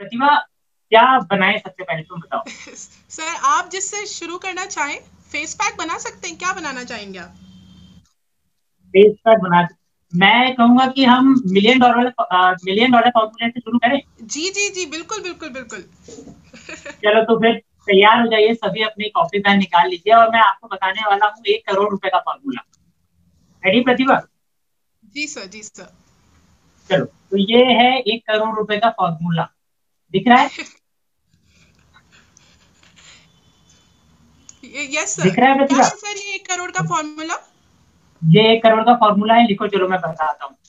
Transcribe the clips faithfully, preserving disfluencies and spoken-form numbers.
प्रतिभा, क्या बनाए सबसे पहले तुम बताओ। सर आप जिससे शुरू करना चाहें, फेस पैक बना सकते हैं, क्या बनाना चाहेंगे आप? फेस पैक बना, मैं कहूंगा कि हम मिलियन डॉलर मिलियन डॉलर फॉर्मूले से शुरू करें। जी जी जी, बिल्कुल बिल्कुल बिल्कुल। चलो तो फिर तैयार हो जाइए, सभी अपनी कॉपी पेन निकाल लीजिए और मैं आपको बताने वाला हूँ एक करोड़ रुपए का फॉर्मूला। रेडी प्रतिभा? जी सर, जी सर। चलो तो ये है एक करोड़ रुपए का फॉर्मूला, दिख रहा है? Yes sir. दिख रहा है क्या प्रतिभा? है सर ये एक करोड़ का फॉर्मूला? ये एक करोड़ का फॉर्मूला है, लिखो, चलो मैं बताता हूँ।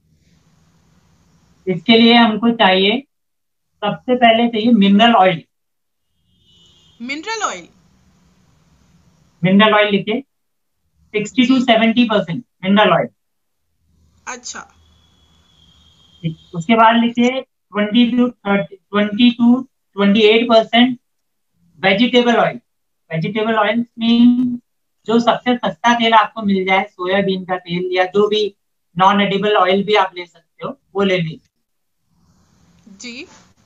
इसके लिए हमको चाहिए, सबसे पहले चाहिए mineral oil. Mineral oil. Mineral oil लिखिए, सिक्सटी जी। To seventy percent mineral oil. अच्छा। उसके बाद लिखिए twenty to twenty to twenty eight percent vegetable oil. Vegetable oil mean जो सबसे सस्ता तेल आपको मिल जाए, सोयाबीन का तेल या जो भी नॉन एडिबल ऑयल भी आप ले सकते हो, वो ले लीजिए। जी।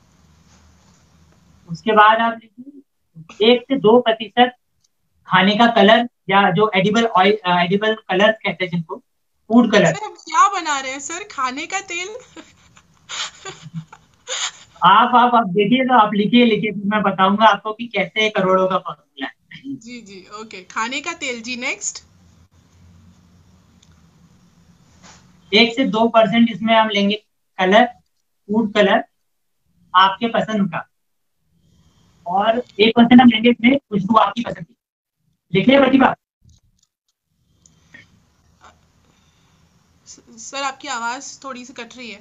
उसके बाद आप लिखिए एक से दो प्रतिशत खाने का कलर, या जो एडिबल ऑयल, एडिबल कलर कहते हैं जिनको, फूड कलर। सर हम क्या बना रहे हैं सर, खाने का तेल? आप आप आप देखिए, तो आप लिखिए लिखिए, फिर मैं बताऊंगा आपको कि कैसे करोड़ों का फॉर्मूला है। जी जी, ओके, खाने का तेल। जी, नेक्स्ट। एक से दो परसेंट इसमें हम लेंगे कलर, फूड कलर, आपके पसंद का। और एक परसेंट हम लेंगे इसमें खुशबू आपकी पसंद की। लिखिए प्रतिभा। सर आपकी आवाज थोड़ी सी कट रही है,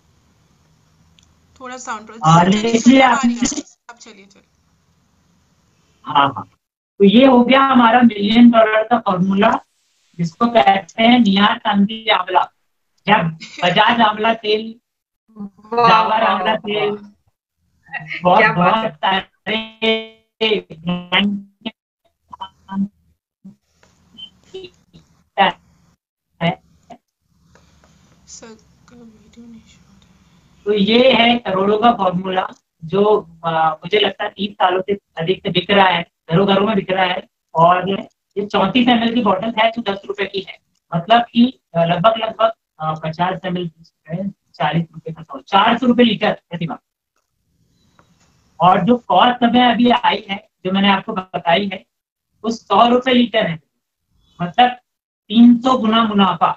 थोड़ा साउंड। और चलिए चलिए, लिखिए अब आ रही है आपने। आवाज, अब चलिए चलिए। हाँ हाँ, तो ये हो गया हमारा मिलियन डॉलर का फॉर्मूला, जिसको कहते हैं निहार कांति आंवला, या बजाज आंवला तेल, वाह डाबर वाह आंवला वाह, तेल। बहुत क्या बात बहुत है। सारे है। सर का वीडियो नहीं शो हो तो ये है करोड़ों का फॉर्मूला, जो आ, मुझे लगता है तीस सालों से अधिक से बिक रहा है, घरों घरों में बिक रहा है। और ये चौंतीस एम एल की बॉटल है, जो दस रुपए की है। मतलब कि आ, लगभग लगभग पचास एम एल चालीस रुपए का, सौ चार सौ रुपए लीटर प्रतिमा। और जो कॉस्ट हमें अभी आई है, जो मैंने आपको बताई है, वो सौ रुपए लीटर है। मतलब तीन सौ गुना मुनाफा।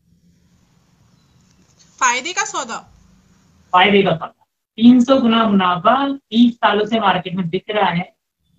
फायदे का सौदा। फायदे का सौदा, तीन सौ गुना मुनाफा, तीस सालों से मार्केट में बिक रहा है।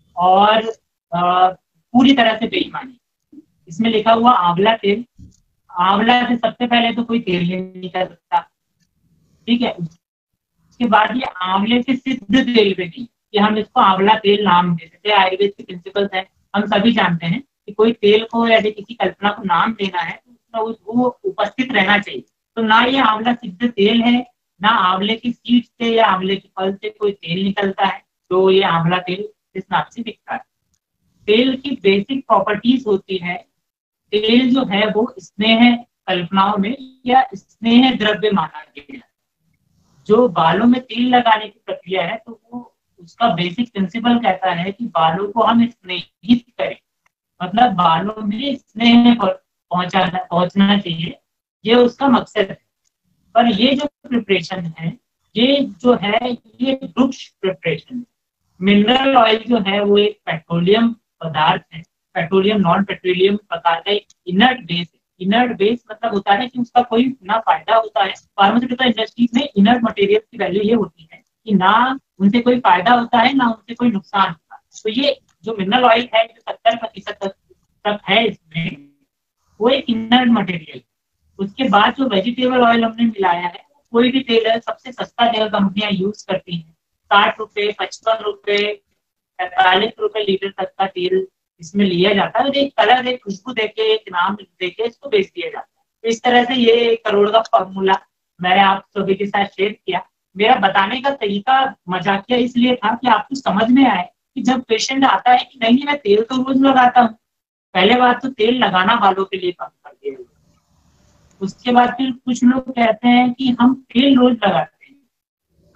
और आ, पूरी तरह से बेईमानी। इसमें लिखा हुआ आंवला तेल। आंवला से सबसे पहले तो कोई तेल नहीं निकल सकता, ठीक है। उसके बाद ये आंवले से सिद्ध तेल पे नहीं, कि हम इसको आंवला तेल नाम दे सकते हैं। आयुर्वेद के प्रिंसिपल्स है, हम सभी जानते हैं कि कोई तेल को या किसी कल्पना को नाम देना है तो वो उपस्थित रहना चाहिए। तो ना ये आंवला सिद्ध तेल है, ना आंवले की सीड से या आंवले के फल से कोई तेल निकलता है। तो ये आंवला तेल इस नाम से बिकता है। तेल की बेसिक प्रॉपर्टीज होती है, तेल जो है वो स्नेह कल्पनाओं में या स्नेह द्रव्य माना गया है। जो बालों में तेल लगाने की प्रक्रिया है, तो वो उसका बेसिक प्रिंसिपल कहता है कि बालों को हम स्नेहित करें, मतलब बालों में स्नेह पहुंचाना पहुंचना चाहिए, ये उसका मकसद है। पर ये जो प्रिपरेशन है, ये जो है, ये वृक्ष प्रिपरेशन है। मिनरल ऑयल जो है वो एक पेट्रोलियम पदार्थ है, पेट्रोलियम नॉन पेट्रोलियम प्रकार का एक इनर्ट बेस है। इनर्ट बेस मतलब होता है कि उसका कोई ना फायदा होता है। फार्मास्यूटिकल इंडस्ट्रीज में इनर्ट मटेरियल की वैल्यू ये होती है कि ना उनसे कोई फायदा होता है, ना उनसे कोई नुकसान होता है। तो ये जो मिनरल ऑयल है, जो सत्तर प्रतिशत तक, तक है इसमें, वो एक इनर्ट मटेरियल। उसके बाद जो वेजिटेबल ऑयल हमने मिलाया है, कोई भी तेल है, सबसे सस्ता तेल कंपनियां यूज करती हैं। साठ रुपए, पचपन रुपए, पैंतालीस रुपए लीटर तक का तेल इसमें लिया जाता है। और एक कलर, एक खुशबू देके, एक नाम देके इसको बेच दिया जाता है। तो इस तरह से ये करोड़ का फॉर्मूला मैंने आप सभी के साथ शेयर किया। मेरा बताने का तरीका मजाकिया इसलिए था कि आपको समझ में आए कि जब पेशेंट आता है कि नहीं मैं तेल तो रोज लगाता हूँ, पहले बात तो तेल लगाना वालों के लिए काम कर दिया। उसके बाद फिर कुछ लोग कहते हैं कि हम तेल रोज लगाते हैं,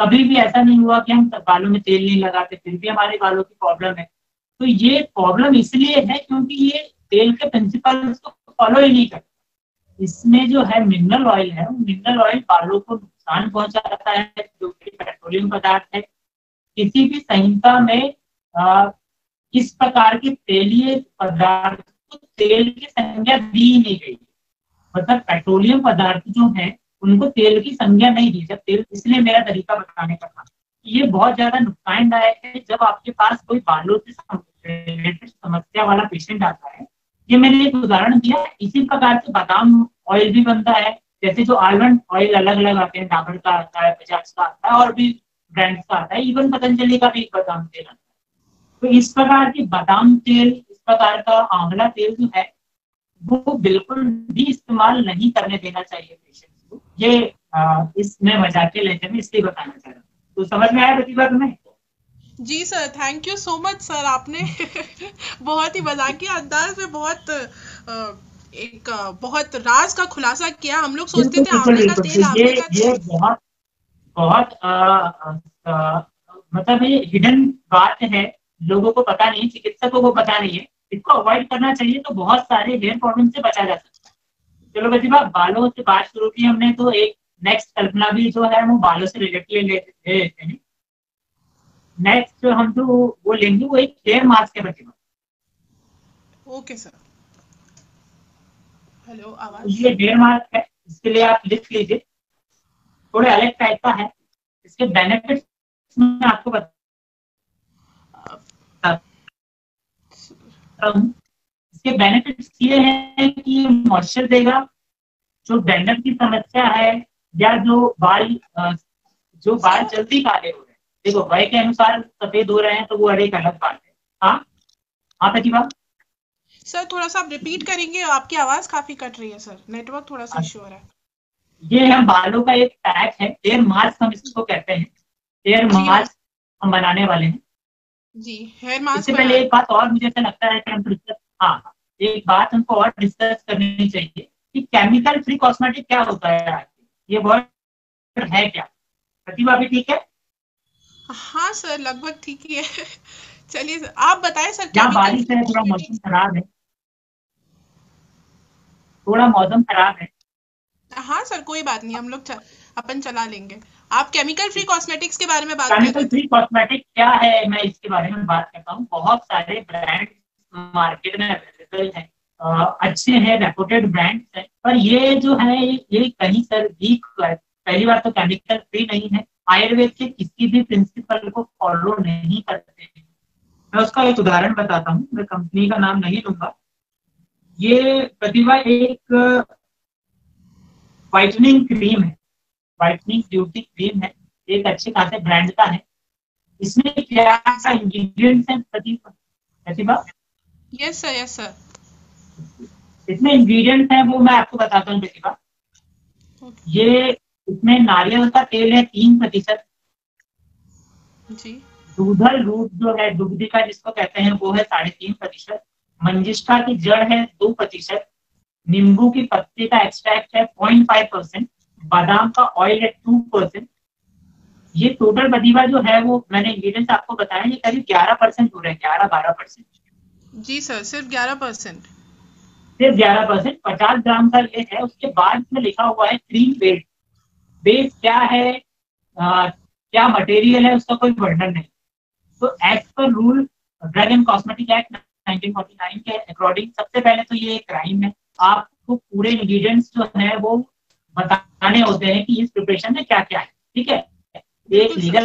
कभी भी ऐसा नहीं हुआ कि हम बालों में तेल नहीं लगाते फिर भी हमारे बालों की प्रॉब्लम है। तो ये प्रॉब्लम इसलिए है क्योंकि ये तेल के प्रिंसिपल्स को फॉलो ही नहीं करते। इसमें जो है मिनरल ऑयल है, वो मिनरल ऑयल बालों को नुकसान पहुंचाता है, जो कि पेट्रोलियम पदार्थ है। किसी भी संहिता में आ, इस प्रकार के तेलीय पदार्थ को तेल की संज्ञा दी ही नहीं गई। मतलब पेट्रोलियम पदार्थ जो है उनको तेल की संज्ञा नहीं दी। जब तेल, इसलिए मेरा तरीका बताने का था, ये बहुत ज्यादा नुकसानदायक है जब आपके पास कोई बालों से रिलेटेड समस्या वाला पेशेंट आता है। ये मैंने एक उदाहरण दिया, इसी प्रकार से बादाम ऑयल भी बनता है। जैसे जो आलमंड ऑयल अलग अलग आते हैं, डाबर का आता है, बजाज का आता है, और भी ब्रांड्स का आता है, इवन पतंजलि का भी एक बादाम तेल आता है। तो इस प्रकार की बादाम तेल, इस प्रकार का आंवला तेल जो है वो बिल्कुल भी इस्तेमाल नहीं करने देना चाहिए पेशेंट्स को। ये आ, इसमें मजाक के लेते में इसलिए बताना चाह रहा हूँ। तो समझ में आया प्रतिभा तुम्हें? जी sir, thank you so much sir, आपने बहुत ही मजाकिया अंदाज में बहुत अ, एक अ, बहुत राज का खुलासा किया। हम लोग सोचते बिल्कुल थे बिल्कुल आंवले का बिल्कुल। तेल, तो ये आंवले का ये तेल। बहुत बहुत आ, आ, आ, मतलब ये हिडन बात है, लोगों को पता नहीं, चिकित्सकों को पता नहीं है। इसको अवॉइड करना चाहिए तो बहुत सारे हेयर प्रॉब्लम से बचा जा सकता है। चलो प्रतिभा, बालों से बात शुरू की हमने, तो एक नेक्स्ट कल्पना भी जो है वो बालों से रिलेटेड ले लेते हैं। नेक्स्ट जो हम जो वो लेंगे वो एक हेयर मास्क है प्रतिभा। Okay sir. हेलो, तो आवाज? ये हेयर मास्क है, इसके लिए आप लिख लीजिए। थोड़े अलग टाइप का है। इसके बेनिफिट्स मैं आपको अ, बताता हूँ। इसके बेनिफिट्स ये हैं कि ये मॉइस्चर देगा। जो डैंड्रफ की समस्या है, या जो बाल अ, जो बाल सर जल्दी काले हो रहे हैं, देखो वय के अनुसार सफेद हो रहे हैं तो वो एक अलग बात है। हाँ हाँ प्रतिभा। सर थोड़ा सा आप रिपीट करेंगे, आपकी आवाज काफी कट रही है सर, नेटवर्क थोड़ा सा इश्यू हो रहा है। ये हम बालों का एक पैक है, हेयर मास्क हम इसको कहते हैं। हेयर जी हाँ। मास्क हम बनाने वाले हैं। जी, हेयर मास्क इससे बना पहले रहे एक बात और मुझे ऐसा लगता है कि हम डिस्कस, हाँ, एक बात हमको और डिस्कस करनी चाहिए कि केमिकल फ्री कॉस्मेटिक क्या होता है आज? ये वर्ड है क्या? प्रतिभा भी ठीक है? हैं। हाँ सर, लगभग ठीक ही है। चलिए सर, आप बताएं सर, यहाँ केमिकल बारिश फ्री है, थोड़ा मौसम कॉस्मेटिक्स। खराब है, थोड़ा मौसम खराब है। हाँ सर, कोई बात नहीं, हम लोग च, अपन चला लेंगे। आप केमिकल फ्री कॉस्मेटिक्स के बारे में बात कर केमिकल रहे थे। फ्री कॉस्मेटिक क्या है, मैं इसके बारे में बात करता हूँ। बहुत सारे ब्रांड मार्केट में अवेलेबल हैं, अ, अच्छे हैं, रेपुटेड ब्रांड्स हैं, पर ये जो है ये कहीं सर वीक है। पहली बार तो केमिकल फ्री नहीं है, आयुर्वेद के किसी भी प्रिंसिपल को फॉलो नहीं करते हैं। मैं उसका एक उदाहरण बताता हूँ, मैं कंपनी का नाम नहीं लूंगा। ये प्रतिभा एक व्हाइटनिंग क्रीम है, व्हाइटनिंग ब्यूटी क्रीम है, एक अच्छे खासे ब्रांड का है। इसमें क्या इंग्रेडिएंट्स हैं Pratibha? Pratibha, yes sir, yes sir. इसमें इंग्रेडिएंट्स हैं वो मैं आपको बताता हूँ प्रतिभा। ओके। ये इसमें नारियल का तेल है तीन प्रतिशत। जी। दूधल रूट जो है, दुग्धि का जिसको कहते हैं, वो है साढ़े तीन प्रतिशत। मंजिष्ठा की जड़ है दो प्रतिशत। नींबू की पत्ती का एक्सट्रैक्ट है पॉइंट फाइव परसेंट। बादाम का ऑयल है टू परसेंट। ये टोटल प्रतिभा जो है वो मैंने इंग्रेडिएंट्स आपको बताया, ये करीब ग्यारह परसेंट हो रहे हैं, ग्यारह बारह परसेंट। जी सर, सिर्फ ग्यारह परसेंट। सिर्फ ग्यारह परसेंट, पचास ग्राम का ये है। उसके बाद में लिखा हुआ है क्रीम बेस। बेस क्या है, आ, क्या मटेरियल है, उसका कोई वर्णन नहीं। तो as per rule drug and cosmetic act nineteen forty nine के अकॉर्डिंग सबसे पहले तो ये क्राइम है, आपको पूरे इंग्रेडिएंट्स जो है वो बताने होते हैं कि इस प्रिपरेशन में क्या क्या है। ठीक है, एक बिल्कुल सर। लीगल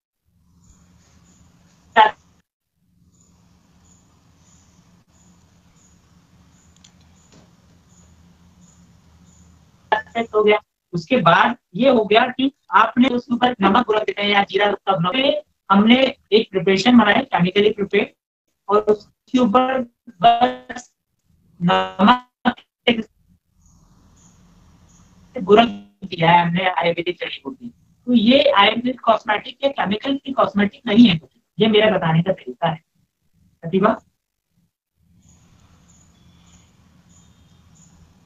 हो गया। उसके बाद ये हो गया कि आपने उसके ऊपर नमक बुरक देते हैं या जीरा का बुरक, हमने एक प्रिपरेशन बनाया केमिकली प्रिपेयर, और उसके ऊपर बस नमक बुरक दिया है हमने आयुर्वेदिक जड़ी बूटी। तो ये आयुर्वेदिक कॉस्मेटिक या केमिकल की कॉस्मेटिक नहीं है। ये मेरा बताने का तरीका है प्रतिभा।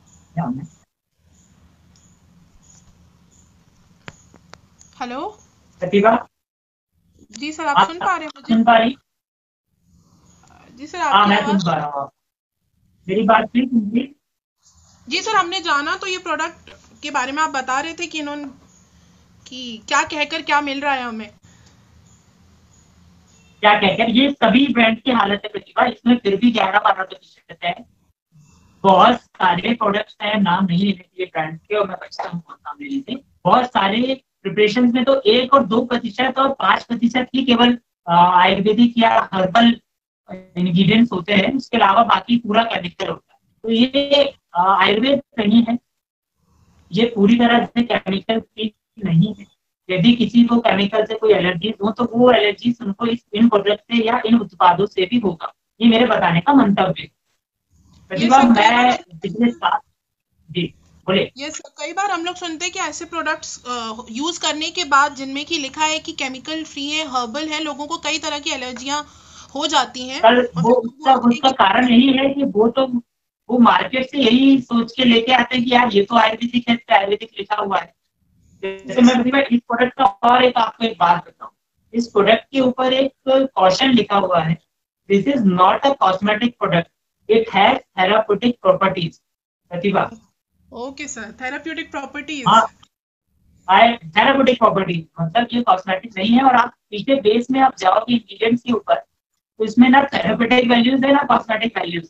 हेलो। प्रतिभा, जी सर, आप आप सुन पा रहे हैं मुझे? सुन पा रही? जी सर, हाँ, आपकी मैं सुन आवाज। पा रहा हूँ। मेरी बात प्लीज सुनिए। जी सर, हमने जाना तो ये प्रोडक्ट के बारे में आप बता रहे थे कि इन्होंने कि क्या कहकर क्या मिल रहा है हमें। क्या कहकर ये सभी ब्रांड की हालत है प्रतिभा, इसमें फिर भी ग्यारह बारह प्रतिशत है। बहुत सारे प्रोडक्ट्स हैं, नाम नहीं लेने चाहिए ब्रांड के, और मैं बचता हूँ बहुत नाम लेने से। बहुत सारे प्रिपरेशन में तो एक और दो प्रतिशत और पांच प्रतिशत ही केवल अ, आयुर्वेदिक या हर्बल इंग्रेडिएंट्स होते हैं, उसके अलावा बाकी पूरा केमिकल होता है। तो ये अ, आयुर्वेद नहीं है, ये पूरी तरह से केमिकल फ्री नहीं है। यदि किसी को केमिकल से कोई एलर्जीज हो तो वो एलर्जीज उनको इस इन प्रोडक्ट से या इन उत्पादों से भी होगा। ये मेरे बताने का मंतव्य है। ये प्रतिभा, सर कई बार मैं हम पिछले सात, जी बोले। ये सर कई बार हम लोग सुनते हैं कि ऐसे प्रोडक्ट्स यूज करने के बाद जिनमें कि लिखा है कि केमिकल फ्री है, हर्बल है, लोगों को कई तरह की एलर्जियां हो जाती हैं कल और वो फिर लोग उसका बोलते हैं उसका कि कारण यही है कि वो तो वो मार्केट से यही सोच के लेके आते हैं कि यार ये तो आयुर्वेदिक है, इस पे आयुर्वेदिक लिखा हुआ है। जैसे यस मैं प्रतिभा इस प्रोडक्ट का और एक आपको एक बात बताऊं, इस प्रोडक्ट के ऊपर एक कॉशन लिखा हुआ है, this is not a cosmetic product, it has therapeutic properties. Pratibha, okay sir, therapeutic properties. हाँ, थेराप्यूटिक प्रॉपर्टीज मतलब ये कॉस्मेटिक नहीं है। और आप पीछे बेस में आप जाओगे इंग्रीडियंट्स के ऊपर, तो इसमें ना थेराप्यूटिक वैल्यूज है ना कॉस्मेटिक वैल्यूज।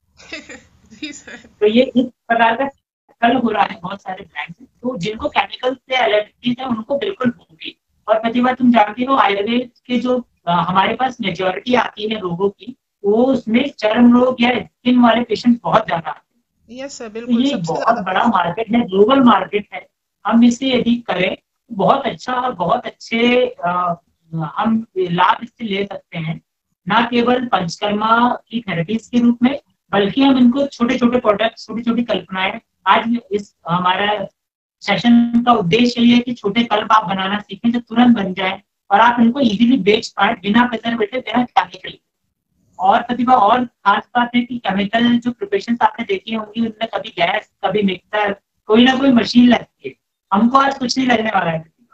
जी सर। तो ये इस प्रकार का कल हो रहा है बहुत सारे ब्रांड्स में, तो जिनको केमिकल से एलर्जीज है उनको बिल्कुल होगी। और प्रतिभा, तुम जानती हो आयुर्वेद के जो अ, हमारे पास मेजोरिटी आती है रोगों की, वो उसमें चर्म रोग या स्किन वाले पेशेंट बहुत ज्यादा आते हैं। यस सर, तो बिल्कुल ये सबसे बहुत ज्यादा बड़ा पेश। मार्केट है, ग्लोबल मार्केट है। हम इसे यदि करें तो बहुत अच्छा और बहुत अच्छे अ, हम लाभ इससे ले सकते हैं। ना केवल पंचकर्मा की थेरेपीज के रूप में, बल्कि हम इनको छोटे छोटे प्रोडक्ट, छोटी छोटी कल्पनाएं, आज इस हमारा सेशन का उद्देश्य ये है कि छोटे कल्प आप बनाना सीखें जो तुरंत बन जाए और आप इनको इजीली बेच पाए बिना प्रिजर्वेटिव, बिना केमिकल। और प्रतिभा, और खास बात है कि केमिकल जो प्रिपरेशन आपने देखी होंगी उनमें कभी गैस, कभी मिक्सर, कोई ना कोई मशीन लगती है। हमको आज कुछ नहीं लगने वाला है प्रतिभा।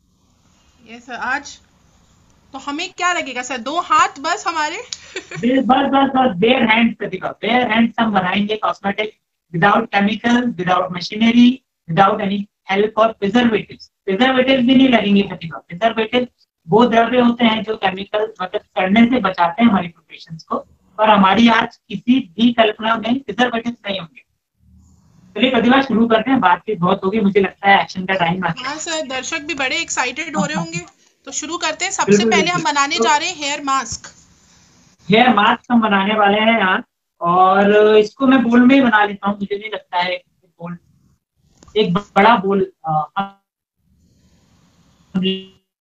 यस सर, आज तो हमें क्या लगेगा सर, दो हाथ बस हमारे। बस बस बस बस bare hand Pratibha, bare hand हम बनाएंगे cosmetic, without chemical, without machinery, without any help और प्रिजर्वेटिव। प्रिजर्वेटिव भी नहीं लगेंगे प्रतिभा। प्रिजर्वेटिव वो द्रव्य होते हैं जो केमिकल मतलब करने से बचाते हैं हमारी प्रिपरेशन को, और हमारी आज किसी भी कल्पना में प्रिजर्वेटिव नहीं होंगे। चलिए प्रतिभा, शुरू करते हैं, बातचीत बहुत होगी, मुझे लगता है एक्शन का टाइम आ हाँ गया। सर, दर्शक भी बड़े एक्साइटेड हो रहे होंगे। तो शुरू करते हैं। सबसे बिल्कुल पहले बिल्कुल। हम बनाने तो जा रहे हैं हेयर मास्क। हेयर मास्क हम बनाने वाले हैं आज, और इसको मैं बोल में ही बना लेता हूँ, मुझे नहीं लगता है बोल, एक बड़ा बोल अ, हम ले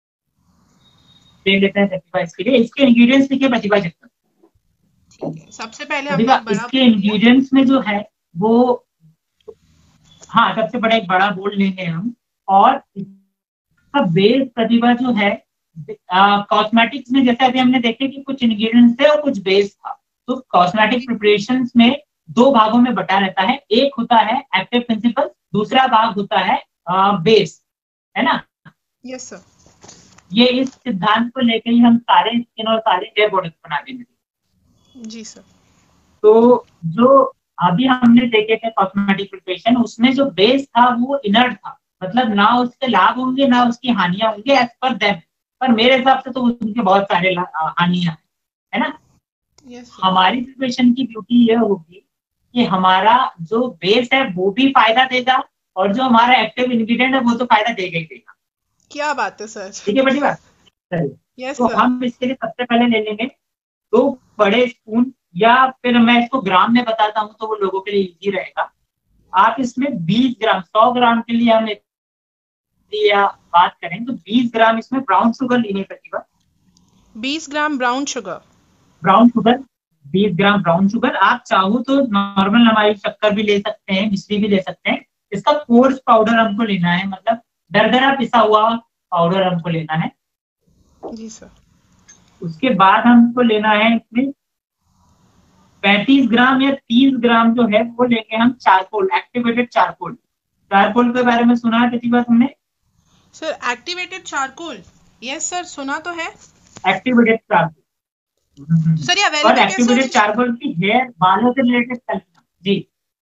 लेते हैं प्रतिभा। इसके लिए इसके इंग्रेडिएंट्स लिखिए प्रतिभा जब तक। ठीक है, सबसे पहले हमने प्रतिभा, एक बड़ा इसके बोल लिया। इंग्रेडिएंट्स में जो है वो, हाँ, सबसे बड़ा एक बड़ा बोल लेंगे हम। और इसका बेस प्रतिभा जो है, कॉस्मेटिक्स में जैसे अभी हमने देखे कि कुछ इंग्रेडिएंट्स थे और कुछ बेस था। तो कॉस्मेटिक प्रिपरेशंस में दो भागों में बटा रहता है, एक होता है एक्टिव प्रिंसिपल, दूसरा भाग होता है बेस, है ना। Yes sir. ये इस सिद्धांत को लेकर ही हम सारे स्किन और सारे हेयर प्रोडक्ट बना देंगे। जी सर। तो जो अभी हमने देखे थे कॉस्मेटिक प्रिपरेशन, उसमें जो बेस था वो इनर्ट था, मतलब ना उसके लाभ होंगे ना उसकी हानियां होंगे एज पर देम। पर मेरे हिसाब से तो उनके बहुत सारे हानियां हैं, है ना। Yes sir. हमारी प्रिपरेशन की ब्यूटी यह होगी कि हमारा जो बेस है वो भी फायदा देगा, और जो हमारा एक्टिव इंग्रेडिएंट है वो तो फायदा देगा ही देगा। क्या बात है सर। ठीक है बड़ी बात। चलिए, यस तो सर। हम इसके लिए सबसे पहले ले लेंगे दो बड़े स्पून, या फिर मैं इसको ग्राम में बताता हूँ तो वो लोगों के लिए इजी रहेगा। आप इसमें बीस ग्राम, सौ ग्राम के लिए हम या बात करें तो बीस ग्राम इसमें ब्राउन शुगर लेने प्रतिभा। बीस gram brown sugar. Brown sugar, बीस ग्राम ब्राउन शुगर। आप चाहो तो नॉर्मल हमारी शक्कर भी ले सकते हैं, मिश्री भी ले सकते हैं। इसका कोर्स पाउडर हमको लेना है, मतलब दरदरा पिसा हुआ पाउडर हमको लेना है। जी सर। उसके बाद हमको लेना है इसमें पैंतीस ग्राम या तीस ग्राम जो है वो लेंगे हम चारकोल, एक्टिवेटेड चारकोल। चारकोल के बारे में सुना है प्रतिभा तुमने? Sir activated charcoal, yes sir सुना तो है। एक्टिवेटेड चारकोल सर ये और अवेलेबल कैसे एक्टिवेटेड होगी? चारकोल की हेयर बालों से रिलेटेड कल्पना जी,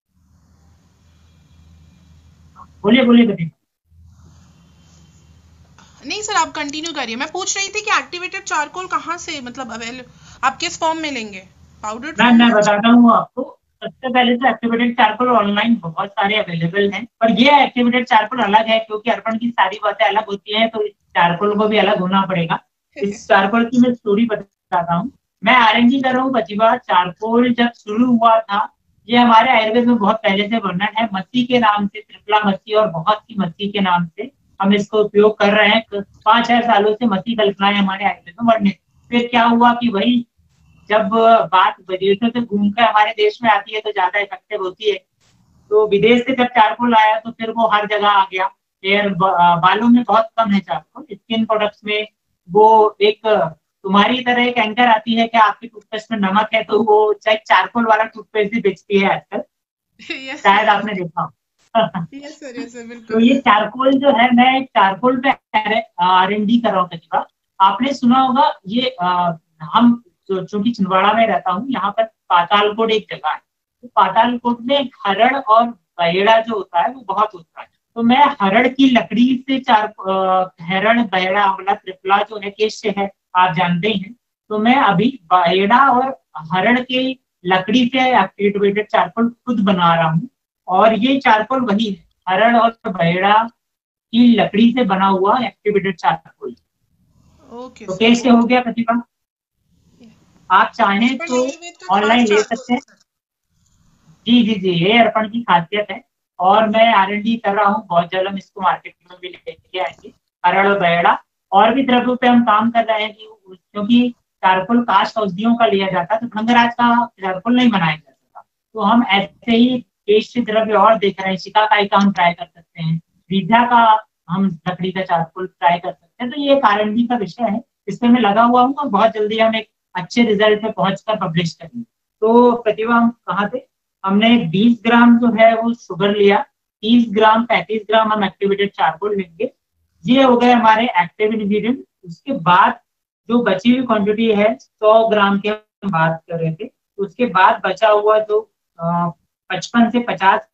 बोलिए बोलिए बताइए। नहीं सर आप कंटिन्यू करिए, मैं पूछ रही थी कि एक्टिवेटेड चारकोल कहाँ से मतलब अवेलेबल, आप किस फॉर्म में लेंगे, पाउडर मैं फॉर्म मैं में? बताता हूँ आपको। सबसे पहले तो एक्टिवेटेड चारकोल ऑनलाइन बहुत सारे अवेलेबल हैं, पर ये एक्टिवेटेड चारकोल अलग है क्योंकि अर्पण की सारी बातें अलग होती हैं, तो इस चारकोल को भी अलग होना पड़ेगा। इस चारकोल की मैं स्टोरी बताता हूँ। मैं आरएनजी कर रहा हूँ बचीबा। चारकोल जब शुरू हुआ था, ये हमारे आयुर्वेद में बहुत पहले से वर्णन है, मस्सी के नाम से, त्रिफला मस्सी और बहुत सी मस्सी के नाम से हम इसको उपयोग कर रहे हैं। पांच हजार सालों से मस्सी कल्पनाएं हमारे आयुर्वेद में वर्णित। फिर क्या हुआ कि वही जब बात विदेशों से घूमकर हमारे देश में आती है तो ज्यादा इफेक्टिव होती है। तो विदेश से जब चारकोल आया तो फिर वो हर जगह आ गया। हेयर बालों में बहुत कम है चारकोल, स्किन प्रोडक्ट्स में वो एक तुम्हारी तरह एक एंकर आती है कि आपके टूथपेस्ट में नमक है, तो वो चाहे चारकोल वाला टूथपेस्ट भी बेचती है आजकल, यस शायद आपने देखा हो। यस सर, यस सर, तो बिल्कुल ये सर। चारकोल जो है, मैं चारकोल पे आर एन डी कर रहा हूँ प्रतिभा। आपने सुना होगा ये आ, हम जो चूंकि छिंदवाड़ा में रहता हूँ, यहाँ पर पातालकोट एक जगह है। तो पातालकोट में हरड़ और बहेड़ा जो होता है वो बहुत होता है। तो मैं हरड़ की लकड़ी से चार अ, हरड़ बहेड़ा आंवला त्रिफला जो है केश है, आप जानते ही हैं। तो मैं अभी बहेड़ा और हरड़ के लकड़ी से एक्टिवेटेड चारकोल खुद बना रहा हूँ। और ये चारकोल वही है, हरड़ और बहेड़ा की लकड़ी से बना हुआ एक्टिवेटेड चारकोल। ओके तो सर, कैसे हो गया प्रतिभा, आप चाहें अर्पण तो आयुर्वेद का खास ऑनलाइन ले सकते चारकोल हैं। है सर। जी जी जी, ये अर्पण की खासियत है। और मैं आर एन डी कर रहा हूँ, बहुत जल्द हम इसको मार्केट में भी लेके आएंगे, हरड़ और बहेड़ा। और भी द्रव्यों पे हम काम कर रहे हैं कि क्योंकि चारकोल काष्ठ औषधियों का लिया जाता है, तो भंगराज का चारकोल नहीं बनाया जा सकता। तो हम ऐसे ही केश द्रव्य और देख रहे हैं, शिकाकाई का हम ट्राई कर सकते हैं, विद्या का हम लकड़ी का चारकोल ट्राई कर सकते हैं। तो ये एक आर एन डी का विषय है, इसमें मैं लगा हुआ हूँ और बहुत जल्दी हम एक अच्छे रिजल्ट पे पहुंचकर पब्लिश करेंगे। तो प्रतिभा हम कहाँ थे, हमने बीस ग्राम जो है वो शुगर लिया, तीस ग्राम पैंतीस ग्राम हम एक्टिवेटेड चारकोल लेंगे। ये हो गए हमारे एक्टिव इंग्रेडिएंट। उसके बाद जो बची हुई क्वांटिटी है सौ ग्राम की हम बात कर रहे थे, उसके बाद बचा हुआ जो पचपन से पचास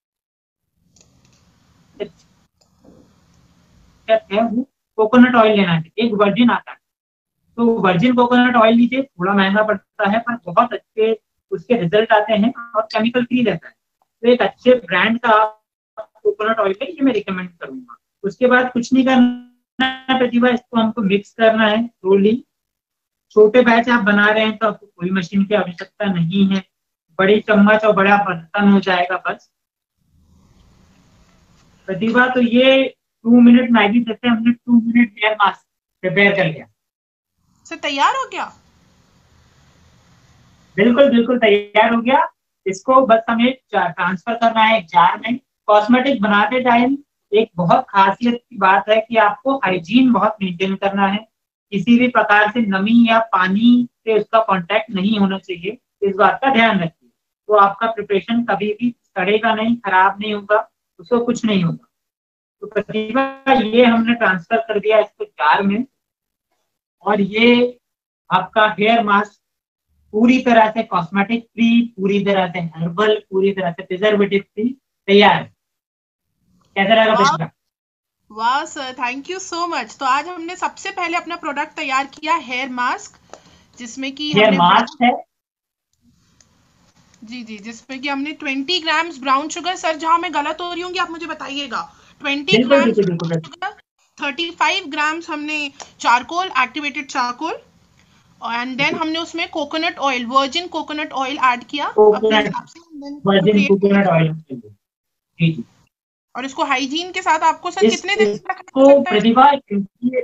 है वो कोकोनट ऑयल लेना है। एक वर्जिन आता है, तो वर्जिन कोकोनट ऑयल लीजिए, थोड़ा महंगा पड़ता है पर बहुत अच्छे उसके रिजल्ट आते हैं और केमिकल फ्री रहता है। तो एक अच्छे ब्रांड का कोकोनट ऑयल है, ये मैं रिकमेंड करूंगा। उसके बाद कुछ नहीं करना है प्रतिभा, इसको हमको मिक्स करना है रोली। छोटे बैच आप बना रहे हैं तो आपको कोई मशीन की आवश्यकता नहीं है, बड़ी चम्मच और बड़ा बर्तन हो जाएगा बस प्रतिभा। तो ये टू मिनट मैगी जैसे हमने two minute hair mask prepare कर लिया। सर तैयार हो गया? बिल्कुल बिल्कुल तैयार हो गया। इसको बस हमें ट्रांसफर करना है एक जार में। कॉस्मेटिक बनाते टाइम एक बहुत खासियत की बात है कि आपको हाइजीन बहुत मेंटेन करना है। किसी भी प्रकार से नमी या पानी से उसका कांटेक्ट नहीं होना चाहिए, इस बात का ध्यान रखिए। तो आपका प्रिपरेशन कभी भी सड़ेगा नहीं, खराब नहीं होगा, उसको कुछ नहीं होगा। तो प्रतिभा ये हमने ट्रांसफर कर दिया इसको जार में, और ये आपका हेयर मास्क पूरी तरह से कॉस्मेटिक फ्री, पूरी तरह से हर्बल, पूरी तरह से प्रिजर्वेटिव फ्री तैयार है। कैसा लगा वाह प्रतिभा? वाह sir, thank you so much. तो आज हमने सबसे पहले अपना प्रोडक्ट तैयार किया हेयर मास्क, जिसमें कि हेयर हमने मास्क है जी जी जिसमें कि हमने twenty grams brown sugar, sir जहां मैं गलत हो रही हूँ आप मुझे बताइएगा, ट्वेंटी बिल्कुल ग्राम्स बिल्कुल ब्राउन बिल्कुल। शुगर, थर्टी फाइव ग्राम्स हमने charcoal, activated charcoal, and then हमने उसमें coconut oil, virgin coconut oil add किया अपने कोकोनट, हिसाब से, and then to virgin create coconut heat। Oil. जी जी। और इसको हाइजीन के साथ आपको सर इस कितने दिन तक रख इसको सकता है? प्रतिभा क्योंकि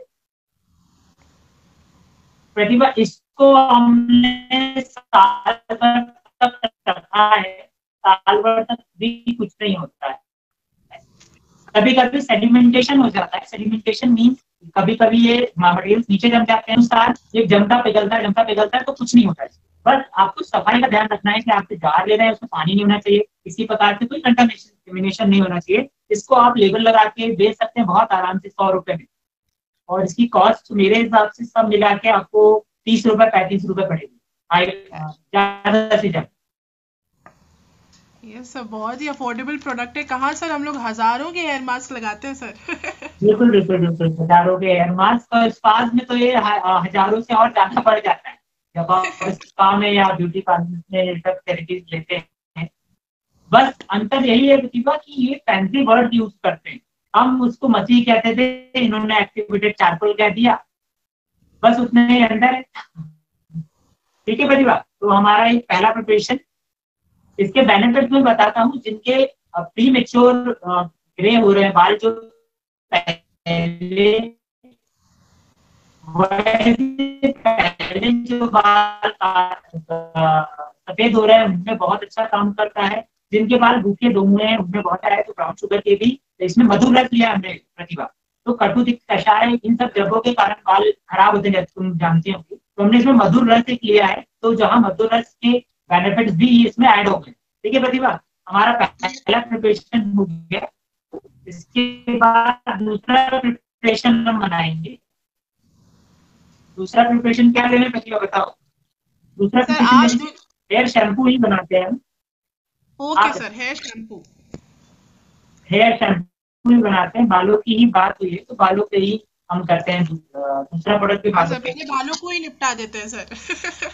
प्रतिभा इसको हमने साल भर तक रखा है, साल भर तक भी कुछ नहीं होता है। कभी कभी सेडिमेंटेशन हो जाता है। सेडिमेंटेशन मीन्स कभी कभी ये मटेरियल्स नीचे जम जाते हैं, अनुसार ये जमता पिघलता है, जमता पिघलता है, तो कुछ नहीं होता है। बस आपको सफाई का ध्यान रखना है कि आप जार ले रहे हैं उसमें पानी नहीं होना चाहिए, किसी प्रकार से कोई कंटामिनेशन नहीं होना चाहिए। इसको आप लेबल लगा के बेच सकते हैं बहुत आराम से, सौ रुपए में। और इसकी कॉस्ट मेरे हिसाब से सब मिला के आपको तीस रुपए पैंतीस रुपए पड़ेगी ज्यादा से ज्यादा। ये सब बहुत ही अफोर्डेबल प्रोडक्ट है। कहाँ सर हम लोग हजारों के हेयर मास्क लगाते हैं सर। बिल्कुल बिल्कुल बिल्कुल, हजारों के हेयर मास्क और स्पास में तो ये हजारों से और ज्यादा बढ़ जाता है जब आप स्पा में या ब्यूटी पार्लर में सब थेरेपीज लेते हैं। बस अंतर यही है प्रतिभा कि ये फैंसी वर्ड यूज करते हैं, हम उसको मछली कहते थे, इन्होंने एक्टिवेटेड चारकोल कह दिया, बस उतने ही अंदर है। ठीक है प्रतिभा, तो हमारा एक पहला प्रिपरेशन, इसके बेनिफिट में बताता हूँ। जिनके प्री मेच्योर ग्रे हो रहे हैं बाल, जो पहले पहले जो बाल सफेद हो रहे हैं उनमें बहुत अच्छा काम करता है। जिनके बाल भूखे दो हुए हैं उनमें बहुत है, तो ब्राउन शुगर के भी इसमें मधुर रस लिया हमने प्रतिभा, तो कटुतिक कषाय इन सब द्रव्यों के कारण बाल खराब होते हैं, तुम जानती होंगी, तो हमने इसमें मधुर रस एक लिया है, तो जहाँ मधुर रस के बेनिफिट्स भी इसमें ऐड हो गए। ठीक है प्रतिभा, हमारा पहला प्रिपरेशन हो गया। इसके बाद दूसरा प्रिपरेशन हम बनाएंगे। दूसरा प्रिपरेशन क्या लेने प्रतिभा बताओ? दूसरा प्रिपरेशन हेयर शैम्पू ही बनाते हैं हम। Okay sir, hair shampoo hair shampoo ही बनाते हैं। बालों की ही बात हुई है तो बालों पे ही हम करते हैं। दूसरा प्रोडक्ट भी बालों पे, पहले बालों को ही निपटा देते हैं सर।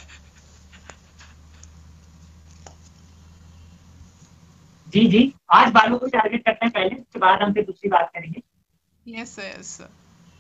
जी जी, आज बालों को टारगेट करते हैं पहले, उसके बाद हम फिर दूसरी बात करेंगे। Yes sir, yes sir.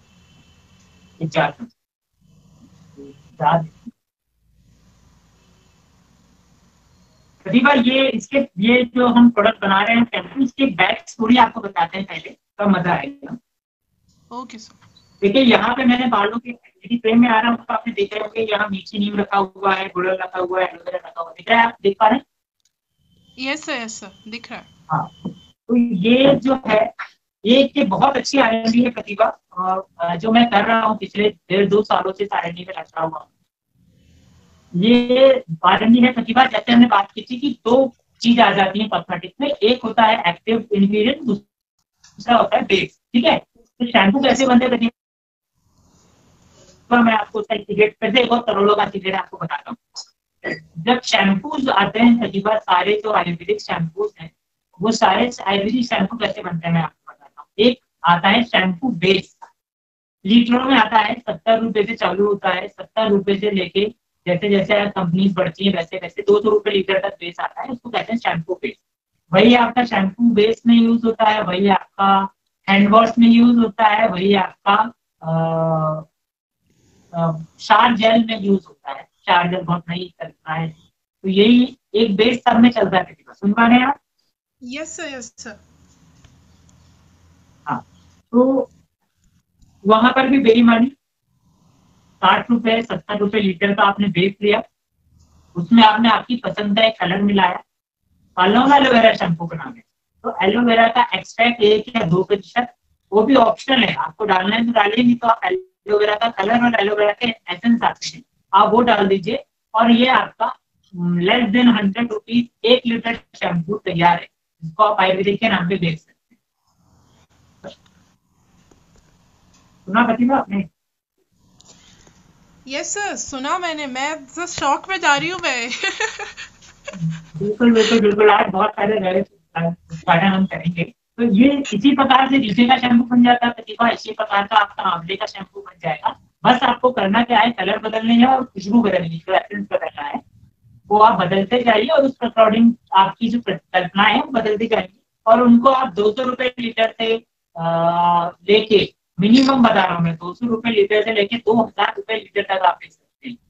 Pratibha, ये इसके ये जो हम प्रोडक्ट बना रहे हैं शैम्पू, इसके बैक स्टोरी आपको बताते हैं पहले, तब मजा आएगा। Okay sir. देखिए यहाँ पे मैंने बालों के यदि फ्रेम में आ रहा हूँ तो आपने देख रहे होंगे यहाँ नीचे नीम रखा हुआ है, गुड़हल रखा हुआ है, एलोवेरा रखा हुआ है, दिख रहा है? आप देख पा रहे हैं? यस सर, यस सर, दिख रहा है। हाँ, तो ये जो है ये एक बहुत अच्छी आर एन डी है प्रतिभा, और जो मैं कर रहा हूँ पिछले डेढ़ दो सालों से आर एन डी में लगा हुआ हूँ। ये आर एन डी है प्रतिभा, जैसे हमने बात की थी कि दो चीज आ जाती है कॉस्मेटिक्स में, एक होता है एक्टिव इंग्रेडिएंट, दूसरा होता है बेस। ठीक है, तो शैम्पू कैसे बनते हैं प्रतिभा, मैं आपको उसका सीक्रेट फिर से एक और करोड़ों का सीक्रेट आपको बताता हूँ। जब शैम्पूज आते हैं प्रतिभा, सारे जो आयुर्वेदिक शैम्पूज हैं वो सारे आयुर्वेदिक शैम्पू कैसे बनते हैं मैं आपको बताता हूँ। एक आता है शैम्पू बेस, लीटरों में आता है, सत्तर रुपए से चालू होता है, सत्तर रुपए से लेके जैसे जैसे कंपनीज बढ़ती है वैसे वैसे दो सौ रुपए लीटर तक बेस आता है, उसको कहते हैं शैम्पू बेस। वही आपका शैम्पू बेस में यूज होता है, वही आपका हैंड वॉश में यूज होता है, वही आपका शार जेल में यूज होता है। शार जेल बहुत नहीं चलता है, तो यही एक बेस सब में चलता है। सुन पा रहे हैं आप? Yes sir, yes sir. हाँ, तो वहां पर भी बेईमानी, साठ रुपए सत्तर रुपए लीटर का आपने बेस लिया, उसमें आपने आपकी पसंद का एक कलर मिलाया, बालों में एलोवेरा शैम्पू बना है, तो एलोवेरा का एक्सट्रैक्ट एक या दो प्रतिशत, वो भी ऑप्शनल है, आपको डालना है तो डालिए, नहीं तो आप एलोवेरा का कलर और एलोवेरा के एसेंस आते हैं आप वो डाल दीजिए, और ये आपका लेस देन हंड्रेड रुपीज एक लीटर शैम्पू तैयार है, जिसको आप आयुर्वेदिक के नाम पे बेच सकते हैं। सुना प्रतिभा आपने? यस सर, सुना मैंने, मैं तो शौक में जा रही हूँ मैं। बिल्कुल बिल्कुल बिल्कुल, आज बहुत सारे उत्पादन हम करेंगे। तो ये इसी प्रकार से लीचे का शैम्पू बन जाता है प्रतिभा, इसी प्रकार का आपका आंवले का शैम्पू बन जाएगा। बस आपको करना क्या है, कलर बदलने है और खुशबू बदलनी, जो एसेंस बदलना है वो आप बदलते जाइए, और उस अकॉर्डिंग आपकी जो कल्पना है वो बदलती जाएगी, और उनको आप दो सौ रुपए लीटर से लेके, मिनिमम बता रहा हूँ मैं, दो सौ रुपए लीटर से लेके दो हजार रुपए लीटर तक आप बेच सकते हैं।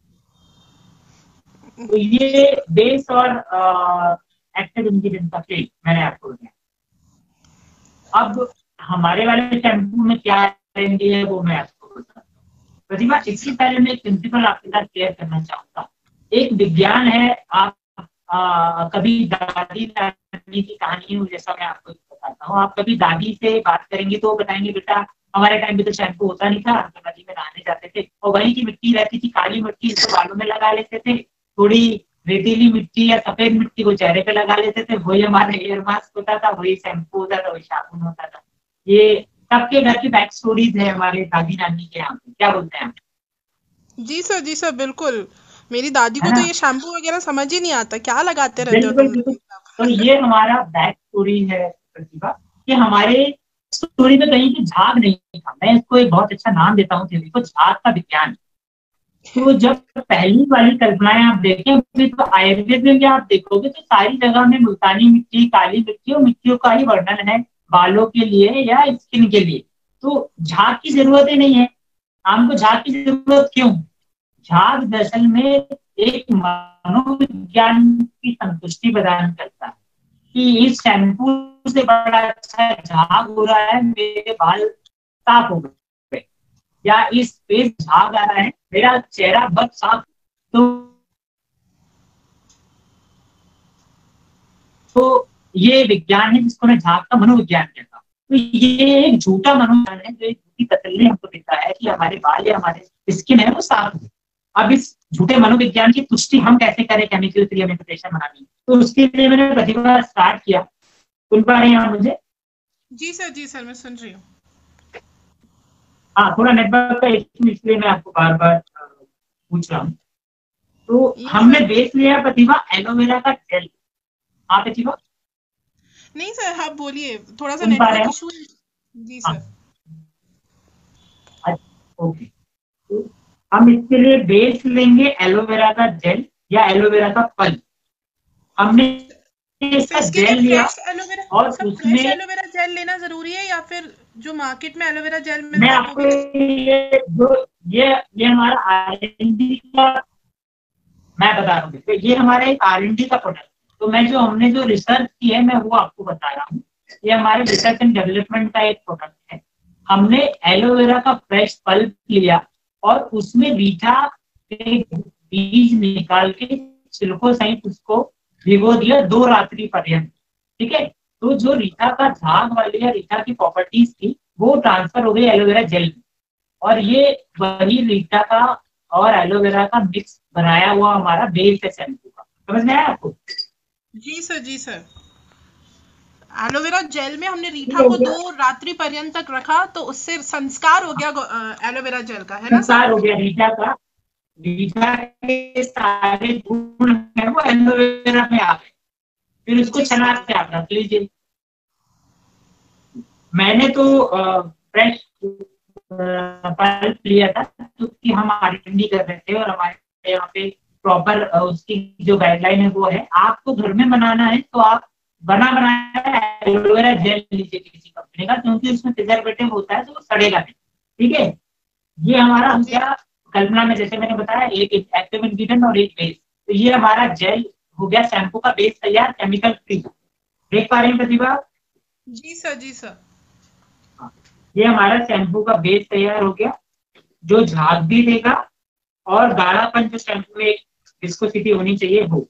तो ये बेस और एक्टिव इंग्रेडिएंट का फेल मैंने आपको बताया। अब हमारे वाले शैम्पू में क्या आएंगे है वो मैं आपको बताता हूँ प्रतिभा। इससे पहले मैं एक प्रिंसिपल आपके साथ शेयर करना चाहूंगा। एक विज्ञान है, आप आ, कभी दादी दादी की कहानी हो, जैसा मैं आपको बताता हूँ, आप कभी दादी से बात करेंगे तो बताएंगे बेटा हमारे टाइम पे तो शैम्पू होता नहीं था, तो नदी में नहाने जाते थे और वहीं की मिट्टी रहती थी, काली मिट्टी, इसको बालों में लगा लेते थे, थोड़ी रेतीली मिट्टी या सफेद मिट्टी को चेहरे पे लगा लेते थे, वही हमारा हेयर मास्क होता था, वही शैम्पू होता था, वही साबुन होता था। ये सबके घर की बैक स्टोरीज है हमारे दादी नानी के यहाँ पे, क्या बोलते हैं आप? जी सर, जी सर, बिल्कुल। मेरी दादी है को तो ना? ये शैम्पू वगैरह समझ ही नहीं आता, क्या लगाते रहते हो बिल्कुल तुम बिल्कुल। लोग तो सब। ये हमारा बैक स्टोरी है प्रतिभा, कि हमारे स्टोरी में कहीं भी झाग नहीं था। मैं इसको एक बहुत अच्छा नाम देता हूँ थ्योरी को, झाग का विज्ञान। तो जब पहली वाली कल्पनाएं आप देखें, फिर तो आयुर्वेद में भी आप देखोगे तो सारी जगह में मुल्तानी मिट्टी, काली मिट्टी और मिट्टियों का ही वर्णन है बालों के लिए या स्किन के लिए। तो झाग की जरूरत ही नहीं है। हमको झाग की जरूरत क्यों? झाग दरअसल में एक मनोविज्ञान की संतुष्टि प्रदान करता है कि इस शैम्पू से बड़ा अच्छा झाग हो रहा है, मेरे बाल साफ हो गए, या इस पे झाग आ रहा है, मेरा चेहरा बहुत साफ। तो तो ये विज्ञान है जिसको मैं झाग का मनोविज्ञान कहता हूँ। तो ये एक झूठा मनोविज्ञान है जो एक झूठी तसल्ली हमको देता है कि हमारे बाल या हमारे स्किन है वो साफ है। अब इस झूठे मनोविज्ञान की पुष्टि हम कैसे करें केमिकल फ्री मेडिटेशन बनाने? तो उसके लिए मैंने प्रतिभा स्टार्ट किया। सुन पा रहे हैं आप मुझे? जी सर, जी सर, मैं सुन रही हूँ। हाँ, थोड़ा नेटवर्क का इश्यू, इसलिए मैं आपको बार बार पूछ रहा हूँ। तो नहीं हमने सर, बेस लिया प्रतिभा एलोवेरा का जेल। हाँ प्रतिभा, नहीं सर, आप बोलिए, थोड़ा सा सुन पा रहे नेटवर्क हो? इशू। जी हाँ, सर। अच्छा, ओके। तो हम इसके लिए बेस लेंगे एलोवेरा का जेल या एलोवेरा का फल। हमने तो इसका इसके लिए जेल लिया फ्रेश एलोवेरा, और सब फ्रेश उसमें एलोवेरा जेल लेना जरूरी है, या फिर जो मार्केट में एलोवेरा जेल मैं मिलता है वो आपको भी ले? ये जो ये ये हमारा आर एन डी का, मैं बता रहा हूँ, तो ये हमारा एक आर एन डी का प्रोडक्ट। तो मैं जो हमने जो रिसर्च की है मैं वो आपको बता रहा हूँ। ये हमारे रिसर्च एंड डेवलपमेंट का एक प्रोडक्ट है। हमने एलोवेरा का फ्रेश पल्प लिया और उसमें रीठा के बीज निकाल के छिलकों सहित उसको भिगो दिया दो रात्रि पर्यंत। ठीक है? तो जो रीठा का झाग वाली या रीठा की प्रॉपर्टीज थी वो ट्रांसफर हो गई एलोवेरा जेल में। और ये वही रीठा का और एलोवेरा का मिक्स बनाया हुआ हमारा बेस है शैम्पू का। समझ में आया आपको? जी सर, जी सर। एलोवेरा जेल में हमने ठीक रीठा है को भैया? दो रात्रि पर्यंत तक रखा, तो उससे संस्कार हो गया अ, एलोवेरा जेल का, है ना सर? संसार हो गया रीठा का। रीठा के सारे गुण है वो एलोवेरा में आ गए। फिर उसको जी सर, छनाक जी से आप रख लीजिए। मैंने तो फ्रेश पल्प लिया था क्योंकि हम आर एन डी कर रहे थे और हमारे यहाँ पे प्रॉपर उसकी जो गाइडलाइन है वो है। आपको घर में बनाना है तो आप बना बनाया एलोवेरा जेल लीजिए किसी कंपनी का, क्योंकि उसमें प्रिजर्वेटिव होता है तो वो सड़ेगा नहीं। ठीक है? ये हमारा हो जी। गया कल्पना में, जैसे मैंने बताया, एक एक्टिव इंग्रेडिएंट और एक बेस। तो ये हमारा जेल हो गया, शैम्पू का बेस तैयार, केमिकल फ्री। देख पा रहे हैं प्रतिभा? जी सर, जी सर। हाँ, ये हमारा शैम्पू का बेस तैयार हो गया जो झाग भी देगा और गाढ़ापन जो शैम्पू में एक विस्कोसिटी होनी चाहिए वो।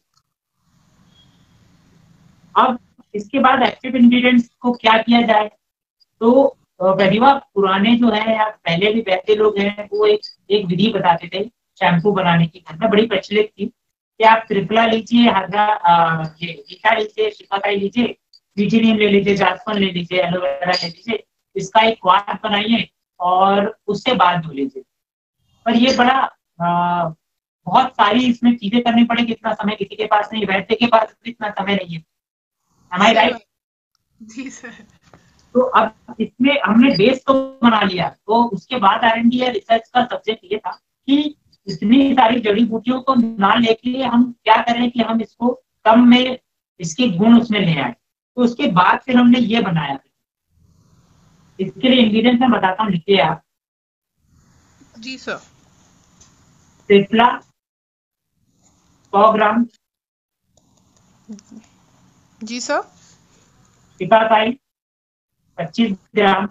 अब इसके बाद एक्टिव इंग्रेडिएंट्स को क्या किया जाए? तो प्रतिभा, पुराने जो है या पहले भी वैसे लोग हैं वो एक एक विधि बताते थे शैम्पू बनाने की, घर में बड़ी प्रचलित थी कि आप त्रिफला लीजिए, हरा ये रीठा लीजिए, शिकाकाई लीजिए, बीजी नीम ले लीजिए, जासफल ले लीजिए, एलोवेरा ले लीजिए, इसका एक क्वाथ बनाइए और उससे बाल धो लीजिए। पर ये बड़ा आ, बहुत सारी इसमें चीजें करनी पड़ेगी, इतना समय किसी के पास नहीं, वैद्य के पास भी इतना समय नहीं है। Am I सही right? बात। जी सर। तो अब इसमें हमने बेस तो बना लिया, तो उसके बाद आर एन डी या रिसर्च का सब्जेक्ट ये था कि इतनी सारी जड़ी बूटियों को ना लेके हम क्या करें कि हम इसको कम में इसके गुण उसमें ले आए। तो उसके बाद फिर हमने ये बनाया। इसके लिए इंग्रेडिएंट्स मैं बताता हूँ, लिखिए आप। जी सर। त्रिफला सौ ग्राम, जी सर। शिकाकाई पच्चीस ग्राम,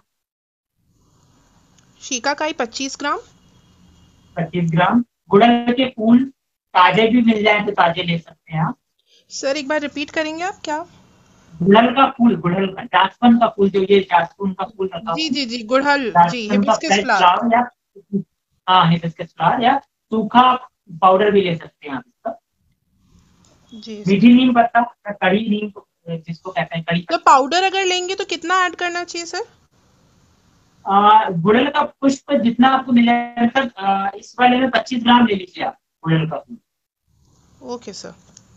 शिकाकाई पच्चीस ग्राम। पच्चीस ग्राम, गुड़हल के फूल ताजे भी मिल जाए तो ताजे ले सकते हैं आप। सर एक बार रिपीट करेंगे आप क्या? गुड़हल का फूल, गुड़हल का, जासवन का फूल, जो ये जासवन का फूल रखा जी हुआ, जी जी, गुड़हल, जी, जासवन का हिबिस्कस फ्रेश फ्लावर। फ्लावर या हाँ हिबिस्कस फ्लावर, या सूखा पाउडर भी ले सकते हैं आप इसका। जी सर। मीठी नीम पत्ता या कड़ी नीम जिसको कहते हैं, कड़ी तो पत्ता। पाउडर अगर लेंगे तो कितना ऐड करना चाहिए सर? गुड़हल का पुष्प जितना आपको मिले, मतलब इस वाले में पच्चीस ग्राम ले लीजिए आप गुड़हल का फूल। Okay sir.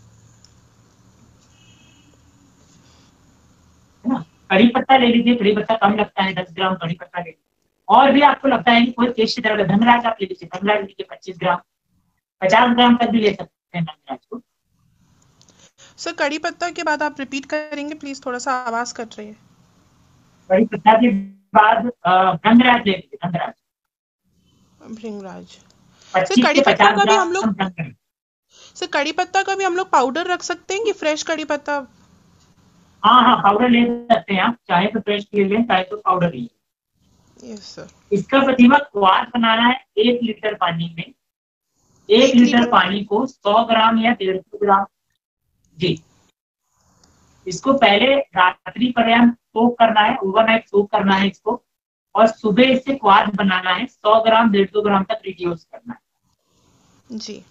है ना। कड़ी पत्ता ले लीजिए, कड़ी पत्ता कम लगता है, दस ग्राम कड़ी पत्ता ले लीजिए। और भी आपको लगता है कि कोई टेस्ट तरह का धनराज आप ले लीजिए, धनराज लीजिए पच्चीस ग्राम, पचास ग्राम तक भी ले सकते हैं धनराज को। सर कड़ी पत्ता के बाद आप रिपीट करेंगे प्लीज, थोड़ा सा आवाज कट रही है। कड़ी पत्ता के बाद धनराज ले लीजिए, धनराज भृंगराज। सर पच्चीस कड़ी से पत्ता पचास का भी हम ग्राम लोग धनराज। सर कड़ी पत्ता का भी हम लोग पाउडर रख सकते हैं कि फ्रेश कड़ी पत्ता? हाँ हाँ, पाउडर ले सकते हैं आप, चाहे तो फ्रेश ले लें, चाहे तो पाउडर लीजिए। Yes sir. इसका प्रतिमा क्वाथ बनाना है एक लीटर पानी में। एक, एक लीटर, लीटर पानी को सौ ग्राम या डेढ़ सौ ग्राम जी, इसको पहले रात्रि पर्यंत सोक करना है, ओवरनाइट सोक करना है इसको, और सुबह इससे क्वाथ बनाना है, सौ ग्राम डेढ़ सौ ग्राम तक रिड्यूस करना है जी।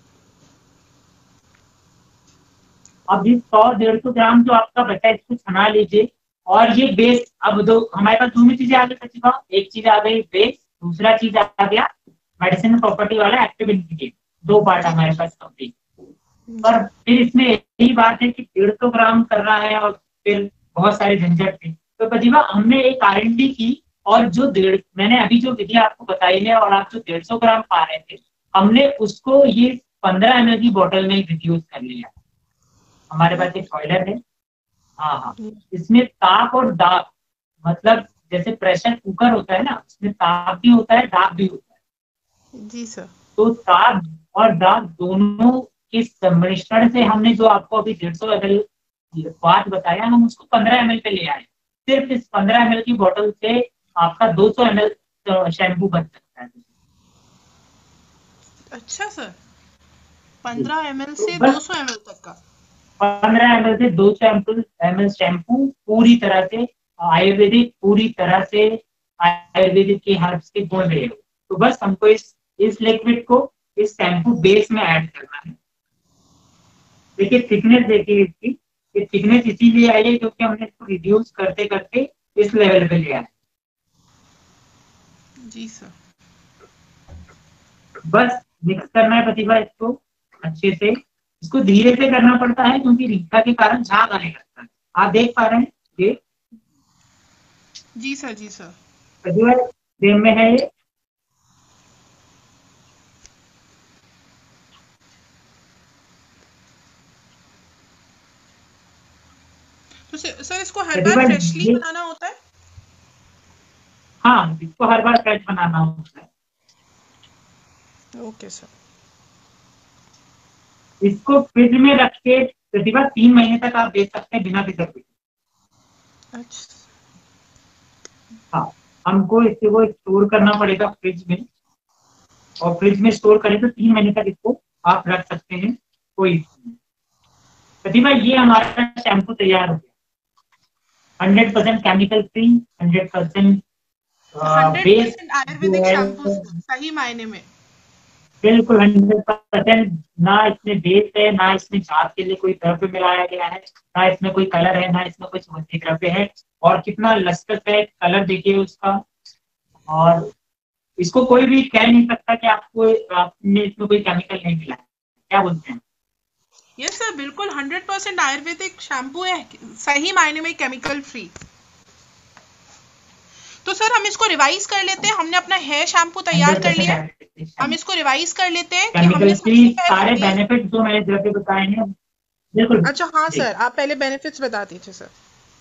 अब ये सौ डेढ़ सौ ग्राम जो आपका बचा है इसको छना लीजिए। और ये बेस, अब दो हमारे पास दो चीजें आ गई प्रतिभा, एक चीज आ गई बेस, दूसरा चीज आ गया मेडिसिनल प्रॉपर्टी वाला एक्टिव इंग्रेडिएंट, दो पार्ट हमारे पास कंप्लीट। और फिर इसमें यही बात है कि डेढ़ सौ ग्राम कर रहा है और फिर बहुत सारे झंझट थे, तो प्रतिभा हमने एक आर एन डी की, और जो डेढ़ मैंने अभी जो विधि आपको बताई है और आप जो डेढ़ सौ ग्राम पा रहे थे, हमने उसको ये पंद्रह एम एल की बोतल में रिड्यूस कर लिया। हमारे पास एक बॉयलर है, हाँ हाँ, इसमें ताप और दाब, मतलब जैसे प्रेशर कुकर होता है ना, उसमें ताप भी होता है दाब भी होता है। जी सर। तो ताप और दाब दोनों के सम्मिश्रण से हमने जो आपको अभी डेढ़ सौ एम एल बात बताया, हम उसको पंद्रह एम एल पे ले आए। सिर्फ इस पंद्रह एम एल की बोतल से आपका दो सौ एम एल शैम्पू बन सकता है। अच्छा सर, पंद्रह एम एल से तो दो सौ एम एल तक का? पंद्रह एम एल से दो सौ एम एल शैम्पू, पूरी तरह से आयुर्वेदिक, पूरी तरह से आयुर्वेदिक के हर्ब्स के गुण रहे हो। तो बस हमको इस इस लिक्विड को इस शैम्पू बेस में ऐड करना है। देखिए थिकनेस, देखिए इसकी, ये थिकनेस इसीलिए आई है क्योंकि हमने इसको रिड्यूस करते करते इस लेवल पे लिया है। जी सर। बस मिक्स करना है प्रतिभा इसको अच्छे से। इसको धीरे से करना पड़ता है क्योंकि रिक्ता के कारण झाग आने लगता है। आप देख पा रहे हैं ये? जी सर। जी सर। प्रतिभा फ्रेम में है ये? तो सर इसको हर बार फ्रेशली बनाना होता है? हाँ, इसको हर बार फ्रेश बनाना होता है। Okay sir. इसको फ्रिज में रख के प्रतिभा तीन महीने तक आप दे सकते हैं बिना प्रिजर्वेटिव। अच्छा। हाँ, हमको इसको वो स्टोर करना पड़ेगा फ्रिज में, और फ्रिज में स्टोर करें तो तीन महीने तक इसको आप रख सकते हैं, कोई प्रतिभा। ये हमारा शैम्पू तैयार हो गया, hundred percent chemical free, hundred percent based Ayurvedic shampoo सही मायने में। बिल्कुल हंड्रेड परसेंट, ना इसमें बेस है, ना इसमें झाग के लिए कोई द्रव्य मिलाया गया है, ना इसमें कोई कलर है, ना इसमें कोई सुगंधित द्रव्य है। और कितना लस्कत है, कलर देखिए उसका। और इसको कोई भी कह नहीं सकता कि आपको आपने इसमें कोई केमिकल नहीं मिला है। क्या बोलते हैं? यस सर, बिल्कुल हंड्रेड परसेंट आयुर्वेदिक शैम्पू है, सही मायने में केमिकल फ्री। तो सर हम इसको रिवाइज कर लेते हैं, हमने अपना हेयर शैम्पू तैयार कर लिया, हम इसको रिवाइज कर लेते हैं कि हमने सारे बेनिफिट जो मैंने द्रव्य बताए हैं। बिल्कुल। अच्छा हाँ सर, आप पहले बेनिफिट्स बता दीजिए सर।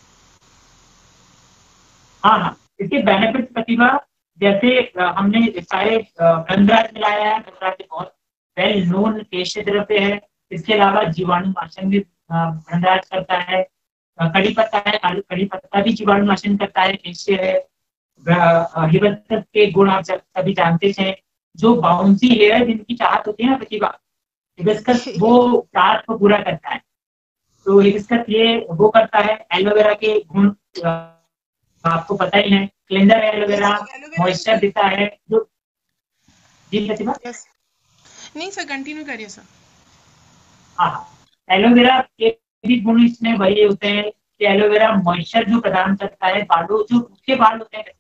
हाँ हाँ, इसके बेनिफिट्स प्रतिभा, जैसे हमने सारे गंधराज मिलाया है, गंधराज बहुत वेल नोन केश द्रव्य है। इसके अलावा जीवाणु नाशन भी गंधराज करता है। कड़ी पत्ता है, आलू कड़ी पत्ता भी जीवाणु नाशन करता है, केश है। हिबिस्कस के गुण आप सभी जानते हैं, जो बाउंसी हेयर जिनकी चाहत होती है ना प्रतिभा, हिबिस्कस वो चाहत को पूरा करता है। तो हिबिस्कस ये वो करता है। एलोवेरा के गुण आपको पता ही है, क्लेंजर एलोवेरा मॉइस्चर देता है जो। जी प्रतिभा? नहीं सर, कंटिन्यू करिए सर। हाँ, एलोवेरा के भी गुण इसमें वही होते हैं कि एलोवेरा मॉइस्चर जो प्रदान करता है, बालों जो उसके बाल होते हैं प्रतिभा,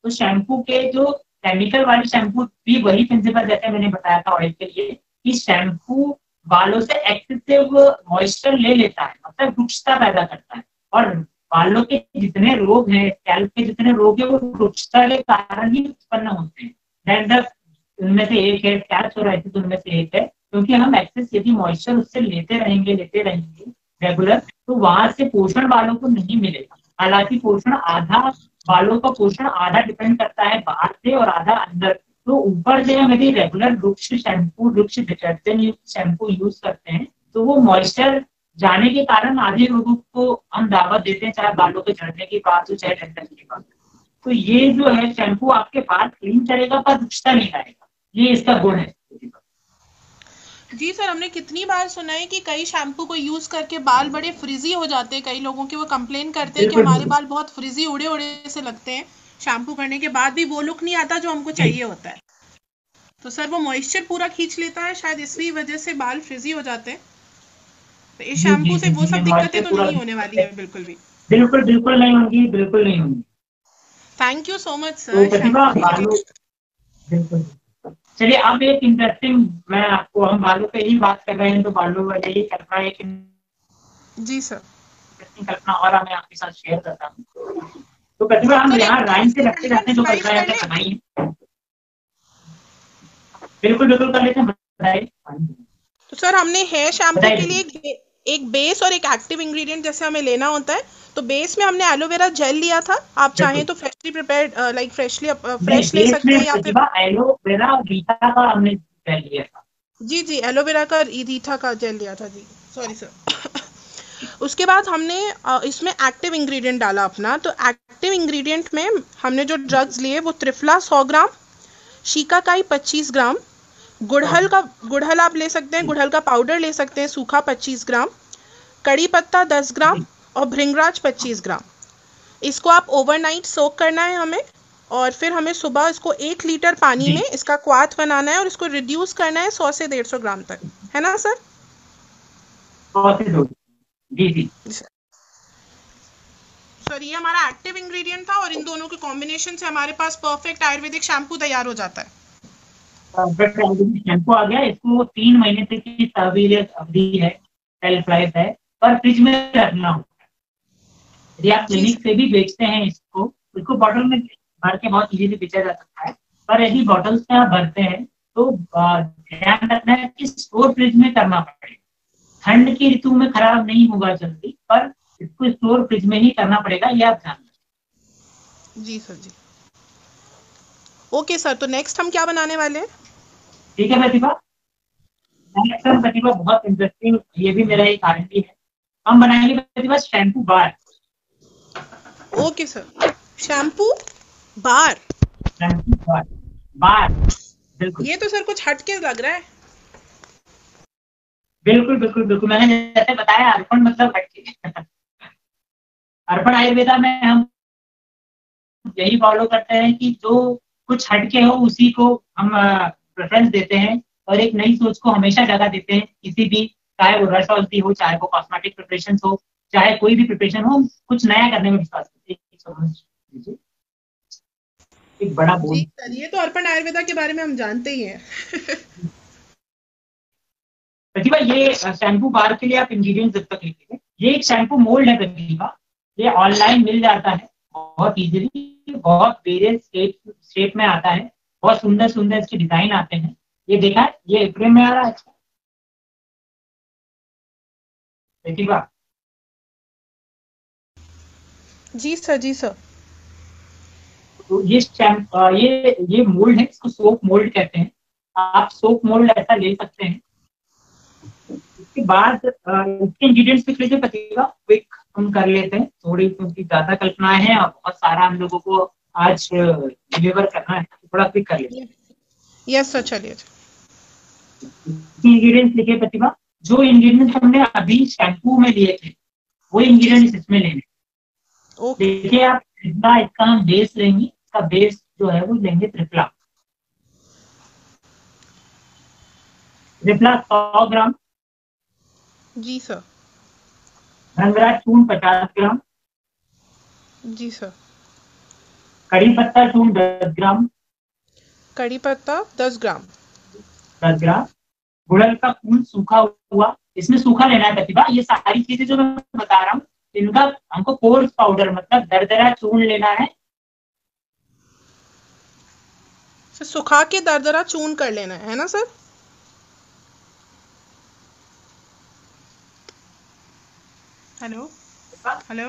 तो शैम्पू के जो केमिकल वाले शैम्पू भी वही प्रिंसिपल जैसे मैंने बताया था ऑयल के लिए कि शैम्पू बालों से एक्सेसिव मॉइस्चर ले लेता है, मतलब रुक्षता पैदा करता है। और बालों के जितने रोग हैं, स्कैल्प के जितने रोग हैं, वो रुक्षता के कारण ही उत्पन्न होते हैं। डैंड्रफ उनमें से एक है, स्कैल्प सोराइसिस उनमें से एक है, क्योंकि हम एक्सेस यदि मॉइस्चर उससे लेते रहेंगे लेते रहेंगे रेगुलर, तो वहां से पोषण बालों को नहीं मिलेगा। हालांकि पोषण आधा, बालों का पोषण आधा डिपेंड करता है बाहर से और आधा अंदर। तो ऊपर से हम यदि रेगुलर वृक्ष शैम्पू, वृक्ष डिटर्जेंट शैम्पू यूज करते हैं, तो वो मॉइस्चर जाने के कारण आधे रोगों को हम दावत देते हैं, चाहे बालों के झड़ने की बात हो चाहे डंडन की बात। तो ये जो है शैम्पू आपके बाल क्लीन करेगा पर रुकता नहीं आएगा, ये इसका गुण है। जी सर, हमने कितनी बार सुना है कि कई शैम्पू को यूज करके बाल बड़े फ्रिजी हो जाते हैं। कई लोगों के वो कंप्लेन करते हैं कि हमारे बाल बहुत फ्रिजी उड़े उड़े से लगते हैं, शैम्पू करने के बाद भी वो लुक नहीं आता जो हमको चाहिए होता है। तो सर वो मॉइस्चर पूरा खींच लेता है, शायद इसी वजह से बाल फ्रिजी हो जाते हैं। तो इस शैम्पू से वो सब दिक्कतें तो नहीं होने वाली है बिल्कुल भी? बिल्कुल बिल्कुल नहीं होंगी, बिल्कुल नहीं होंगी। थैंक यू सो मच तो सर। बिल्कुल। चलिए अब एक इंटरेस्टिंग, मैं आपको, हम बालों पे ही बात कर रहे हैं तो बालों वाले ही कल्पना, एक जी सर इंटरेस्टिंग कल्पना और मैं आपके साथ शेयर करता हूँ। तो प्रतिभा हम यहाँ राइन से रखते जाते हैं, जो कल्पना यहाँ बनाई है। बिल्कुल बिल्कुल कर लेते हैं, बताइए। तो सर हमने हेयर शैम्पू के लिए एक बेस और एक एक्टिव इंग्रेडिएंट जैसे हमें लेना होता है। तो बेस में हमने एलोवेरा जेल लिया था, आप चाहें तो freshly prepared like freshly fresh ले सकते हैं या फिर एलोवेरा और रीठा का हमने जेल लिया था। जी जी, एलोवेरा का रीठा का जेल लिया था जी, सॉरी सर। उसके बाद हमने इसमें एक्टिव इंग्रेडिएंट डाला अपना। तो एक्टिव इंग्रेडिएंट में हमने जो ड्रग्स लिए वो त्रिफला सौ ग्राम, शिकाकाई पच्चीस ग्राम, गुड़हल का गुड़हल आप ले सकते हैं, गुड़हल का पाउडर ले सकते हैं सूखा पच्चीस ग्राम, कड़ी पत्ता दस ग्राम और भृंगराज पच्चीस ग्राम। इसको आप ओवरनाइट सोक करना है हमें, और फिर हमें सुबह इसको एक लीटर पानी में इसका क्वाथ बनाना है और इसको रिड्यूस करना है सौ से डेढ़ सौ ग्राम तक, है ना सर? जी जी सर, ये हमारा एक्टिव इंग्रेडिएंट था और इन दोनों के कॉम्बिनेशन से हमारे पास परफेक्ट आयुर्वेदिक शैम्पू तैयार हो जाता है। शैम्पू आ गया। इसको तीन महीने तक की सर्विलेंस अवधि है, सेल्फ लाइफ है, पर फ्रिज में रखना होता है। यदि आप क्लिनिक से भी बेचते हैं इसको, इसको बॉटल में भर के बहुत इजीली बेचा जा सकता है, पर यदि बॉटल से आप भरते हैं तो ध्यान रखना है कि स्टोर फ्रिज में करना पड़ेगा। ठंड की ऋतु में खराब नहीं होगा जल्दी, पर इसको स्टोर फ्रिज में ही करना पड़ेगा, ये आप ध्यान रखें। जी सर जी। ओके सर, तो नेक्स्ट हम क्या बनाने वाले हैं? ठीक है प्रतिभा, नेक्स्ट हम प्रतिभा बहुत इंटरेस्टिंग, ये भी मेरा एक आरएनडी है, हम बनाएंगे Pratibha shampoo bar. Okay sir, shampoo bar. Shampoo bar bar बिल्कुल। ये तो सर कुछ हटके लग रहा है। बिल्कुल बिल्कुल बिल्कुल, मैंने जैसे बताया अर्पण मतलब हटके। अर्पण आयुर्वेदा में हम यही फॉलो करते हैं कि जो कुछ हटके हो उसी को हम प्रेफरेंस देते हैं और एक नई सोच को हमेशा जगह देते हैं। किसी भी, चाहे वो रस औषधि हो, चाहे वो कॉस्मेटिक प्रिपरेशन हो, चाहे कोई भी प्रिपरेशन हो, कुछ नया करने में विश्वास करते हैं। एक बड़ा बोल, ये तो अर्पण आयुर्वेदा के बारे में हम जानते ही हैं। प्रतिभा ये शैम्पू बार के लिए आप इंग्रेडिएंट्स जब तक लिखेंगे, ये एक शैम्पू मोल्ड है प्रतिभा, ये ऑनलाइन मिल जाता है बहुत इजीली, बहुत वेरियस शेप शेप में आता है, बहुत सुंदर सुंदर इसके डिजाइन आते हैं। ये देखा है, ये फ्रेम में आ रहा है प्रतिभा। जी सर जी सर। तो ये शैम्पू, ये ये मोल्ड है, इसको सोप मोल्ड कहते हैं। आप सोप मोल्ड ऐसा ले सकते हैं। इसके बाद इसके इंग्रेडिएंट्स लिख लीजिए प्रतिभा, क्विक हम कर लेते हैं थोड़ी, क्योंकि ज्यादा कल्पनाएं हैं और बहुत सारा हम लोगों को आज डिलीवर करना है, थोड़ा क्विक कर लेते हैं। यस सर, चलिए। इंग्रेडिएंट्स लिखिए प्रतिभा। जो इंग्रेडिएंट्स हमने अभी शैम्पू में लिए थे वो इंग्रेडिएंट्स इसमें लेने। देखिए आप, इसका इसका हम बेस लेंगे, इसका बेस जो है वो लेंगे त्रिफला। त्रिफला सौ ग्राम। जी सर। भृंगराज चूर्ण पचास ग्राम। जी सर। कड़ी पत्ता चूर्ण दस ग्राम, कड़ी पत्ता दस ग्राम, दस ग्राम, गुड़हल का फूल सूखा हुआ, इसमें सूखा लेना है प्रतिभा। ये सारी चीजें जो मैं बता रहा हूँ इनका हमको कोर्स पाउडर मतलब दरदरा चूर्ण लेना है। सर सुखा के दरदरा चूर्ण कर लेना है ना सर? हेलो हेलो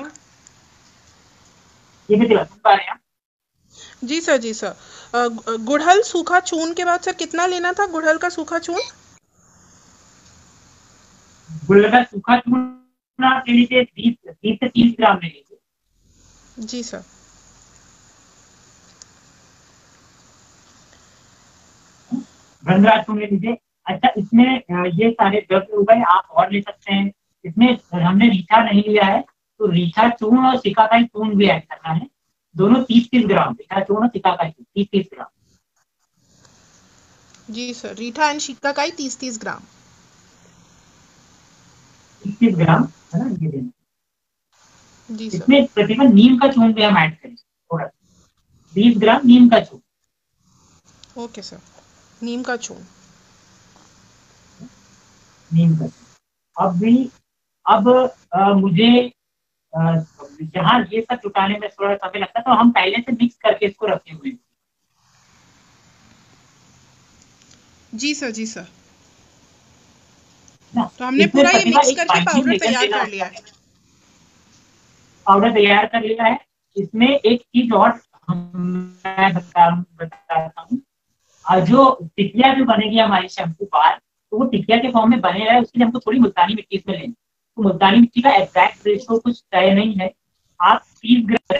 ये प्रतिभा सुन पा रहे हैं आप? जी सर जी सर। अ, गुड़हल सूखा चूर्ण के बाद सर कितना लेना था गुड़हल का सूखा चूर्ण? गुड़हल का सूखा चूर्ण आप ले लीजिए बीस बीस से तीस ग्राम ले लीजिए। जी सर। भृंगराज चूर्ण ले लीजिए। अच्छा, इसमें ये सारे द्रव्य हो गए, आप और ले सकते हैं। इसमें हमने रीठा नहीं लिया है तो रीठा चूर्ण और सिकाकाई चूर्ण भी ऐड करना है, दोनों तीस तीस ग्राम, रीठा चूर्ण और सिकाकाई चूर्ण तीस तीस ग्राम। जी सर, रीठा एंड शिकाकाई तीस तीस ग्राम, तीस तीस ग्राम है ना, ये देना। जी सर। इसमें प्रतिभा नीम का चूर्ण भी हम ऐड करें थोड़ा, बीस ग्राम नीम का चूर्ण। ओके सर, नीम का चूर्ण, नीम का चूर्ण। अब भी अब आ, मुझे जहाँ ये सब जुटाने में थोड़ा समय लगता है तो हम पहले से मिक्स करके इसको रखे हुए हैं। जी सर जी सर। ना, तो हमने पूरा ये मिक्स करके पाउडर तैयार कर लिया है। पाउडर तैयार कर लिया है। इसमें एक चीज और मैं बता बताता हूँ, जो टिकिया जो बनेगी हमारी शैम्पू बार, तो वो टिकिया के फॉर्म में बने रहे उसके लिए हमको थोड़ी मुल्तानी मिट्टी इसमें लेनी। तो मुल्तानी मिट्टी का एग्जैक्ट रेशो कुछ तय नहीं है, आप तीस ग्राम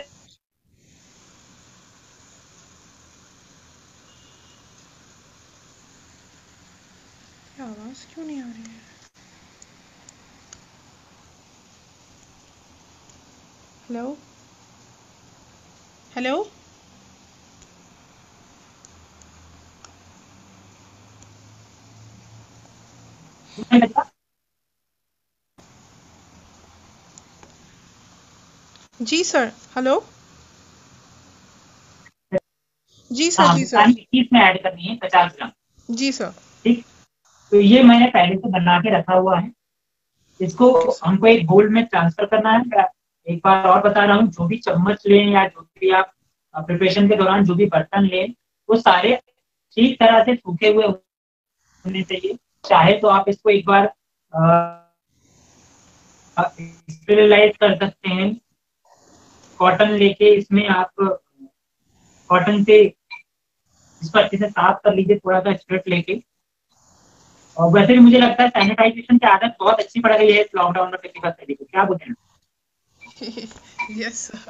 आवाज क्यों नहीं आ रही है? हेलो हेलो जी सर, हेलो जी सर जी सर। मिट्टी इसमें ऐड करनी है पचास ग्राम। जी सर। ठीक, तो ये मैंने पहले से बना के रखा हुआ है, इसको हमको एक बोल में ट्रांसफर करना है। एक बार और बता रहा हूँ, जो भी चम्मच लें या जो भी आप प्रिपरेशन के दौरान जो भी बर्तन लें वो सारे ठीक तरह से सूखे हुए होने चाहिए। चाहे तो आप इसको एक बार स्टेरिलाइज कर सकते हैं, कॉटन लेके इसमें आप कॉटन से इसको अच्छे से साफ कर लीजिए, थोड़ा सा स्प्रेट लेके। और वैसे भी मुझे लगता है सैनिटाइजेशन की आदत बहुत अच्छी पड़ गई है इस लॉकडाउन में प्रतिभा सभी को, क्या बोलते हैं? Yes sir.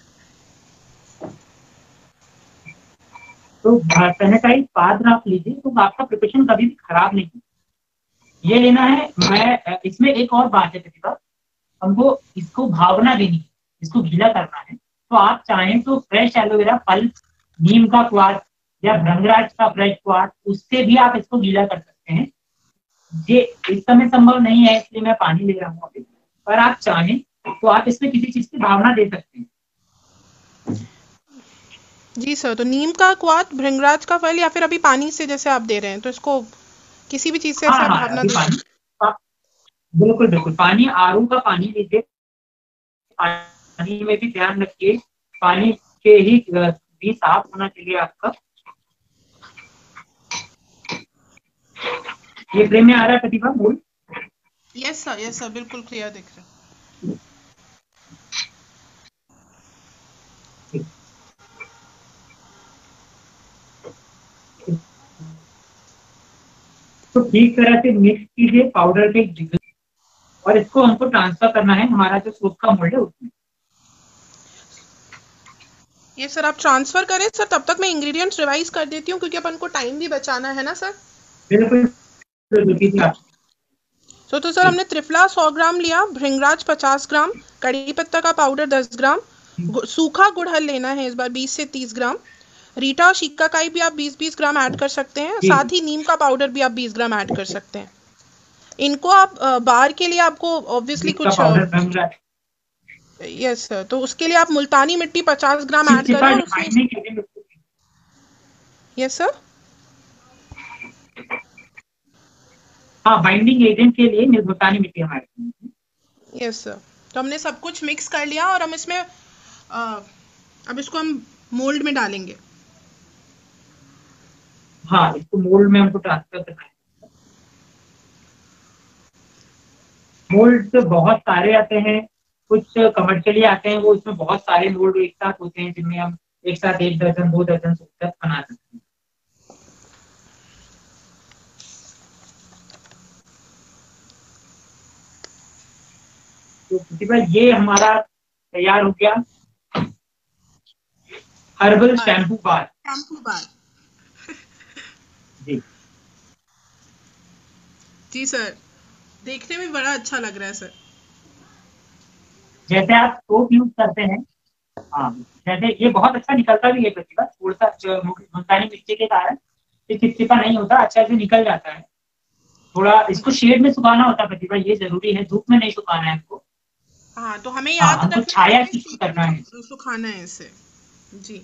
तो सैनिटाइज पात्र आप लीजिए तो आपका प्रिपरेशन कभी भी खराब नहीं है। ये लेना है। मैं इसमें एक और बात है प्रतिभा, हमको इसको भावना देनी है, इसको गीला करना है। तो आप चाहें तो फ्रेश एलोवेरा पल्प, नीम का क्वार्ट या भृंगराज का फ्रेश क्वार्ट, उससे भी आप इसको गीला कर सकते हैं। ये इस समय संभव नहीं है इसलिए मैं पानी ले रहा हूँ अभी, पर आप चाहें तो आप इसमें किसी चीज की भावना दे सकते हैं। जी सर, तो नीम का क्वार्ट, भृंगराज का फल या फिर अभी पानी से जैसे आप दे रहे हैं तो इसको किसी भी चीज से ऐसा भावना दे सकते हैं। बिल्कुल बिल्कुल, पानी आरू का पानी लीजिए, पानी में भी ध्यान रखिए पानी के ही भी साफ होना चाहिए आपका। ये फ्रेम में आ रहा है प्रतिभा मूल? यस सर, यस सर, बिल्कुल क्लियर दिख रहा है। तो ठीक तरह से मिक्स कीजिए पाउडर के जिगल, और इसको हमको ट्रांसफर करना है हमारा जो सूप का मोल्ड है उसमें। ये सर आप ट्रांसफर करें सर, तब तक मैं इंग्रेडिएंट्स रिवाइज कर देती हूँ क्योंकि अपन को टाइम भी बचाना है ना सर। बिल्कुल। तो तो सर हमने त्रिफला सौ ग्राम लिया, भृंगराज पचास ग्राम, कड़ी पत्ता का पाउडर दस ग्राम, सूखा गुड़हल लेना है इस बार बीस से तीस ग्राम, रीठा और शिकाकाई भी आप बीस बीस ग्राम ऐड कर सकते हैं, साथ ही नीम का पाउडर भी आप बीस ग्राम ऐड कर सकते हैं। इनको आप बार के लिए आपको ऑब्वियसली कुछ यस सर, तो उसके लिए आप मुल्तानी मिट्टी पचास ग्राम ऐड चिपचिपा करें और उसमें। बाइंडिंग के लिए उसको- यस सर। हाँ, बाइंडिंग एजेंट के लिए मुल्तानी मिट्टी हमारे पास है। यस सर, तो हमने सब कुछ मिक्स कर लिया और हम इसमें अ, अब इसको हम मोल्ड में डालेंगे। हाँ, इसको मोल्ड में हमको ट्रांसफर करना है। मोल्ड तो बहुत सारे आते हैं, कुछ कमर्शियली आते हैं, वो इसमें बहुत सारे मोल्ड एक साथ होते हैं जिनमें हम एक साथ एक दर्जन दो दर्जन तक बना सकते हैं। तो प्रतिभा, ये हमारा तैयार हो गया herbal bar shampoo bar. Shampoo bar. जी जी सर, देखने में बड़ा अच्छा लग रहा है सर। जैसे आप सोप यूज करते हैं, हाँ, जैसे ये बहुत अच्छा निकलता भी है प्रतिभा, थोड़ा सा जो मुल्तानी मिट्टी के कारण ये चिपचिपा नहीं होता, अच्छा से निकल जाता है। थोड़ा इसको शेड में सुखाना होता है प्रतिभा, ये जरूरी है, धूप में नहीं सुखाना है हमको। हाँ, तो हमें हाँ, याद हमको रखना है छाया कि की शेड करना में है। सु- सुखाना है इसे। जी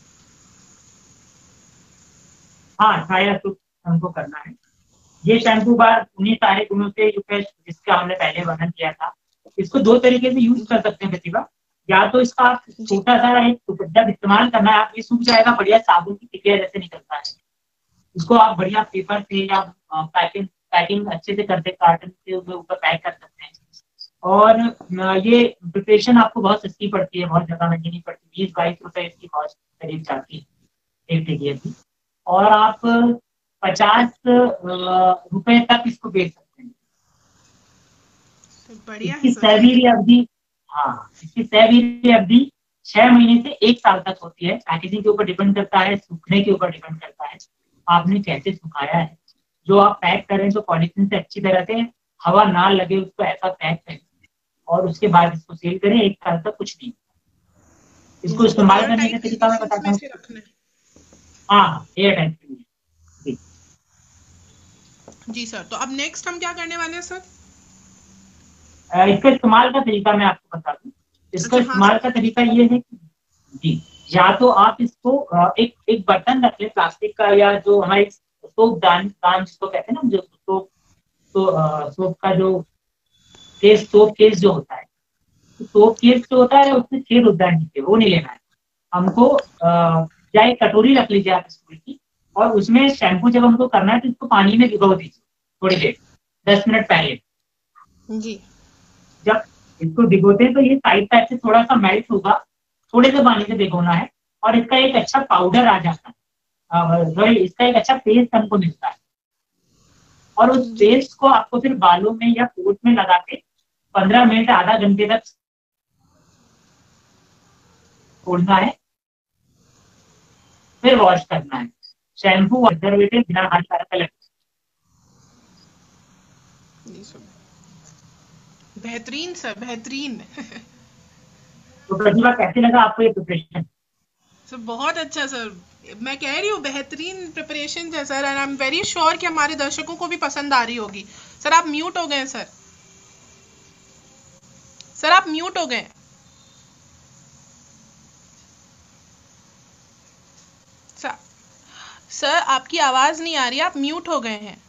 हाँ, छाया सूट हमको करना है। ये शैम्पू बार उन्हीं सारे गुणों से युक्त है जिसका हमने पहले वर्णन किया था। इसको दो तरीके से यूज कर सकते हैं प्रतिभा। या तो इसका आप जी छोटा सा एक, जब इस्तेमाल करना है आप, ये सूख जाएगा, बढ़िया साबुन की टिकिया जैसे निकलता है। इसको आप बढ़िया पेपर से या पैकिंग पैकिंग अच्छे से करते कार्टन के ऊपर पैक कर सकते हैं। और अ, ये प्रिपरेशन आपको बहुत सस्ती पड़ती है, बहुत ज्यादा महंगी नहीं पड़ती, बीस बाईस रुपए इसकी कॉस्ट करीब जाती है एक टिकिया की। और आप पचास रुपए तक इसको बेच सकते हैं। तो बढ़िया है इसकी सर ये तो। सैलरी अवधि, हाँ, इसकी सैलरी अवधि छह महीने से एक साल तक होती है। पैकेजिंग के ऊपर डिपेंड करता है, सूखने के ऊपर डिपेंड करता है, आपने कैसे सुखाया है। जो आप पैक करें तो पॉलिथीन से अच्छी तरह से हवा ना लगे उसको ऐसा पैक करें, और उसके बाद इसको सेल करें, एक साल तक कुछ नहीं। इसको इसको इस्तेमाल एयर करने का टाइट तरीका मैं कंडीशंस बताता में हूँ। से रखना है। हाँ, एयर टाइट के लिए। जी जी सर, तो अब नेक्स्ट हम क्या करने वाले हैं सर? अ, इसका इस्तेमाल का तरीका मैं आपको बता दूं। इसका अच्छा हाँ इस्तेमाल सर। का तरीका ये है कि जी, या तो आप इसको अ, एक एक बर्तन रख लें प्लास्टिक का, या जो हमारे सोप दान दान जिसको कहते हैं ना, जो सोप, तो अ, सोप का जो केस, सोप केस जो होता है, तो सोप केस जो होता है उसमें छेद होता है नीचे, वो नहीं लेना है हमको। अ, या एक कटोरी रख लीजिए आप स्कूल की, और उसमें शैम्पू जब हमको करना है तो इसको पानी में भिगो दीजिए थोड़ी देर, दस मिनट पहले। जी जब इसको भिगोते हैं तो ये साइड साइड से थोड़ा सा मेल्ट होगा, थोड़े से पानी से भिगोना है, और इसका एक अच्छा पाउडर आ जाता है, सॉरी, इसका एक अच्छा पेस्ट हमको मिलता है। और उस जी पेस्ट को आपको फिर बालों में या कोट में लगा के पंद्रह मिनट आधा घंटे तक छोड़ना है, फिर वॉश करना है। शैम्पू कंजर्वेटिव बिना हानिकारक कलर। जी सर, बेहतरीन सर, बेहतरीन। तो प्रतिभा, कैसे लगा आपको ये प्रिपरेशन? सर बहुत अच्छा सर, मैं कह रही हूँ बेहतरीन प्रिपरेशन है sir, and I am very sure कि हमारे दर्शकों को भी पसंद आ रही होगी। सर आप म्यूट हो गए हैं सर। सर आप म्यूट हो गए। सर सर आपकी आवाज नहीं आ रही, आप म्यूट हो गए हैं।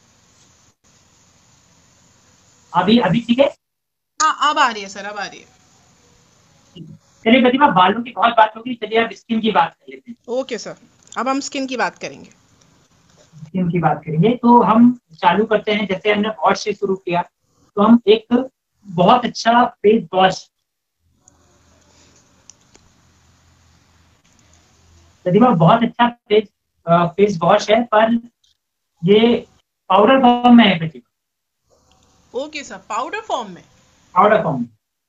अभी अभी ठीक है? हाँ अब आ रही है सर, अब आ रही है। चलिए प्रतिभा, बालों की बहुत बात होगी, चलिए आप स्किन की बात कर लेते हैं। ओके सर, अब हम स्किन की बात करेंगे। स्किन की बात करेंगे तो हम चालू करते हैं। जैसे हमने वॉश से शुरू किया, तो हम एक बहुत अच्छा फेस वॉश, प्रतिभा बहुत अच्छा फेस फेस वॉश है, पर ये पाउडर फॉर्म में है Pratibha, okay sir, powder form में। पाउडर फॉर्म में।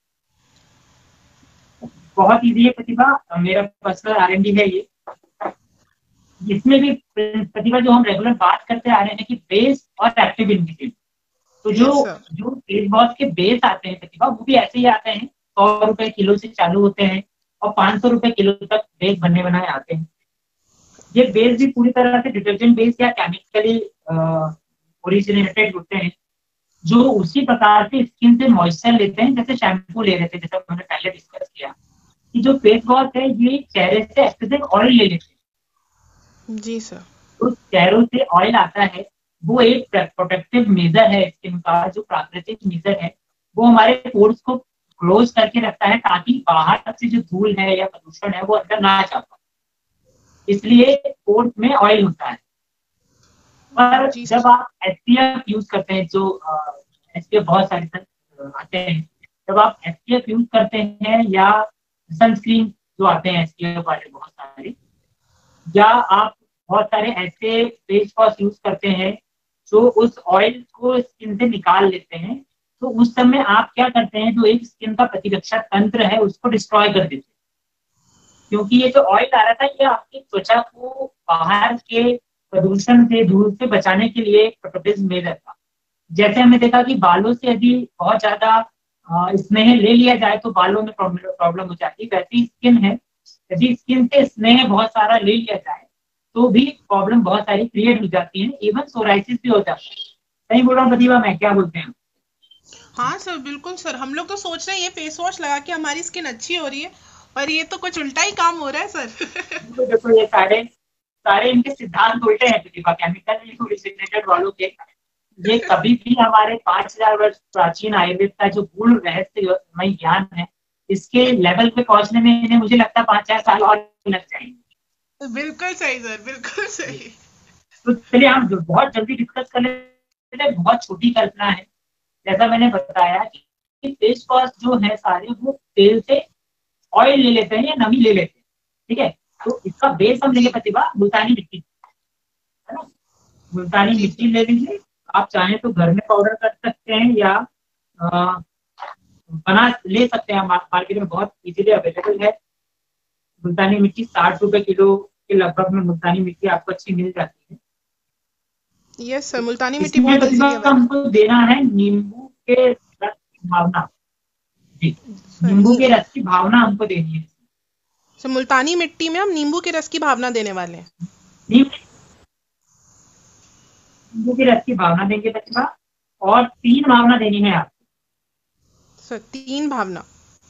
बहुत इजी है प्रतिभा, मेरा पर्सनल आर एन डी है ये। इसमें भी प्रतिभा जो हम रेगुलर बात करते आ रहे हैं कि बेस और एक्टिव इंग्रेडिएंट, तो जो यस सर। जो फेस वॉश के बेस आते हैं प्रतिभा, वो भी ऐसे ही आते हैं, सौ रुपए किलो से चालू होते हैं और पांच सौ रुपए किलो तक बेस बनने बनाए आते हैं। ये बेस भी पूरी तरह से डिटर्जेंट बेस या केमिकली ओरिजिनेटेड होते हैं। जो उसी प्रकार से स्किन से मॉइस्चर लेते हैं जैसे शैम्पू ले रहे थे, जैसे हमने पहले डिस्कस किया कि जो फेस वॉश है ये चेहरे से एक्सेसिव ऑयल ले लेते हैं। जी सर। तो चेहरों से ऑयल आता है, वो एक प्रोटेक्टिव मेजर है स्किन का, जो प्राकृतिक मेजर है, वो हमारे पोर्स को क्लोज करके रखता है ताकि बाहर से जो धूल है या प्रदूषण है वो अंदर ना जा पाए, इसलिए पोर्स में ऑयल होता है। पर जब आप एस पी एफ यूज करते हैं, जो एस पी एफ बहुत सारे आते हैं, जब आप एस पी एफ यूज करते हैं या सनस्क्रीन जो आते हैं एस पी एफ वाले बहुत सारे, या आप बहुत सारे ऐसे फेस वॉश यूज करते हैं जो उस ऑयल को स्किन से निकाल लेते हैं, तो उस समय आप क्या करते हैं, जो एक स्किन का प्रतिरक्षा तंत्र है उसको डिस्ट्रॉय कर देते हैं। क्योंकि ये जो ऑयल आ रहा था ये आपकी त्वचा को बाहर के प्रदूषण से, धूल से बचाने के लिए प्रोटेक्टिव मेजर था। जैसे हमने देखा कि बालों से यदि बहुत ज्यादा स्नेह ले लिया जाए तो बालों में प्रॉब्लम हो जाती है, वैसे ही स्किन है, यदि स्किन से स्नेह बहुत सारा ले लिया जाए तो भी प्रॉब्लम बहुत सारी क्रिएट हो जाती है, इवन सोराइसिस भी हो जाता है। सही बोल रहा हूँ प्रतिभा, मैं क्या बोलते हैं? हाँ सर, बिल्कुल सर। हम लोग तो सोच रहे हैं ये फेस वॉश लगा के हमारी स्किन अच्छी हो रही है, और ये तो कुछ उल्टा ही काम हो रहा है सर। तो देखो ये सारे सारे इनके सिद्धांत उल्टे हैं प्रतिभा, केमिकल रिलेटेड वालों के। ये कभी भी हमारे पांच हजार वर्ष प्राचीन आयुर्वेद का जो गूढ़ रहस्यमय ज्ञान है, इसके लेवल पे पहुंचने में इन्हें मुझे लगता है पांच चार साल और लग जाएंगे। बिल्कुल सही सर, बिल्कुल सही। तो चलिए हम बहुत जल्दी डिस्कस कर लेते हैं। बहुत छोटी कल्पना है, जैसा मैंने बताया कि फेस वॉश जो है सारे वो तेल से ऑयल ले लेते हैं या नमी ले लेते हैं, ठीक है। तो इसका बेस हम लेंगे प्रतिभा मुल्तानी मिट्टी, है ना। मुल्तानी मिट्टी ले लीजिए, आप चाहें तो घर में पाउडर कर सकते हैं या आ, बना ले सकते हैं, मार्केट में बहुत इजीली अवेलेबल है। मुल्तानी मिट्टी साठ रुपए किलो के लगभग में मुल्तानी मिट्टी आपको अच्छी मिल जाती है। यस सर, मुल्तानी मिट्टी बहुत इजीली अवेलेबल। हमको देना है नींबू के रस की भावना, जी नींबू के रस की भावना हमको देनी है। सर मुल्तानी मिट्टी में हम नींबू के रस की भावना देने वाले हैं। नींबू के रस की भावना देंगे बच्चा, और तीन भावना देनी है आपको। सर तीन भावना?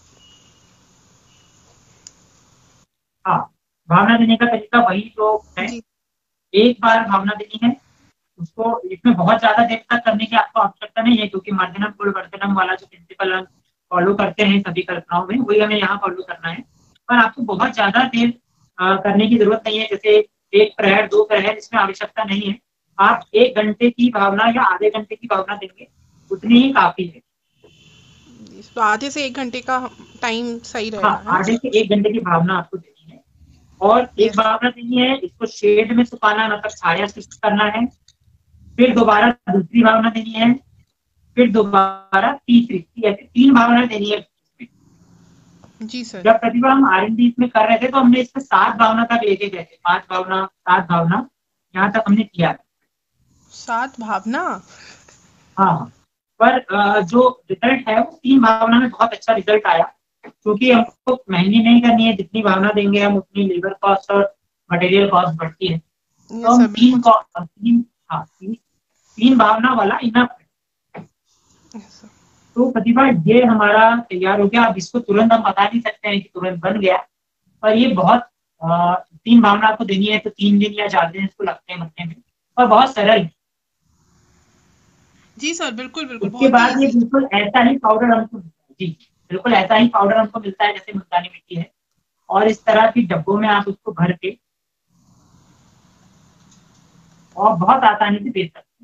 हाँ, भावना देने का तरीका वही तो है, एक बार भावना देनी है उसको। इसमें बहुत ज्यादा देर तक करने की आपको आवश्यकता नहीं है, क्योंकि मर्दनम गुणवर्धनम वाला जो प्रिंसिपल हम फॉलो करते हैं सभी कल्पनाओं में, वही हमें यहाँ फॉलो करना है। पर आपको बहुत ज्यादा देर करने की जरूरत नहीं है, जैसे एक प्रहर दो प्रहर, इसमें आवश्यकता नहीं है। आप एक घंटे की भावना या आधे घंटे की भावना देंगे उतनी ही काफी है। तो आधे से एक घंटे का टाइम सही रहेगा। हाँ, आधे से एक घंटे की भावना आपको देनी है, और एक भावना देनी है, इसको शेड में सुखाना, मतलब छाया से करना है। फिर दोबारा दूसरी भावना देनी है, फिर दोबारा तीसरी, ऐसे तीन भावना देनी है। जी सर। जब प्रतिभा हम आर एन डी इसमें कर रहे थे तो हमने इसमें सात भावना तक लेके गए थे, पांच भावना सात भावना यहाँ तक हमने किया। सात भावना? हाँ, पर जो रिजल्ट है वो तीन भावना में बहुत अच्छा रिजल्ट आया, क्योंकि हमको महंगी नहीं करनी है, जितनी भावना देंगे हम उतनी लेबर कॉस्ट और मटेरियल कॉस्ट बढ़ती है। तो हम तीन तीन हाँ तीन, तीन भावना वाला इनफ है। तो प्रतिभा ये हमारा तैयार हो गया। अब इसको तुरंत हम बता नहीं सकते हैं कि तुरंत बन गया, पर ये बहुत आ, तीन भावना आपको देनी है तो तीन दिन या चार दिन इसको लगते हैं बनने में, और बहुत सरल। जी सर, बिल्कुल बिल्कुल। उसके बाद ये बिल्कुल ऐसा ही पाउडर हमको, जी बिल्कुल ऐसा ही पाउडर हमको मिलता है जैसे मुल्तानी मिट्टी है, और इस तरह की डब्बों में आप उसको भर के और बहुत आसानी से बेच सकते हैं।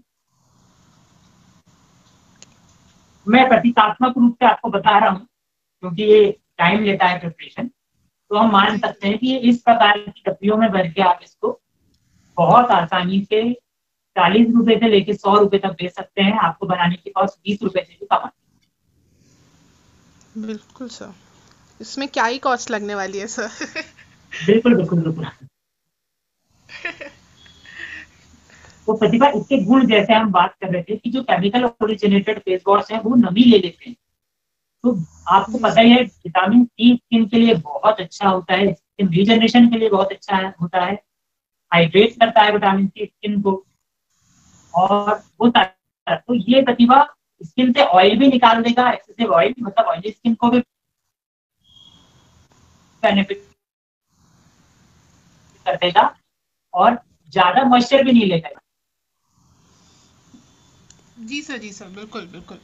मैं प्रतीकात्मक रूप से आपको बता रहा हूँ क्योंकि ये टाइम लेता है प्रिपरेशन, तो हम मान सकते हैं कि इस प्रकार की डब्बियों में भर के आप इसको बहुत आसानी से चालीस रुपए से लेकर सौ रुपए तक बेच सकते हैं। आपको बनाने की कॉस्ट बीस रुपए से भी कम आती है। बिल्कुल सर, इसमें क्या ही कॉस्ट लगने वाली है सर। बिल्कुल बिल्कुल बिल्कुल। तो प्रतिभा इसके गुण जैसे हम बात कर रहे थे कि जो केमिकल ओरिजिनेटेड फेस वॉश है वो नमी ले लेते हैं, तो आपको पता ही है विटामिन सी स्किन के लिए बहुत अच्छा होता है, स्किन रीजनरेशन के लिए बहुत अच्छा है, होता है, हाइड्रेट करता है विटामिन सी स्किन को, और वो तो ये प्रतिभा स्किन से ऑयल भी निकाल देगा, एक्सेसिव ऑयल, मतलब ऑयली स्किन को भी बेनिफिट कर देगा और ज्यादा मॉइस्चर भी नहीं लेगा। जी सर, जी सर, बिल्कुल बिल्कुल।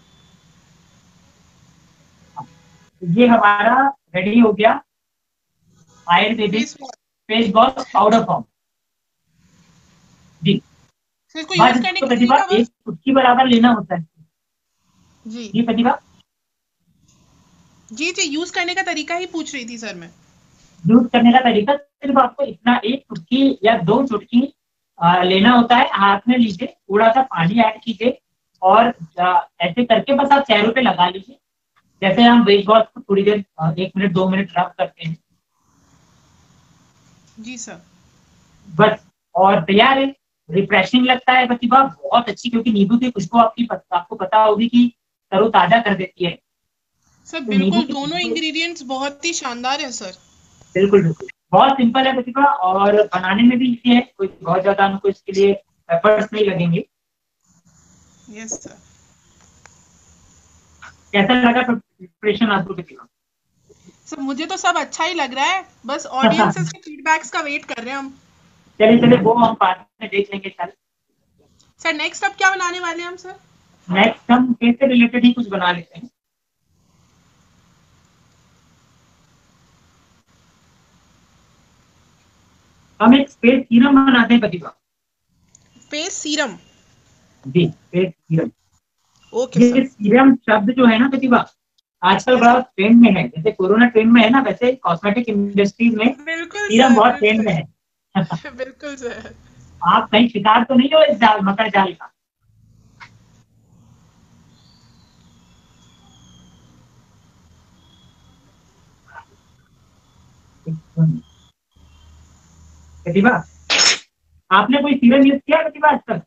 ये हमारा रेडी हो गया Ayurvedic face wash. Face wash powder form. जी, सर इसको बस यूज करने इसको का प्रतिभा तरीका एक बस। चुटकी बराबर लेना होता है। जी जी प्रतिभा, जी जी, यूज करने का तरीका ही पूछ रही थी सर मैं। यूज करने का तरीका सिर्फ आपको इतना, एक चुटकी या दो चुटकी आ, लेना होता है, हाथ में लीजिए, थोड़ा सा पानी ऐड कीजिए और आ, ऐसे करके बस आप चेहरों पे लगा लीजिए, जैसे हम फेस वॉश को थोड़ी देर आ, एक मिनट दो मिनट रब करते हैं, जी सर। बस, और तैयार है। रिफ्रेशिंग लगता है प्रतिभा, बहुत अच्छी, क्योंकि नींबू की खुशबू आपकी आपको पता होगी कि तरोताजा कर देती है। सर तो नींबू बिल्कुल, की दोनों खुशबू, इंग्रेडिएंट्स बहुत ही शानदार है सर। बिल्कुल बिल्कुल, बहुत सिंपल है प्रतिभा, और बनाने में भी इजी है, कोई बहुत ज्यादा हमको इसके लिए एफर्ट्स नहीं लगेंगे। Yes sir. कैसा लगा प्रिपरेशन आपको प्रतिभा? सर मुझे तो सब अच्छा ही लग रहा है, बस ऑडियंसेस के फीडबैक्स का वेट कर रहे हैं हम। चलिए चलिए, वो हम बाद में देख लेंगे। चल, सर नेक्स्ट अब क्या बनाने वाले हैं हम सर? नेक्स्ट हम फेस से रिलेटेड ही कुछ बना लेते हैं। हम एक फेस सीरम बनाते हैं प्रतिभा। Face serum. जी, फेस सीरम। ओके ये सर। सीरम शब्द जो है ना प्रतिभा, आजकल यस बड़ा सर। ट्रेंड में है, जैसे कोरोना ट्रेंड में है ना, वैसे कॉस्मेटिक इंडस्ट्रीज में बिल्कुल सीरम सर, बहुत ट्रेंड बिल्कुल। में है। बिल्कुल सर। आप कहीं शिकार तो नहीं हो इस जाल, मकर जाल का? प्रतिभा, आपने कोई सीरम यूज किया प्रतिभा आज तक?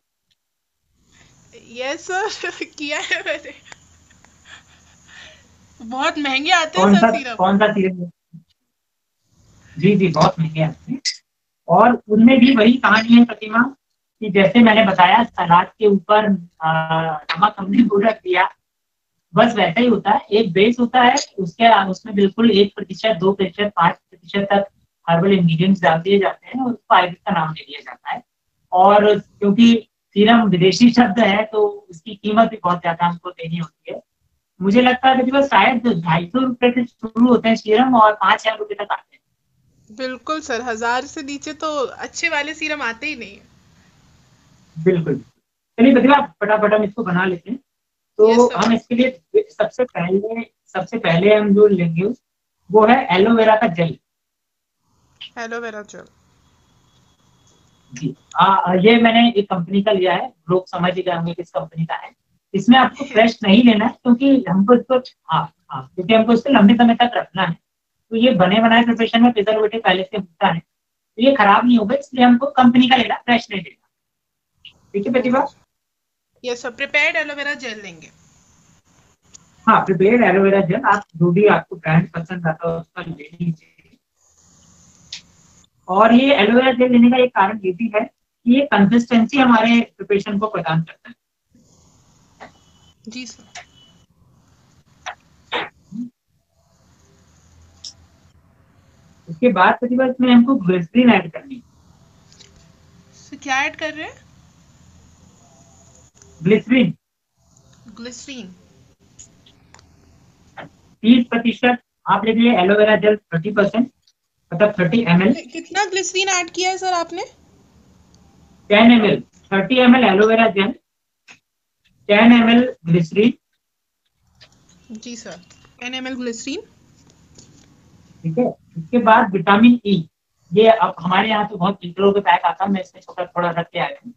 यस सर, किया है मैंने। बहुत महंगे आते हैं कौन सर सा सीरम। कौन सा सीरम? जी जी, बहुत महंगे आते हैं, और उनमें भी वही कहानी है प्रतिमा, कि जैसे मैंने बताया सलाद के ऊपर आ, नमक हमने पूरा दिया, बस वैसा ही होता है। एक बेस होता है, उसके उसमें बिल्कुल एक प्रतिशत दो प्रतिशत पांच प्रतिशत तक हर्बल इंग्रेडिएंट्स डाल दिए जाते हैं और उसको आयुर्वेद का नाम दे दिया जाता है। और क्योंकि सीरम विदेशी शब्द है तो उसकी कीमत भी बहुत ज्यादा हमको देनी होती है। मुझे लगता है कि बस शायद ढाई सौ रुपए से शुरू होते हैं सीरम और पांच हजार रुपए तक आते हैं। बिल्कुल सर, हजार से नीचे तो अच्छे वाले सीरम आते ही नहीं है। बिल्कुल। चलिए प्रतिभा, फटाफट हम इसको बना लेते हैं। यस तो सर। हम इसके लिए सबसे पहले सबसे पहले हम जो लेंगे वो है एलोवेरा का जेल। Aloe vera gel. जी, आ, ये मैंने एक कंपनी का लिया है, लोग समझ ही गए होंगे किस कंपनी का है। इसमें आपको फ्रेश नहीं लेना है, क्योंकि हमको इसको, हाँ हाँ, क्योंकि हमको इसको लंबे समय तक रखना है। तो ये बने बनाए प्रिपरेशन में प्रिजर्वेटिव पहले से होता है, तो ये खराब नहीं होगा, इसलिए हमको कंपनी का लेना, फ्रेश नहीं लेना। ठीक है okay. Pratibha? Yes sir, prepared aloe vera gel लेंगे। हाँ, प्रिपेयर्ड एलोवेरा जेल, आप जो भी आपको ब्रांड पसंद आता है उसका ले लीजिए। और ये एलोवेरा जेल लेने का एक कारण ये भी है कि ये कंसिस्टेंसी हमारे प्रिपरेशन को प्रदान करता है। जी सर। उसके बाद प्रतिभा इसमें हमको ग्लिसरीन ऐड करनी है। सर क्या ऐड कर रहे हैं? Glycerine glycerine. तीस प्रतिशत आप ले लीजिए, एलोवेरा जेल थर्टी परसेंट, मतलब थर्टी एम एल। कितना ग्लिसरीन ऐड किया है सर आपने? Ten M L, thirty M L aloe vera gel, ten M L glycerine. जी sir, ten M L glycerine. ठीक है, इसके बाद विटामिन ई, ये अब हमारे यहाँ तो बहुत लीटरों का पैक आता है, मैं इसमें छोटा थोड़ा रख के आया हूँ।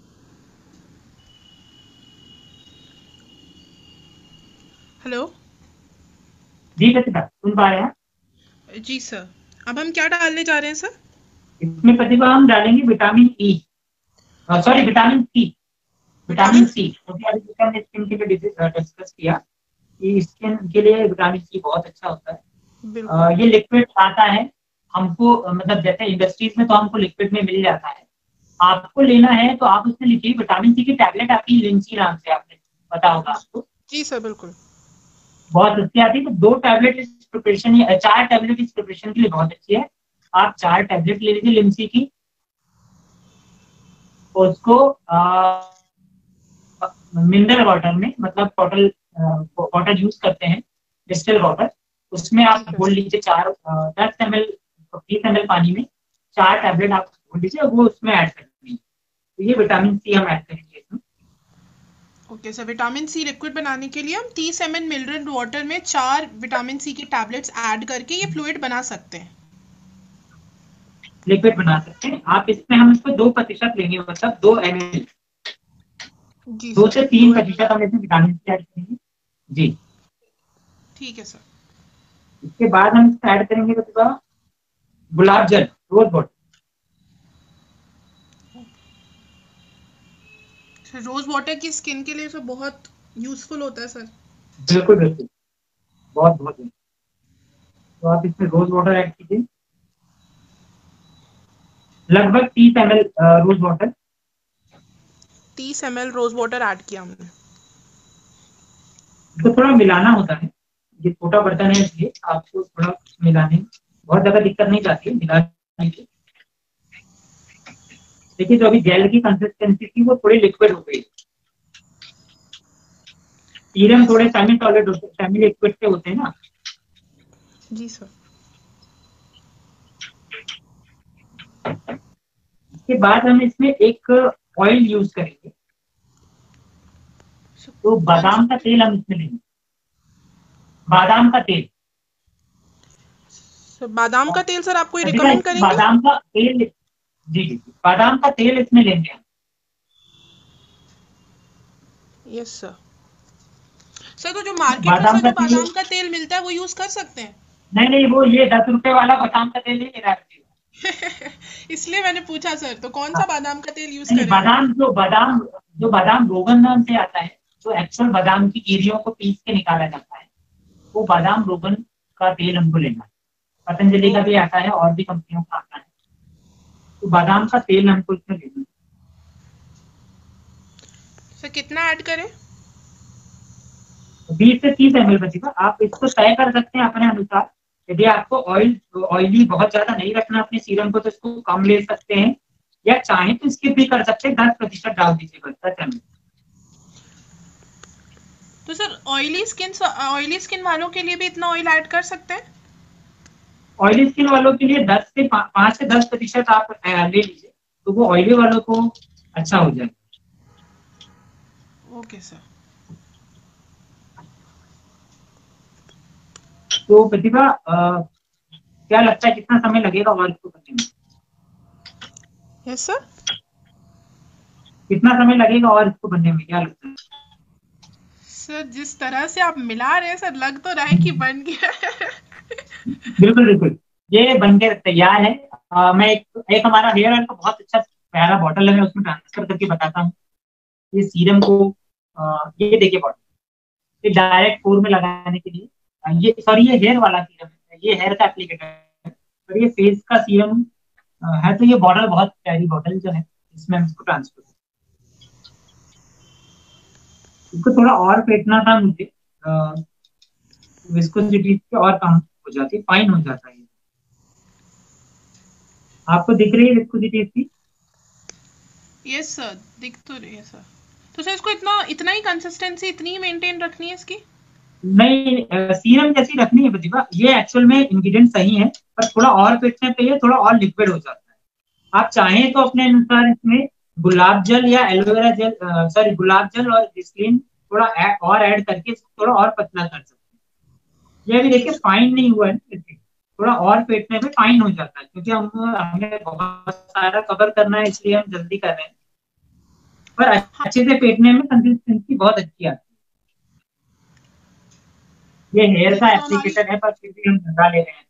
हेलो। जी प्रतिभा, सुन पा रहे हैं? जी सर, अब हम क्या डालने जा रहे हैं सर? इसमें प्रतिभा हम डालेंगे vitamin E, sorry vitamin C, vitamin C, क्योंकि अभी जैसे हमने स्किन के लिए डिस्कस किया कि स्किन के लिए विटामिन सी बहुत अच्छा होता है। बिल्कुल। ये लिक्विड आता है हमको, मतलब जैसे इंडस्ट्रीज में तो हमको लिक्विड में मिल जाता है, आपको लेना है तो आप उसमें लिखिए विटामिन सी की टैबलेट आती है लिंची नाम से, आपने पता होगा आपको। जी सर बिल्कुल। बहुत अच्छी आती है। तो दो टैबलेट इस प्रिपरेशन या चार टैबलेट इस प्रिपरेशन के लिए बहुत अच्छी है। आप चार टैबलेट ले लीजिए लिमसी की, उसको मिनरल वाटर में, मतलब बॉटल वाटर यूज करते हैं डिस्टिल वाटर, उसमें आप ठीक है घोल सर। लीजिए चार दस एम एल बीस एम एल पानी में चार टैबलेट आप घोल लीजिए, वो उसमें ऐड कर दीजिए। तो ये विटामिन सी हम ऐड करेंगे इसमें। Okay sir, vitamin C liquid बनाने के लिए हम तीस एम एल मिनरल वाटर में चार विटामिन सी की टैबलेट्स ऐड करके ये फ्लूइड बना सकते हैं। लिक्विड बना सकते हैं आप। इसमें हम इसको दो प्रतिशत लेंगे, मतलब दो एम एल, जी दो सर, से दो तीन एम एल। प्रतिशत हम इसमें विटामिन सी ऐड करेंगे जी। ठीक है सर। इसके बाद हम इसमें ऐड करेंगे तो गुलाब जल, rose water. Sir rose water की स्किन के लिए तो बहुत यूजफुल होता है सर। बिल्कुल बिल्कुल, बहुत बहुत। तो आप इसमें रोज वाटर ऐड कीजिए, लगभग तीस एम एल रोज वाटर। तीस M L rose water add किया हमने। तो थोड़ा मिलाना होता है, ये छोटा बर्तन है इसलिए आपको थोड़ा मिलाने में बहुत ज्यादा दिक्कत नहीं जाती है मिलाने की। देखिए जो अभी जेल की कंसिस्टेंसी थी वो थोड़ी लिक्विड हो गई। सीरम यस थोड़े सर। सेमी सॉलिड होते हैं, सेमी लिक्विड के होते हैं ना। जी सर। इसके बाद हम इसमें एक ऑयल यूज करेंगे, सर तो कौन सा? बादाम का तेल हम इसमें लेंगे, बादाम का तेल। सर बादाम का तेल सर आप कोई प्रतिभा, रिकमेंड इसमें करेंगे? बादाम का तेल, जी जी जी, बादाम का तेल इसमें लेंगे हम। Yes sir. सर तो जो मार्केट में बादाम सर का जो तेल, बादाम का तेल मिलता है वो यूज कर सकते हैं? नहीं नहीं, वो ये दस रुपए वाला बादाम का तेल नहीं ले रहा है। इसलिए मैंने पूछा सर, तो कौन हाँ, सा बादाम का तेल यूज नहीं करें हम? बादाम, जो बादाम जो बादाम रोगन नाम से आता है, जो एक्चुअल बादाम की गिरियों को पीस के निकाला जाता है, वो बादाम रोगन का तेल हमको लेना है। पतंजलि का भी ओके आता है और भी कंपनियों का आता है। तो बादाम का तेल हमको इसमें लेना है। सर कितना ऐड करें? बीस से तीस एम एल बचेगा। आप इसको तय कर सकते हैं अपने अनुसार। यदि आपको ऑयल ऑयली बहुत ज्यादा नहीं रखना अपने सीरम को, तो इसको कम ले सकते हैं, या चाहे तो स्किप भी कर सकते हैं, दस प्रतिशत डाल दीजिए बस, दस एम एल। तो sir oily skin oily skin वालों के लिए भी इतना ऑयल ऐड कर सकते हैं? ऑयली स्किन वालों के लिए दस से पांच से दस प्रतिशत आप ले लीजिए, तो वो ऑयली वालों को अच्छा हो जाएगा। Okay sir. तो प्रतिभा, अ, क्या लगता है कितना समय लगेगा और इसको करने में? Yes sir. कितना समय लगेगा और इसको बनने में, क्या लगता है? सर जिस तरह से आप मिला रहे हैं सर, लग तो रहा है कि बन गया है। बिल्कुल बिल्कुल, ये बनकर तैयार है। अ, मैं एक, एक हमारा हेयर ऑयल का बहुत अच्छा प्यारा बॉटल है, मैं उसमें ट्रांसफर करके बताता हूँ। ये सीरम को, अ, ये देखिए बॉटल, ये डायरेक्ट कोर में लगाने के लिए। अ, ये सॉरी, ये हेयर वाला सीरम है, ये हेयर का एप्लीकेटर है। और ये फेस का सीरम है। तो ये बॉटल बहुत प्यारी बॉटल जो है, इसमें हम इसको ट्रांसफर, इसको थोड़ा और फेंटना था मुझे, विस्कोसिटी और कम हो जाती है, फाइन हो जाता है। आपको दिख रही है विस्कोसिटी इसकी? यस सर, दिख तो रही है सर। तो सर इसको इतना इतना ही कंसिस्टेंसी इतनी ही मेंटेन रखनी है इसकी? नहीं, सीरम जैसी रखनी है प्रतिभा। ये एक्चुअल में इंग्रेडिएंट सही है, पर थोड़ा और फेंटने पे ये थोड़ा और लिक्विड हो जाता है। आप चाहें तो अपने अनुसार इसमें गुलाब जल या एलोवेरा जल, सॉरी गुलाब जल और ग्लिसरीन थोड़ा ऐड और ऐड करके इसको थोड़ा और पतला कर सकते हैं। ये भी जी देखिए सर। फाइन नहीं हुआ है, थोड़ा और फेंटने पे फाइन हो जाता है, क्योंकि हम हमें बहुत सारा कवर करना है, इसलिए हम जल्दी कर रहे हैं। पर हाँ अच्छे से फेंटने में कंसिस्टेंसी बहुत अच्छी आती है। ये हेयर ये का तो हमारी। एप्लीकेशन है, पर फिर भी हम लगा ले रहे हैं।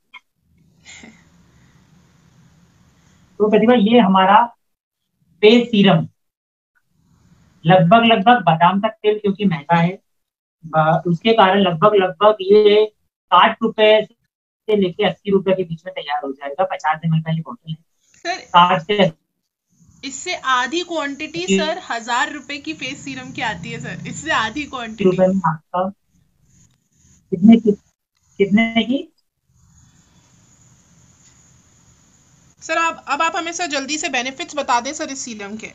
तो प्रतिभा, ये हमारा फेस सीरम, लगभग लगभग बादाम का तेल क्योंकि महंगा है, बा- उसके कारण लगभग लगभग ये साठ रुपए से लेके अस्सी रुपए के बीच में तैयार हो जाएगा। पचास एम एल का ये बॉटल है, सर साठ से इससे आधी क्वांटिटी सर हजार रुपए की फेस सीरम की आती है सर, इससे आधी क्वांटिटी। रुपए में आपका कितने कि, कितने की? सर आप अब आप हमें सर जल्दी से बेनिफिट्स बता दें सर इस सीरम के।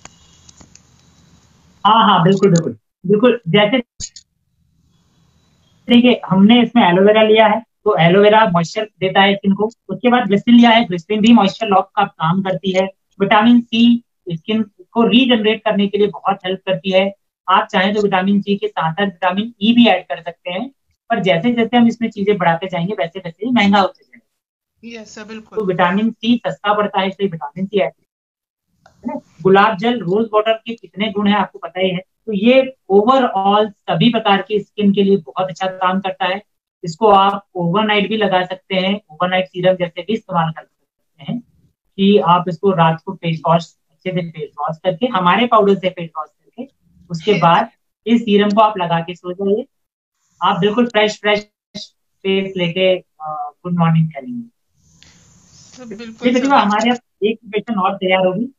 हाँ हाँ बिल्कुल बिल्कुल बिल्कुल। जैसे देखिए हमने इसमें एलोवेरा लिया है, तो एलोवेरा मॉइस्चर देता है स्किन को। उसके बाद ग्लिसरीन लिया है, ग्लिसरीन भी मॉइस्चर लॉक का काम करती है। विटामिन सी स्किन को रीजनरेट करने के लिए बहुत हेल्प करती है। आप चाहें तो विटामिन सी के साथ साथ विटामिन ई भी ऐड कर सकते हैं, पर जैसे जैसे हम इसमें चीजें बढ़ाते जाएंगे वैसे वैसे ही महंगा होते जाएगा। यस सर बिल्कुल। तो विटामिन सी सस्ता पड़ता है, इसलिए विटामिन सी ऐड है ना। गुलाब जल, रोज वाटर के कितने गुण हैं आपको पता ही है। तो ये ओवरऑल सभी प्रकार की स्किन के लिए बहुत अच्छा काम करता है। इसको आप ओवरनाइट भी लगा सकते हैं, ओवरनाइट सीरम जैसे भी इस्तेमाल कर सकते हैं कि आप इसको रात को फेस वॉश अच्छे से फेस वॉश करके, हमारे पाउडर से फेस वॉश करके, उसके बाद इस सीरम को आप लगा के सो जाइए। आप बिल्कुल फ्रेश फ्रेश फेस लेके गुड मॉर्निंग करेंगे। सर बिल्कुल जी सर प्रतिभा, बिल्कुल। हमारे यहाँ एक क्वेश्चन और तैयार होगी।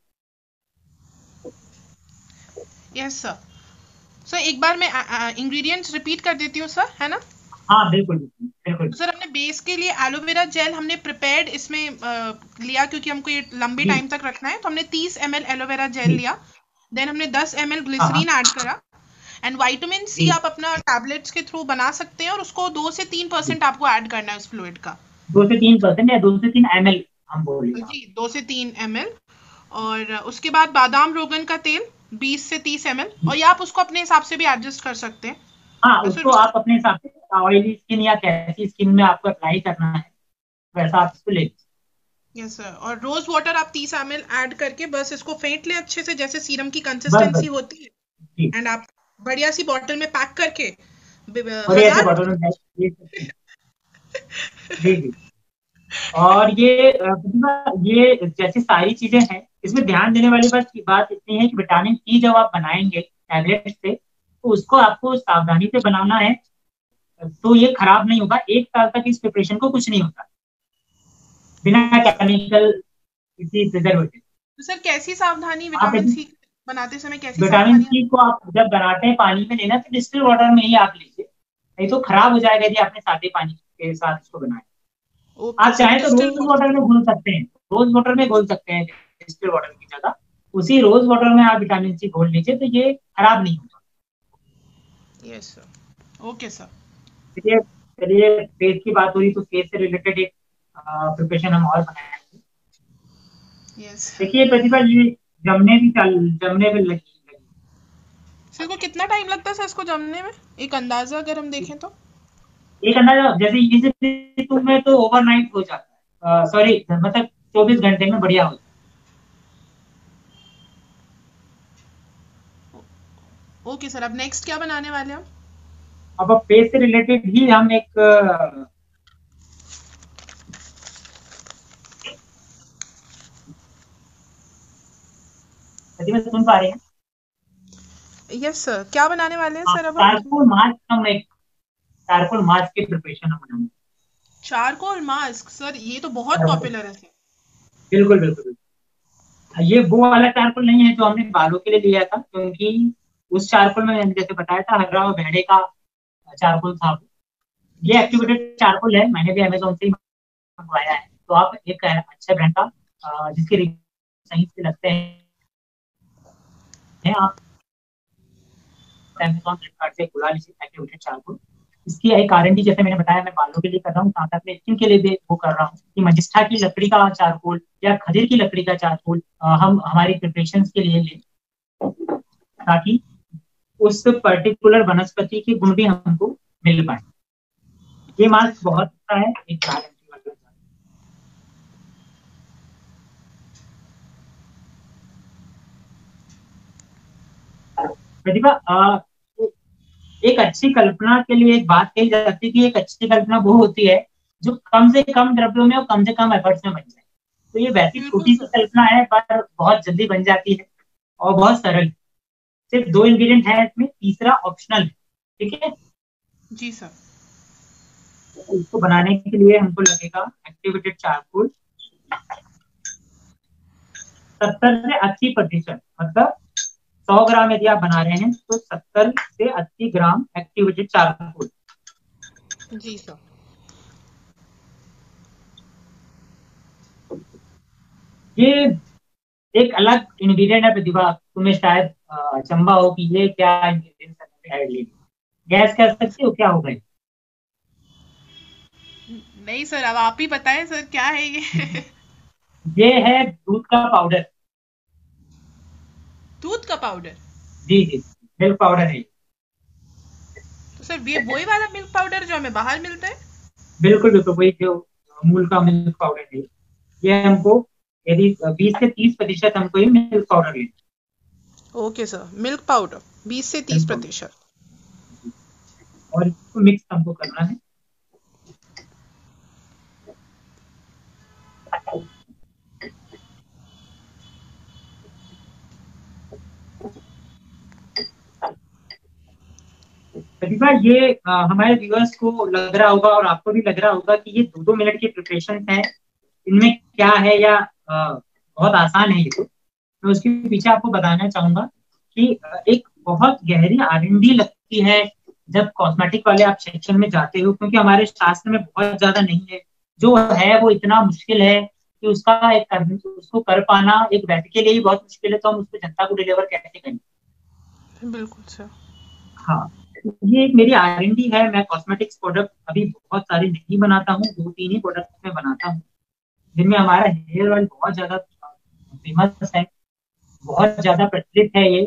Yes sir. सर एक बार मैं इंग्रेडिएंट्स रिपीट कर देती हूँ सर, है ना। हाँ बिल्कुल बिल्कुल तो बिल्कुल। सर हमने बेस के लिए एलोवेरा जेल हमने प्रिपेयर्ड इसमें अ, लिया, क्योंकि हमको ये लंबे जी टाइम तक रखना है, तो हमने तीस एम एल एलोवेरा जेल जी। लिया। देन हमने दस एम एल हाँ हाँ। ग्लिसरीन ऐड करा। एंड वाइटामिन सी जी आप अपना टैबलेट्स के थ्रू बना सकते हैं, और उसको दो से तीन जी। परसेंट आपको ऐड करना है उस फ्लूइड का। दो से तीन परसेंट या दो से तीन एम एल हम बोले आप। जी दो से तीन एम एल। और उसके बाद बादाम रोगन का तेल बीस से तीस एम एल, और या आप उसको अपने हिसाब से भी एडजस्ट कर सकते हैं। हाँ, और फिर उसको उसके आप अपने हिसाब से ऑयली स्किन या कैसी स्किन में आपको अप्लाई करना है वैसा आप इसको ले लीजिए। यस सर, और रोज वाटर आप तीस एम एल ऐड करके बस इसको फेंट ले अच्छे से, जैसे सीरम की बस कंसिस्टेंसी बस। होती जी। है। एंड आप बढ़िया सी बॉटल में पैक करके ब- और ऐसे हजार बॉटल में डाल के ले सकते हैं। जी जी। और ये अ, प्रतिभा, ये जैसी सारी चीजें हैं, इसमें ध्यान देने वाली बात बात इतनी है कि विटामिन ई जब आप बनाएंगे टैबलेट से, तो उसको आपको सावधानी से बनाना है। तो ये खराब नहीं होगा, एक साल तक इस प्रिपरेशन को कुछ नहीं होता, बिना ओके सर। केमिकल किसी प्रिजर्वेटिव। तो सर कैसी सावधानी आप विटामिन यदि सी बनाते समय कैसी विटामिन सावधानी? सी को आप जब बनाते हैं पानी में लेना, तो डिस्टिल वाटर में ही आप लीजिए, नहीं तो खराब हो जाएगा यदि आपने सादे पानी के साथ इसको बनाया। ओके आप सर, चाहें तो डिस्टिल रोज वाटर। वाटर में घोल सकते हैं, रोज वाटर में घोल सकते हैं डिस्टिल वाटर की जगह। उसी रोज वाटर में आप विटामिन सी घोल लीजिए, तो ये खराब नहीं होगा। Yes sir. Okay sir. देखिए, चलिए फेस की बात हुई तो फेस से रिलेटेड एक प्रिपरेशन हम और बनाएंगे। यस। देखिए प्रतिभा, ये जमने भी चल जमने भी लगी लगी सर को कितना टाइम लगता है सर इसको जमने में, एक अंदाजा अगर हम देखें तो? एक अंदाजा जैसे इस ऋतु में तो ओवरनाइट हो जाता है, सॉरी मतलब चौबीस घंटे में बढ़िया हो जाता ओके सर, अब नेक्स्ट क्या बनाने वाले हैं हम? है। अब फेस से रिलेटेड ही हम एक अ, प्रतिभा सुन पा रहे हैं? यस सर, क्या बनाने वाले हैं हाँ, सर अब हम? चारकोल मास्क हम एक चारकोल मास्क की प्रिपरेशन हम बनाएंगे। चारकोल मास्क सर, ये तो बहुत चारकोल, पॉपुलर है सर। बिल्कुल बिल्कुल बिल्कुल। ये वो वाला चारकोल नहीं है जो हमने बालों के लिए लिया था, क्योंकि उस चारकोल में मैंने जैसे बताया था हर्रा और भेड़े का चारकोल था। ये जी सर। एक्टिवेटेड चारकोल है, मैंने भी अमेजोन से ही मंगवाया है। तो आप एक अच्छे ब्रांड का अ, जिसके रिव्यू सही से लगते हैं, आप अमेजोन फ्लिपकार्ट से बुला लीजिए एक्टिवेटेड चारकोल। इसकी एक आर एन डी, जैसे मैंने बताया, मैं बालों के लिए कर रहा हूँ, साथ साथ में स्किन के लिए भी वो कर रहा हूँ कि मजिस्ट्रा की लकड़ी का चारकोल या खजूर की लकड़ी का चारकोल अ, हम हमारी प्रिपरेशन के लिए लें, ताकि उस पर्टिकुलर वनस्पति के गुण भी हमको मिल पाए। ये जी मास्क सर। बहुत अच्छा है, एक गारंटी वाला। प्रतिभा, अ, एक अच्छी कल्पना के लिए एक बात कही जाती है कि एक अच्छी कल्पना वो होती है जो कम से कम द्रव्यों में और कम से कम एफर्ट्स में बन जाए। तो ये वैसी बिल्कुल छोटी सी सर। कल्पना है, पर बहुत जल्दी बन जाती है और बहुत सरल। सिर्फ दो इंग्रेडिएंट है इसमें, तीसरा ऑप्शनल है। ठीक है। जी सर। तो इसको बनाने के लिए हमको लगेगा एक्टिवेटेड चारकोल, सत्तर से अस्सी प्रतिशत मतलब सौ ग्राम यदि आप बना रहे हैं तो सत्तर से अस्सी ग्राम एक्टिवेटेड चारकोल। जी सर। ये एक अलग इंग्रेडिएंट है प्रतिभा, तुम्हें शायद अचंभा हो कि ये क्या इंग्रेडिएंट ऐड ले, गैस कह सकते हो क्या होगा ये? नहीं सर, अब आप ही बताएं सर क्या है ये। ये है दूध का पाउडर। दूध का पाउडर? जी जी, मिल्क पाउडर है। तो सर ये वही वाला मिल्क पाउडर जो हमें बाहर मिलता है? बिल्कुल बिल्कुल, वही जो अमूल का मिल्क पाउडर है ये हमको, यदि बीस से तीस प्रतिशत हमको ये मिल्क पाउडर लेना। ओके सर, मिल्क पाउडर बीस से तीस प्रतिशत और इसको मिक्स हमको करना है। प्रतिभा ये आ, हमारे व्यूअर्स को लग रहा होगा और आपको भी लग रहा होगा कि ये दो दो मिनट की प्रिपरेशन है, इनमें क्या है या आ, बहुत आसान है ये तो। मैं उसके पीछे आपको बताना चाहूंगा कि आ, एक बहुत गहरी आर एन डी लगती है जब कॉस्मेटिक वाले आप सेक्शन में जाते हो, क्योंकि हमारे शास्त्र में बहुत ज्यादा नहीं है, जो है वो इतना मुश्किल है कि उसका एक कर, उसको कर पाना एक व्यक्ति के लिए ही बहुत मुश्किल है, तो हम उसको जनता को डिलीवर कैसे करेंगे। बिल्कुल सर। हाँ, ये एक मेरी आर एन डी है। मैं कॉस्मेटिक्स प्रोडक्ट अभी बहुत सारे नहीं बनाता हूँ, दो तीन ही प्रोडक्ट में बनाता हूँ, जिनमें हमारा हेयर ऑयल बहुत ज्यादा फेमस है, बहुत ज्यादा प्रचलित है ये।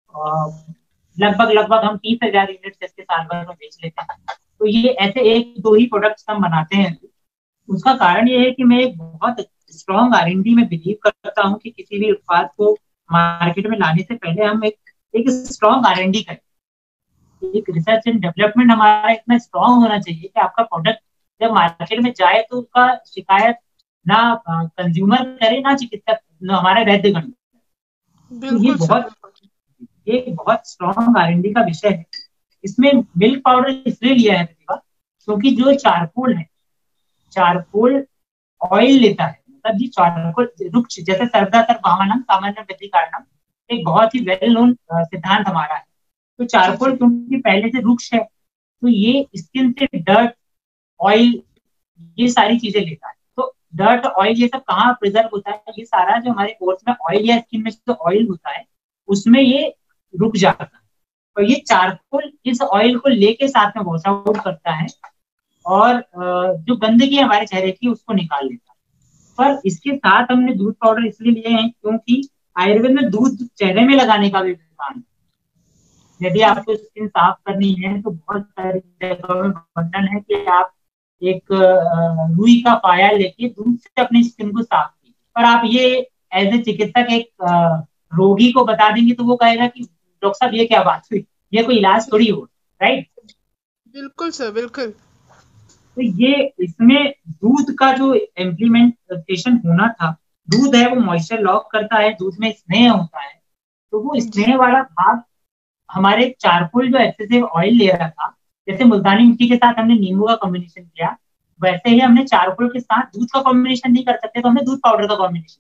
लगभग लगभग हम तीस हजार यूनिट इसके साल भर में बेच लेते हैं। तो ये ऐसे एक दो ही प्रोडक्ट्स हम बनाते हैं। उसका कारण ये है कि मैं एक बहुत स्ट्रॉन्ग आर एन डी में बिलीव करता हूँ कि किसी भी उत्पाद को मार्केट में लाने से पहले हम एक एक स्ट्रॉन्ग आर एन डी करें। एक रिसर्च एंड डेवलपमेंट हमारा इतना स्ट्रॉन्ग होना चाहिए कि आपका प्रोडक्ट जब मार्केट में जाए तो उसका शिकायत ना कंज्यूमर करे ना चिकित्सक, ना हमारा वैद्यगण। तो ये बहुत ये बहुत स्ट्रॉन्ग आर एन डी का विषय है। इसमें मिल्क पाउडर इसलिए लिया है प्रतिभा क्योंकि जो चारकोल है, चारकोल ऑयल लेता है, मतलब ये चारकोल वृक्ष जैसे सर्वदा सर्वभावानम सामान्य गति कारणम, एक बहुत ही वेल नोन सिद्धांत हमारा है। तो चारकोल क्योंकि पहले से वृक्ष है तो ये स्किन से डर्ट ऑयल ये सारी चीजें लेता है। तो डर्ट ऑयल ये सब कहाँ प्रिजर्व होता है, ये सारा जो हमारे पोर्स में ऑयल या स्किन में जो ऑयल होता है उसमें ये रुक जाता है। और ये चारकोल इस ऑयल को लेके साथ में वॉश आउट करता है और जो गंदगी है हमारे चेहरे की उसको निकाल लेता है। पर इसके साथ हमने दूध पाउडर इसलिए लिए हैं क्योंकि आयुर्वेद में दूध चेहरे में लगाने का भी विधान है। यदि आपको स्किन साफ करनी है तो बहुत सारी जगहों में वर्णन है कि आप एक रुई का पाया लेके दूध से अपनी स्किन को साफ कीजिए। पर आप ये एज ए चिकित्सक एक रोगी को बता देंगे तो वो कहेगा कि डॉक्टर साहब ये क्या बात हुई, ये कोई इलाज थोड़ी हो, राइट? बिल्कुल सर, बिल्कुल। तो ये इसमें दूध का जो इम्प्लीमेंटेशन होना था, दूध है वो मॉइस्चर लॉक करता है, दूध में स्नेह होता है, तो वो स्नेह वाला भाग हमारे चारकोल जो एक्सेसिव ऑयल ले रहा था, जैसे मुल्तानी मिट्टी के साथ हमने नींबू का कॉम्बिनेशन किया, वैसे ही हमने चारकोल के साथ दूध का कॉम्बिनेशन नहीं कर सकते, तो हमने दूध पाउडर का कॉम्बिनेशन।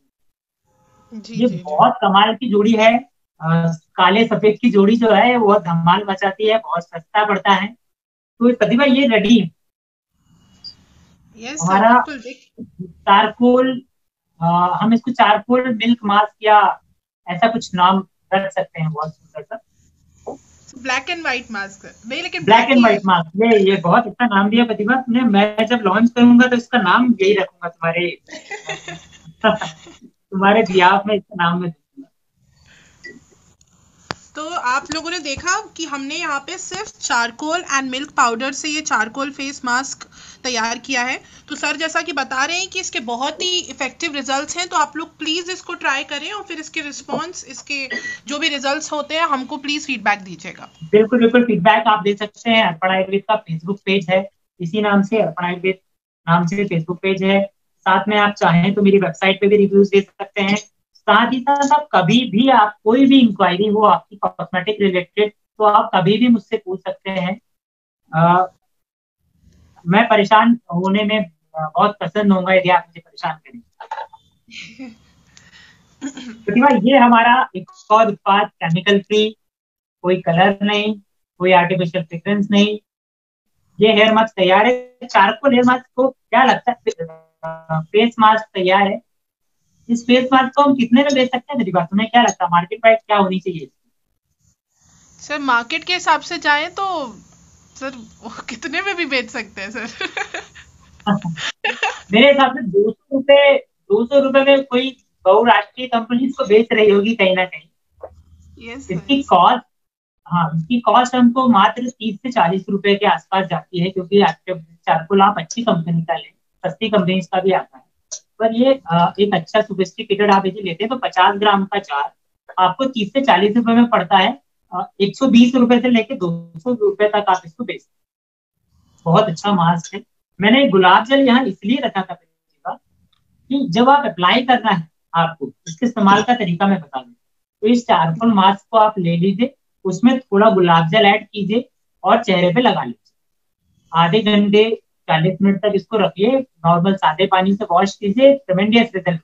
ये जी, बहुत जी. कमाल की जोड़ी है। आ, काले सफेद की जोड़ी जो है वो धमाल मचाती है, बहुत सस्ता पड़ता है। तो प्रतिभा ये रेडी है yes, हमारा चारकोल। हम इसको चारकोल मिल्क मास्क या ऐसा कुछ नाम रख सकते हैं, बहुत सुंदर सा ब्लैक एंड व्हाइट मास्क नहीं, लेकिन ब्लैक एंड व्हाइट मास्क, ये ये बहुत अच्छा नाम दिया प्रतिभा तुमने। मैं जब लॉन्च करूंगा तो इसका नाम यही रखूंगा तुम्हारे तुम्हारे बिहाफ में इसका नाम में दूंगा। तो आप लोगों ने देखा कि हमने यहाँ पे सिर्फ चारकोल एंड मिल्क पाउडर से ये चारकोल फेस मास्क तैयार किया है। तो सर जैसा कि बता रहे हैं कि इसके बहुत ही इफेक्टिव रिजल्ट्स हैं, तो आप लोग प्लीज इसको ट्राई करें और फिर इसके रिस्पांस, इसके जो भी रिजल्ट्स होते हैं हमको प्लीज फीडबैक दीजिएगा। बिल्कुल बिल्कुल, फीडबैक आप दे सकते हैं। अर्पण आयुर्वेद का फेसबुक पेज है, इसी नाम से अर्पण आयुर्वेद नाम से फेसबुक पेज है। साथ में आप चाहें तो मेरी वेबसाइट पे भी रिव्यूज दे सकते हैं। साथ ही साथ आप कभी भी, आप कोई भी इंक्वायरी हो आपकी कॉस्मेटिक रिलेटेड, तो आप कभी भी मुझसे पूछ सकते हैं। आ, मैं परेशान होने में बहुत पसंद होऊंगा यदि आप मुझे परेशान करें। प्रतिभा ये हमारा एक और उत्पाद, केमिकल फ्री, कोई कलर नहीं, कोई आर्टिफिशियल फ्रेग्रेंस नहीं, ये हेयर मास्क तैयार है। चारकोल हेयर मास्क को क्या लगता है, फेस मास्क तैयार है। इस फेस मास्क को हम कितने में बेच सकते हैं प्रतिभा, तुम्हें क्या लगता है मार्केट प्राइस क्या होनी चाहिए? सर मार्केट के हिसाब से जाए तो सर वो कितने में भी बेच सकते हैं सर। मेरे हिसाब से दो सौ रुपए दो सौ रुपए में कोई बहुराष्ट्रीय कंपनी इसको बेच रही होगी कहीं ना कहीं। यस सर, इसकी कॉस्ट, हाँ इसकी कॉस्ट हमको मात्र तीस से चालीस रुपए के आसपास जाती है, क्योंकि आपके चारकोल आप अच्छी कंपनी का लें, सस्ती कंपनी का भी आता है। पर ये अ, एक अच्छा सोफिस्टिकेटेड आप यदि लेते हैं तो पचास ग्राम का जार आपको तीस से चालीस रुपए में पड़ता है। एक सौ बीस रुपए से लेके दो सौ रुपए तक आप इसको बेचते हैं। बहुत अच्छा मास्क है। मैंने गुलाब जल यहाँ इसलिए रखा था प्रतिभा, कि जब आप अप्लाई करना है आपको, इसके इस्तेमाल का तरीका मैं बता दूं। तो इस चारकोल मास्क को आप ले लीजिए, उसमें थोड़ा गुलाब जल ऐड कीजिए और चेहरे पे लगा लीजिए। आधे घंटे चालीस मिनट तक इसको रखिए, नॉर्मल सादे पानी से वॉश कीजिए, tremendous result.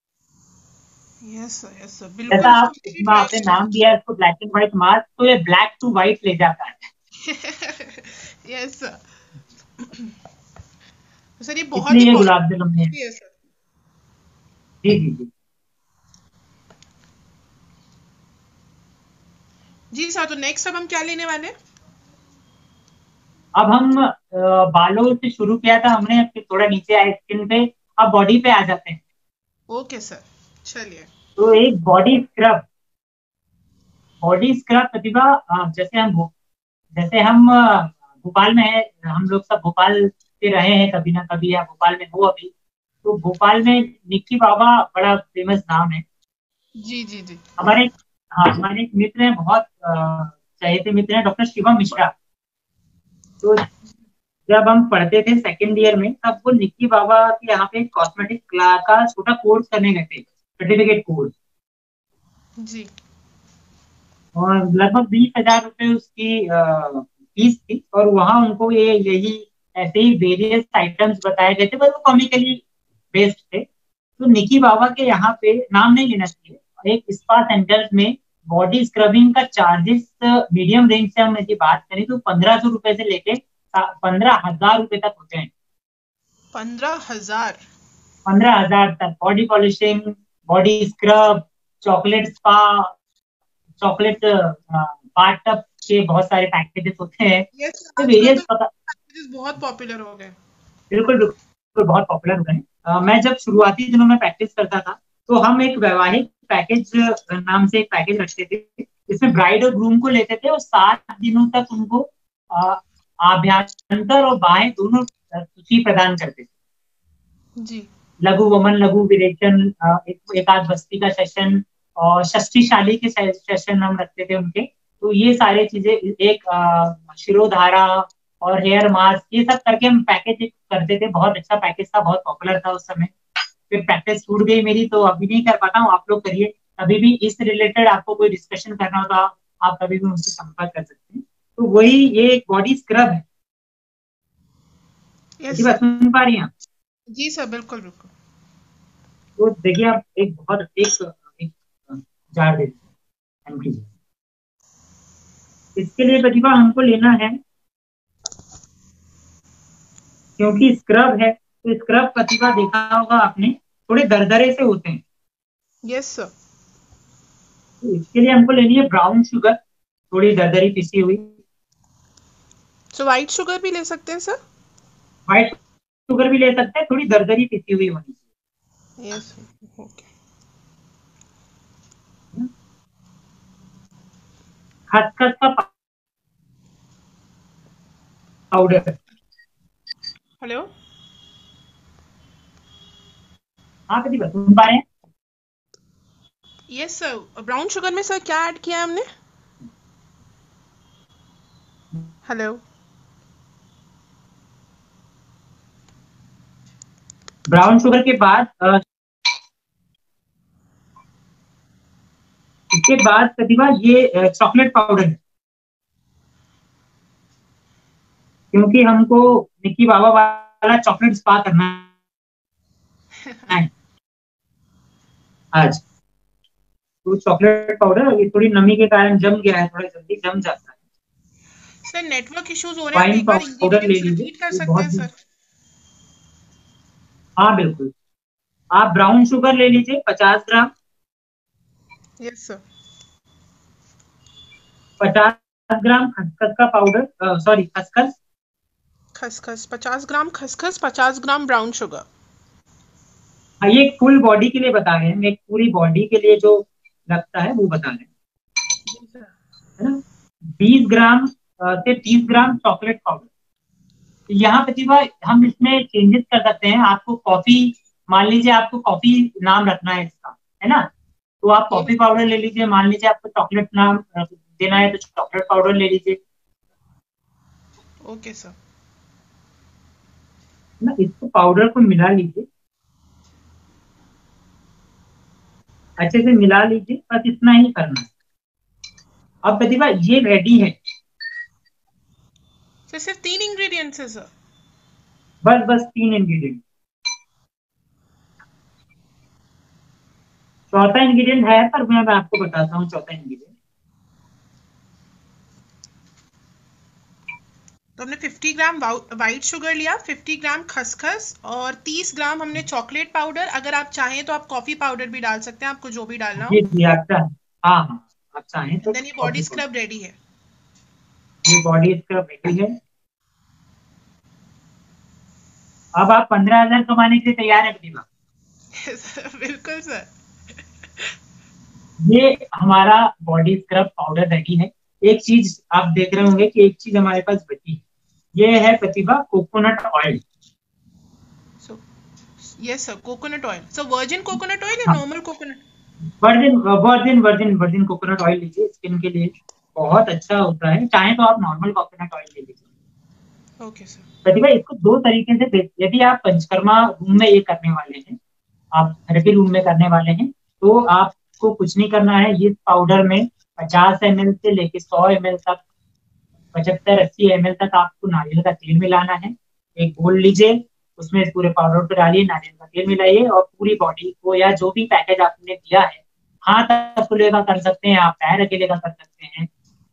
Yes sir, yes sir, जैसा बिल्कुल आप, इसको मैं भी इसमें ट्राई आपने नाम करूंगी। दिया है इसको ब्लैक एंड व्हाइट मास्क, तो ये ब्लैक टू व्हाइट ले जाता है। Yes sir. सर ये बहुत ही इसलिए ये गुलाब जल हमने, पॉजिटिव है सर। जी जी जी। जी सर, तो नेक्स्ट अब हम क्या लेने वाले हैं? अब हम अ, बालों से शुरू किया था हमने, फिर थोड़ा नीचे आए स्किन पे, अब बॉडी पे आ जाते हैं। ओके सर, चलिए। तो एक body scrub, body scrub Pratibha, अ, जैसे हम भो- जैसे हम अ, भोपाल में है, हम लोग सब भोपाल से रहे हैं कभी ना कभी, या भोपाल में हो अभी। तो भोपाल में निक्की बाबा बड़ा फेमस नाम है। जी जी जी। हमारे, हाँ हमारे एक मित्र हैं, बहुत अ, चहेते मित्र हैं, डॉक्टर शिवम मिश्रा। तो जब हम पढ़ते थे सेकेंड ईयर में, तब वो निक्की बाबा के यहाँ पे कॉस्मेटिक का छोटा कोर्स करने गए थे, सर्टिफिकेट कोर्स। जी और लगभग बीस हजार रुपये उसकी फीस थी, और वहाँ उनको ये यही ऐसे ही वेरियस आइटम्स बताए गए थे, पर वो कॉमिकली बेस्ड थे। तो निकी बाबा के यहाँ पे, नाम नहीं लेना चाहिए, एक स्पा सेंटर में बॉडी स्क्रबिंग का चार्जेस मीडियम रेंज से हम यदि बात करें तो पंद्रह सौ रुपए से लेके पंद्रह हजार रुपए तक होते हैं। पंद्रह हजार? पंद्रह हजार तक body polishing, body scrub, chocolate spa, chocolate bathtub के बहुत सारे पैकेजेस होते हैं। यस, तो आजकल तो वेरियस पता, पैकेजेस बहुत पॉपुलर हो गए। बिल्कुल बिल्कुल बहुत पॉपुलर हुए हैं। अ, मैं जब शुरुआती दिनों में प्रैक्टिस करता था, तो हम एक वैवाहिक पैकेज नाम से एक पैकेज रखते थे। इसमें ब्राइड और ग्रूम को लेते थे और सात दिनों तक उनको अ, आभ्यंतर और बाहें दोनों अ, खुशी प्रदान करते थे। जी लघु वमन, लघु विरेचन, अ, एक एकाध बस्ती का सेशन, और षष्ठी के से- सेशन हम रखते थे उनके। तो ये सारे चीजें, एक अ, शिरोधारा और हेयर मास्क, ये सब करके हम पैकेज करते थे। बहुत अच्छा पैकेज था, बहुत पॉपुलर था उस समय। फिर प्रैक्टिस छूट गई मेरी, तो अभी नहीं कर पाता हूँ। आप लोग करिए, कभी भी इस रिलेटेड आपको कोई डिस्कशन करना हो तो आप आप कभी भी मुझसे संपर्क कर सकते हैं। तो वही, ये एक बॉडी स्क्रब है। यस यदि बात सर। सुन पा रही हैं आप? जी सर, बिल्कुल बिल्कुल। तो देखिए, आप एक बहुत एक, एक जार दे दीजिए। इसके लिए प्रतिभा हमको लेना है, क्योंकि स्क्रब है, तो स्क्रब प्रतिभा देखा होगा आपने, थोड़े दरदरे से होते हैं। Yes sir. तो इसके लिए हमको लेनी है ब्राउन शुगर, थोड़ी दरदरी पिसी हुई। सो व्हाइट शुगर भी ले सकते हैं सर? व्हाइट शुगर भी ले सकते हैं, थोड़ी दरदरी पिसी हुई होनी यस, ओके। चाहिए। खसखस का पाउडर। हेलो। हाँ प्रतिभा सुन पा रहे हैं? यस सर, ब्राउन शुगर में सर क्या ऐड किया है हमने? हेलो। ब्राउन शुगर के बाद अ, इसके बाद प्रतिभा ये चॉकलेट पाउडर है, क्योंकि हमको निक्की बाबा वाला चॉकलेट स्पा करना है आज। तो चॉकलेट पाउडर ये थोड़ी नमी के कारण जम गया है, थोड़ा जल्दी जम जाता है। सर नेटवर्क इश्यूज हो रहे हैं, आप वाइन एक बार पाउडर ले इंग्रेडिएंट्स लीजिए, रिपीट कर ये सकते बहुत हैं ही, सर? हाँ बिल्कुल। आप ब्राउन शुगर ले लीजिए पचास ग्राम। Yes sir. पचास ग्राम खसखस का पाउडर, सॉरी खसखस। खसखस पचास ग्राम, खसखस पचास ग्राम, ब्राउन शुगर। हाँ, ये एक फुल बॉडी के लिए बता रहे हैं, एक पूरी बॉडी के लिए जो लगता है वो बता रहे हैं, जी सर। है ना। बीस ग्राम अ, से तीस ग्राम चॉकलेट पाउडर। यहाँ प्रतिभा हम इसमें चेंजेस कर सकते हैं। आपको कॉफी, मान लीजिए आपको कॉफी नाम रखना है इसका, है ना, तो आप कॉफी पाउडर ले लीजिए। मान लीजिए आपको चॉकलेट नाम अ, देना है तो चॉकलेट पाउडर ले लीजिए, ओके सर। है ना। इसको पाउडर को मिला लीजिए, अच्छे से मिला लीजिए, बस इतना ही करना है। अब प्रतिभा ये रेडी है, सर सिर्फ तीन इंग्रेडिएंट्स है सर? बस बस तीन इंग्रेडिएंट। चौथा इंग्रेडिएंट है पर मैं मैं आपको बताता हूँ चौथा इंग्रेडिएंट। तो हमने पचास ग्राम वाइट शुगर लिया, पचास ग्राम खसखस और तीस ग्राम हमने चॉकलेट पाउडर। अगर आप चाहें तो आप कॉफी पाउडर भी डाल सकते हैं, आपको जो भी डालना हो। जी जी, आप चाहें, हाँ हाँ, आप चाहें तो देन ये body coffee powder. Scrub ready है। ये बॉडी स्क्रब रेडी है। अब आप पंद्रह हजार कमाने के लिए तैयार है प्रतिभा? बिल्कुल सर। ये हमारा बॉडी स्क्रब पाउडर रेडी है। एक चीज आप देख रहे होंगे कि एक चीज हमारे पास बची है, ये है Pratibha coconut oil. So yes sir, coconut oil. So virgin coconut oil या normal coconut? Virgin virgin virgin virgin coconut oil लीजिए, स्किन के लिए बहुत अच्छा होता है। चाहे तो आप नॉर्मल कोकोनट ऑयल ले लीजिए। Okay sir. प्रतिभा इसको दो तरीके से देख, यदि आप पंचकर्मा रूम में ये करने वाले हैं, आप थेरेपी रूम में करने वाले हैं, तो आपको कुछ नहीं करना है। ये पाउडर में पचास एम एल से लेके सौ एम एल तक, पचहत्तर अस्सी एम एल तक आपको नारियल का तेल मिलाना है। एक बोल लीजिए, उसमें इस पूरे पाउडर को डालिए, नारियल का तेल मिलाइए और पूरी बॉडी को या जो भी पैकेज आपने दिया है, हाथ अकेले का कर सकते हैं, आप पैर अकेले का कर सकते हैं,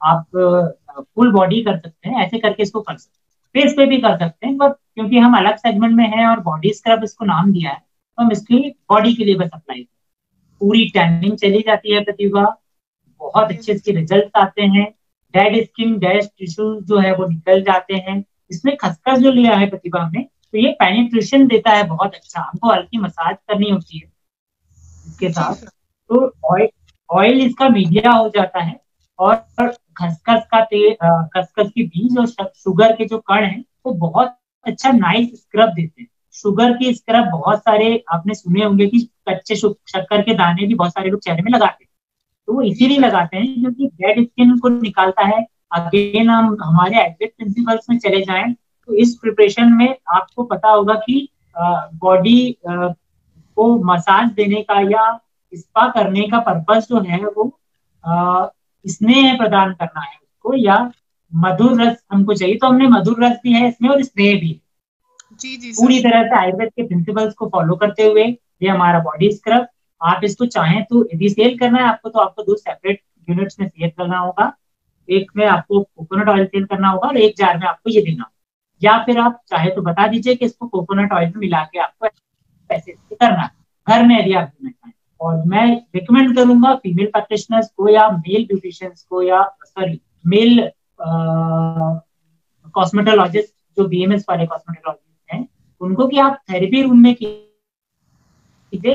आप फुल बॉडी कर सकते हैं, ऐसे करके इसको कर सकते हैं। फेस पे भी कर सकते हैं, बट क्योंकि हम अलग सेगमेंट में हैं और बॉडी स्क्रब इसको नाम दिया है, तो हम इसकी बॉडी के लिए बस अप्लाई करें। पूरी टैनिंग चली जाती है प्रतिभा, बहुत अच्छे इसके रिजल्ट आते हैं। डेड स्किन, डेड टिश्यू जो है वो निकल जाते हैं। इसमें खसखस जो लिया है प्रतिभा में, तो ये पेनिट्रेशन देता है बहुत अच्छा। हमको हल्की मसाज करनी होती है इसके साथ, तो ऑयल ऑयल इसका मीडिया हो जाता है। और खसखस का तेल, खसखस के बीज और शुगर के जो कण हैं वो बहुत अच्छा नाइस स्क्रब देते हैं। शुगर की स्क्रब बहुत सारे आपने सुने होंगे कि कच्चे शक्कर के दाने भी बहुत सारे लोग चेहरे में लगाते हैं, तो वो इसीलिए लगाते हैं क्योंकि डेड स्किन को निकालता है। अगेन हम हमारे आयुर्वेद प्रिंसिपल्स में चले जाएं तो इस प्रिपरेशन में आपको पता होगा कि बॉडी को मसाज देने का या स्पा करने का पर्पस जो है वो आ, स्नेह प्रदान करना है उसको, या मधुर रस हमको चाहिए, तो हमने मधुर रस भी है इसमें और स्नेह भी है। जी जी पूरी तरह से आयुर्वेद के प्रिंसिपल्स को फॉलो करते हुए ये हमारा बॉडी स्क्रब। आप इसको चाहें तो यदि सेल करना है आपको, तो आपको दो सेपरेट यूनिट्स में सेल करना होगा। एक में आपको कोकोनट ऑयल सेल करना होगा और एक जार में आपको ये देना होगा, या फिर आप चाहे तो बता दीजिए कि इसको कोकोनट ऑयल में मिला के आपको पैसे करना है घर में, यदि आप देना चाहें। और मैं रिकमेंड करूंगा फीमेल प्रैक्टिशनर्स को या मेल ब्यूटिशियंस को या सॉरी मेल कॉस्मेटोलॉजिस्ट, जो बीएमएस वाले कॉस्मेटोलॉजिस्ट हैं, उनको कि आप थेरेपी रूम में कीजिए।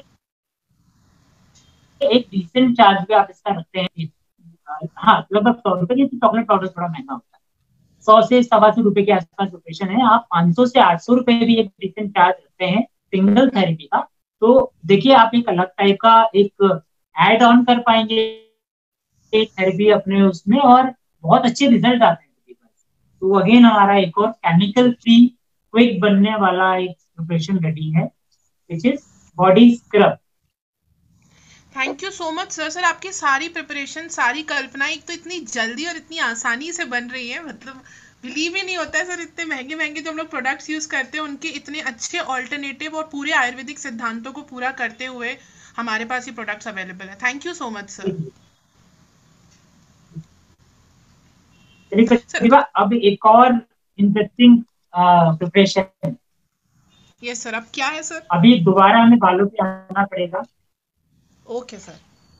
एक डिसेंट चार्ज भी आप इसका रखते हैं, हाँ लगभग सौ रुपए की। चॉकलेट पाउडर थोड़ा महंगा होता है, सौ से सवा सौ रुपए के आसपास ऑपरेशन है। आप पाँच सौ से आठ सौ रुपए भी एक डिसेंट चार्ज रखते हैं सिंगल थेरेपी का, तो देखिए आप एक अलग टाइप का एक एड ऑन कर पाएंगे एक थेरेपी अपने उसमें, और बहुत अच्छे रिजल्ट आते हैं। तो अगेन हमारा एक और केमिकल फ्री क्विक बनने वाला एक प्रिपरेशन रेडी है, which is body scrub. Thank you so much sir. Sir आपकी सारी प्रिपरेशन, सारी कल्पना एक तो इतनी जल्दी और इतनी आसानी से बन रही है, मतलब बिलीव ही नहीं होता है सर। इतने महंगे महंगे जो हम लोग प्रोडक्ट्स यूज़ करते हैं उनके इतने अच्छे ऑल्टरनेटिव और पूरे आयुर्वेदिक सिद्धांतों को पूरा करते हुए हमारे पास ये प्रोडक्ट्स अवेलेबल है। Thank you so much sir. चलिए सर प्रतिभा, अब एक और इंटरेस्टिंग प्रिपरेशन। यस सर, अब क्या है सर? अभी दोबारा हमें बालों पे आना पड़ेगा। Okay sir.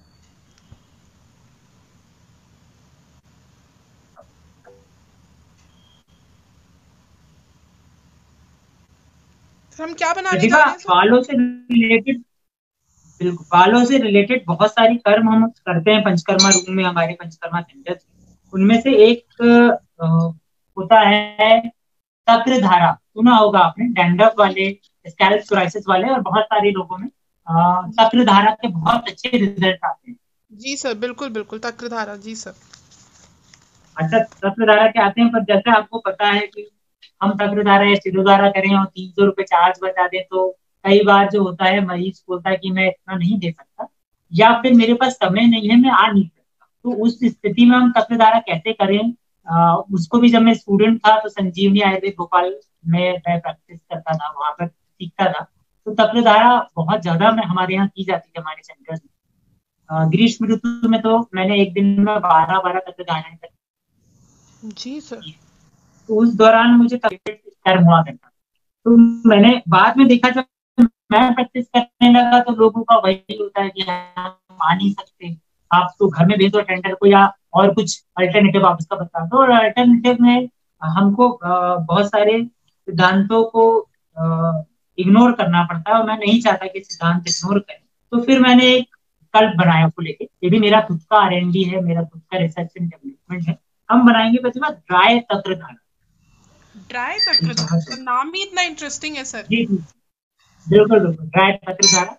सर हम क्या बनाने जा प्रतिभा, रहे हैं सर? बालों से रिलेटेड, बिल्कुल बालों से रिलेटेड बहुत सारी कर्म हम करते हैं पंचकर्मा रूम में, हमारे पंचकर्मा सेंटर। उनमें से एक अ, होता है तक्र धारा। सुना होगा आपने, डैंड्रफ जी वाले, स्कैल्प सोराइसिस वाले और बहुत सारे लोगों में अ, जी तक्र धारा के बहुत अच्छे रिजल्ट आते हैं। जी सर, बिल्कुल बिल्कुल तक्रधारा, जी सर। अच्छा, तक्र धारा के आते हैं, पर जैसे आपको पता है कि हम तक्र धारा या सिरो धारा करें और तीन सौ रुपये चार्ज बता दें, तो कई बार जो होता है मरीज बोलता है कि मैं इतना नहीं दे सकता, या फिर जी मेरे पास समय नहीं है, मैं आ नहीं सकता। तो उस स्थिति में हम तक्र धारा कैसे करें? आ, उसको भी जब मैं स्टूडेंट था तो संजीवनी आयुर्वेद भोपाल में मैं प्रैक्टिस करता था, वहां पर सीखता था। तो तक्र धारा बहुत ज्यादा मैं हमारे यहाँ की जाती है हमारे सेंटर में। अ, ग्रीष्म ऋतु में तो मैंने एक दिन में बारह बारह तक धाराएं कर। जी सर। तो उस दौरान मुझे तबीयत गर्म हुआ करता। तो मैंने बाद में देखा, जब मैं प्रैक्टिस करने लगा तो लोगों का वही होता है कि हम आ नहीं सकते, आप तो घर में भेजो टेंडर को, या और कुछ अल्टरनेटिव आप उसका बता दो। और अल्टरनेटिव में हमको अ, बहुत सारे सिद्धांतों को इग्नोर करना पड़ता है, और मैं नहीं चाहता कि सिद्धांत इग्नोर करें। तो फिर मैंने एक कल्प बनाया उसको लेके। ये भी मेरा खुद का आर एन डी है, मेरा खुद का रिसर्च एंड डेवलपमेंट है। हम बनाएंगे प्रतिभा ड्राई तंत्र धारा। ड्राई तक्रधारा, सर नाम भी इतना इंटरेस्टिंग है सर। जी जी, बिल्कुल बिल्कुल, ड्राई तंत्र धारा।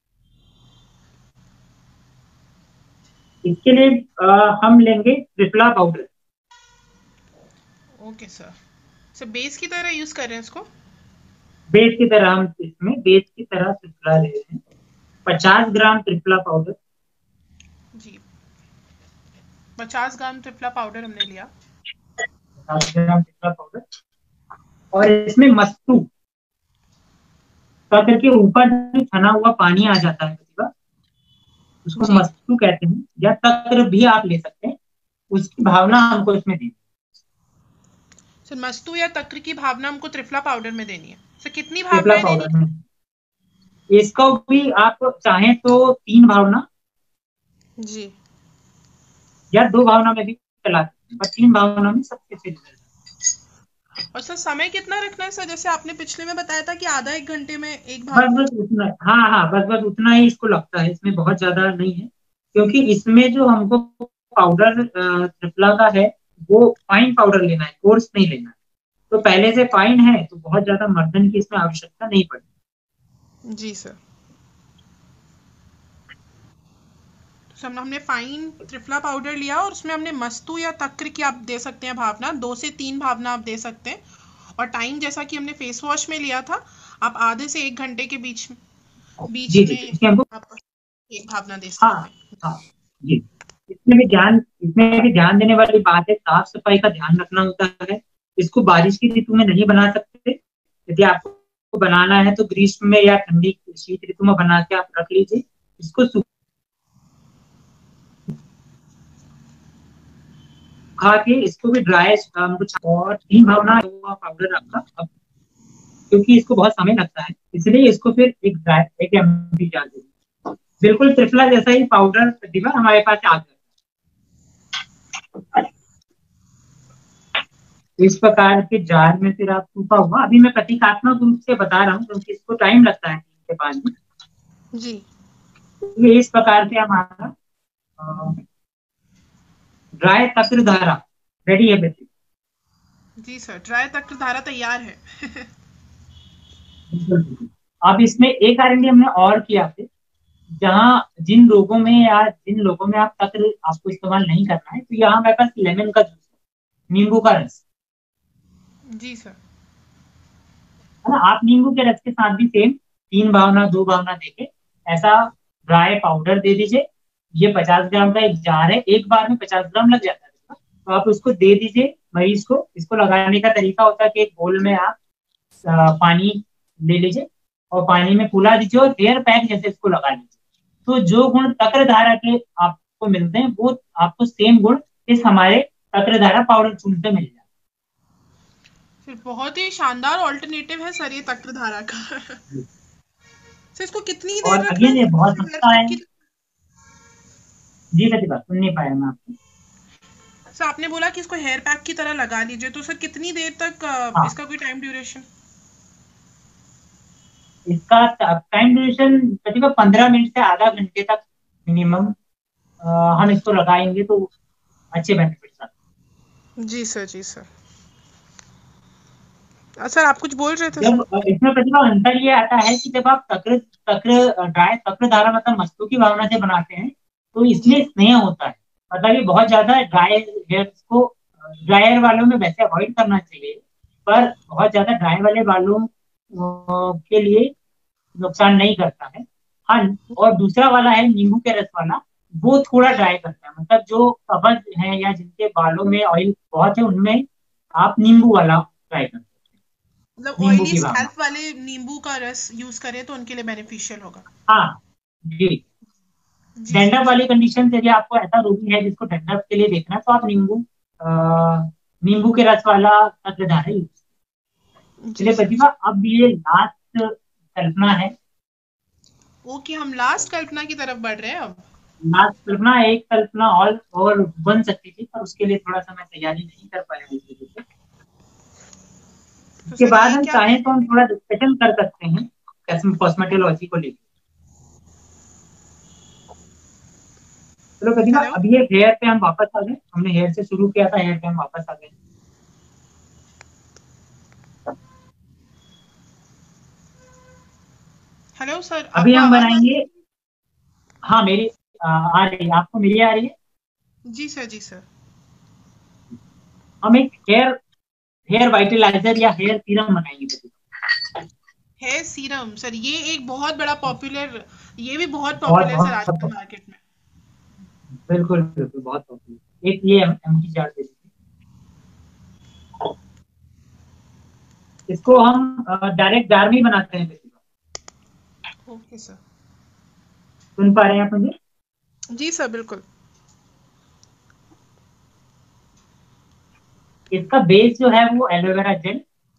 इसके लिए अ, हम लेंगे triphala powder. Okay sir. Sir base की तरह यूज कर रहे हैं इसको? बेस की तरह हम इसमें बेस की तरह त्रिफला ले रहे हैं। पचास ग्राम त्रिफला पाउडर। जी, पचास ग्राम ट्रिपला पाउडर हमने लिया। पचास ग्राम त्रिफला पाउडर, और इसमें मस्तू का करके ऊपर जो छना हुआ पानी आ जाता है प्रतिभा, उसको जी मस्तू कहते हैं, या तक्र भी आप ले सकते हैं। उसकी भावना हमको इसमें दी। सर, मस्तू या तक्र की भावना हमको त्रिफला पाउडर में देनी है। सर कितनी त्रिफला भावनाएं देनी पाउडर में इसका भी आप चाहें तो तीन भावना है? जी। या दो भावना में भी चला सकते हैं, पर तीन भावना में सबसे अच्छे रिजल्ट। और सर समय कितना रखना है सर? जैसे आपने पिछले में बताया था कि आधा एक घंटे में एक बस भावना। बस उतना, हाँ हाँ, बस बस उतना ही इसको लगता है, इसमें बहुत ज्यादा नहीं है। क्योंकि इसमें जो हमको पाउडर त्रिफला का है, वो फाइन पाउडर लेना है, कोर्स नहीं लेना है। तो पहले से फाइन है तो बहुत ज्यादा मर्दन की इसमें आवश्यकता नहीं पड़ती। जी सर। तो सर हमने फाइन त्रिफला पाउडर लिया और उसमें हमने मस्तू या तक्र की आप दे सकते हैं भावना, दो से तीन भावना आप दे सकते हैं। और टाइम जैसा कि हमने फेस वॉश में लिया था, आप आधे से एक घंटे के बीच बीच जी जी, में इसमें हमको, आप एक भावना दे हाँ सकते हैं। हाँ जी, इसमें भी ध्यान इसमें भी ध्यान देने वाली बात है, साफ सफाई का ध्यान रखना होता है। इसको बारिश की ऋतु में नहीं बना सकते। यदि आपको बनाना है तो ग्रीष्म में या ठंडी शीत ऋतु में बना के आप रख लीजिए। इसको सुखा के इसको भी ड्राई कुछ और तीन भावना हुआ पाउडर आपका। अब क्योंकि इसको बहुत समय लगता है, इसलिए इसको फिर एक ड्राई एक एमटी डाल दीजिए। बिल्कुल त्रिफला जैसा ही पाउडर प्रतिभा हमारे पास आ गया। इस प्रकार के जार में फिर आप सूखा हुआ, अभी मैं प्रतीकात्मक रूप से बता रहा हूँ क्योंकि इसको टाइम लगता है तीन से पाँच दिन। जी ये इस प्रकार से हमारा ड्राई तक्र धारा रेडी है बेसिक। जी सर, ड्राई तक्र धारा तैयार है। अब इसमें एक आर हमने और किया थे, जहाँ जिन लोगों में या जिन लोगों में आप तक्र आपको इस्तेमाल नहीं करना है, तो यहाँ हमारे पास लेमन का जूस है, नींबू का रस जी सर। है ना। आप नींबू के रस के साथ भी सेम तीन भावना दो भावना देके ऐसा ड्राई पाउडर दे दीजिए। ये पचास ग्राम का एक जार है, एक बार में पचास ग्राम लग जाता है, तो आप उसको दे दीजिए मरीज को। इसको लगाने का तरीका होता है कि एक बोल में आप आ, पानी ले लीजिए और पानी में फुला दीजिए और एयर पैक जैसे इसको लगा लीजिए। तो जो गुण तक्रधारा के आपको मिलते हैं वो आपको सेम गुण इस हमारे तक्रधारा पाउडर चूर्ण से मिल जाए। फिर बहुत ही शानदार ऑल्टरनेटिव है सर ये तक्रधारा का। सर इसको कितनी देर और रखना अगेन ये बहुत है हेयर सस्ता पैक है। की? जी प्रतिभा, सुन नहीं पाया मैं आपको। सर आपने बोला कि इसको हेयर पैक की तरह लगा लीजिए, तो सर कितनी देर तक अ, हाँ, इसका कोई टाइम ड्यूरेशन? इसका टाइम ड्यूरेशन प्रतिभा पंद्रह मिनट से आधा घंटे तक मिनिमम हम इसको लगाएंगे तो अच्छे बेनिफिट्स आते हैं। जी सर, जी सर। अ, सर आप कुछ बोल रहे थे जब सर? अ, इसमें प्रतिभा अंतर ये आता है कि जब आप तक्र तक्र ड्राई तक्र धारा मतलब मस्तों की भावना से बनाते हैं तो जी इसमें स्नेह होता है। मतलब ये बहुत ज्यादा ड्राई हेयर्स को ड्रायर वालों में वैसे अवॉइड करना चाहिए, पर बहुत ज्यादा ड्राई वाले बालों अ, के लिए नुकसान नहीं करता है। हाँ, और दूसरा वाला है नींबू के रस वाला, वो थोड़ा जी, ड्राई करता है। मतलब जो कबज है या जिनके बालों में ऑयल बहुत है उनमें आप नींबू वाला ट्राई कर सकते हैं, मतलब नींबू ऑयली की भावना। स्कैल्प वाले नींबू का रस यूज करें तो उनके लिए बेनिफिशियल होगा। हाँ जी। जी सर, डैंड्रफ जी। वाली कंडीशन से यदि आपको ऐसा रोगी है जिसको डैंड्रफ के लिए देखना है तो आप नींबू अ, नींबू के रस वाला तत्वधारा यूज। जी चलिए सर, प्रतिभा, जी। अब ये लास्ट कल्पना है। ओके, हम लास्ट कल्पना की तरफ बढ़ रहे हैं अब। लास्ट कल्पना, एक कल्पना और और बन सकती थी पर उसके लिए थोड़ा सा मैं तैयारी नहीं कर पाया इस वजह से। तो इसके सर बाद ये हम क्या है? चाहें तो हम थोड़ा डिस्कशन कर सकते हैं कॉस्मेटोलॉजी को लेकर। चलो प्रतिभा, हेलो? अभी ये हेयर पे हम वापस आ गए, हमने हेयर से शुरू किया था, हेयर पे हम वापस आ गए। हेलो सर, अभी आपको हम आवाज आ रही बनाएंगे। हाँ मेरी आ, आ रही है, आपको मेरी आ रही है। है? जी सर, जी सर। हम एक हेयर हेयर वाइटलाइजर या हेयर सीरम बनाएंगे प्रतिभा। हेयर सीरम सर, ये एक बहुत बड़ा पॉपुलर, ये भी बहुत बहुत पॉपुलर सर बहुत आजकल बहुत- मार्केट में। बिल्कुल बिल्कुल बहुत पॉपुलर। एक ये एम की चार्ट दे दीजिए। इसको हम डायरेक्ट जार में ही बनाते हैं प्रतिभा। Okay sir. सुन पा रहे हैं आप मुझे? जी सर, बिल्कुल। इसका बेस जो है वो एलोवेरा जेल।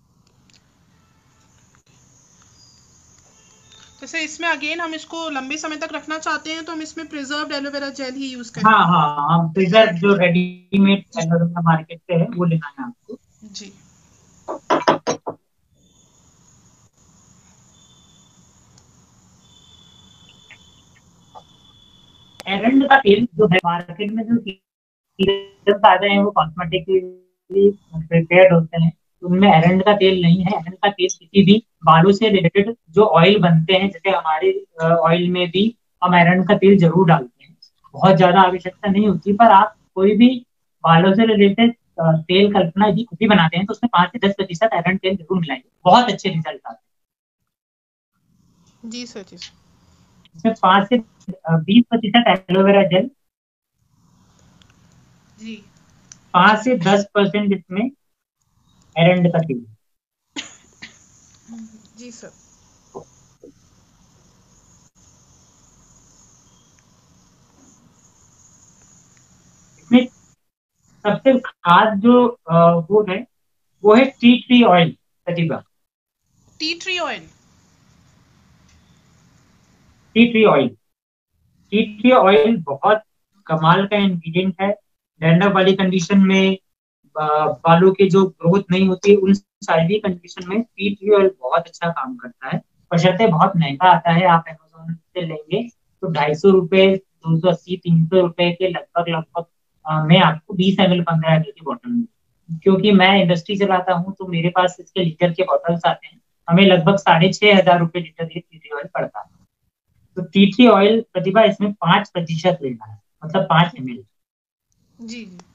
जैसे इसमें अगेन हम इसको लंबे समय तक रखना चाहते हैं तो हम इसमें प्रिजर्व्ड एलोवेरा जेल ही यूज हाँ करेंगे। हाँ, हम प्रिजर्व जो डायरेक्टली। रेडीमेड जी, एलोवेरा मार्केट से है वो लेना है आपको। जी। एरंड का तेल जो है मार्केट में जो सीरम्स आ रहे हैं वो कॉस्मेटिक प्रिपेयर्ड होते हैं, उनमें एरंड का तेल नहीं है। एरंड का तेल किसी भी बालों से रिलेटेड जो ऑयल बनते हैं, जैसे हमारे ऑयल में भी हम एरंड का तेल जरूर डालते हैं। बहुत ज्यादा आवश्यकता नहीं होती, पर आप कोई भी बालों से रिलेटेड तेल कल्पना यदि खुद ही बनाते हैं तो उसमें पाँच से दस प्रतिशत एरंड तेल जरूर मिलाएंगे, बहुत अच्छे रिजल्ट आते हैं। जी सर, जी सर। इसमें पाँच से बीस प्रतिशत एलोवेरा जेल, जी, पाँच से दस परसेंट इसमें एरंड का तेल। जी सर। इसमें सबसे खास जो अ, वो है वो है tea tree oil Pratibha. Tea tree oil. Tea tree oil tea tree oil बहुत कमाल का इंग्रेडिएंट है। डैंड्रफ वाली कंडीशन में, अ, बालों के जो ग्रोथ नहीं होती उन सारी कंडीशन में टी ट्री ऑयल बहुत अच्छा काम करता है। बशर्ते बहुत महंगा आता है, आप अमेजोन से लेंगे तो ढाई सौ रुपए, दो सौ अस्सी, तीन सौ रुपए के लगभग लगभग अ, में आपको बीस एम एल पंद्रह एम एल की बोतल में। क्योंकि मैं इंडस्ट्री चलाता हूँ तो मेरे पास इसके लीटर के बॉटल्स आते हैं, हमें लगभग साढ़े छह हजार रुपए लीटर ये टी ट्री ऑयल पड़ता है। तो टी ट्री ऑयल प्रतिभा इसमें पांच प्रतिशत लेना है, मतलब पांच एम एल। जी, जी।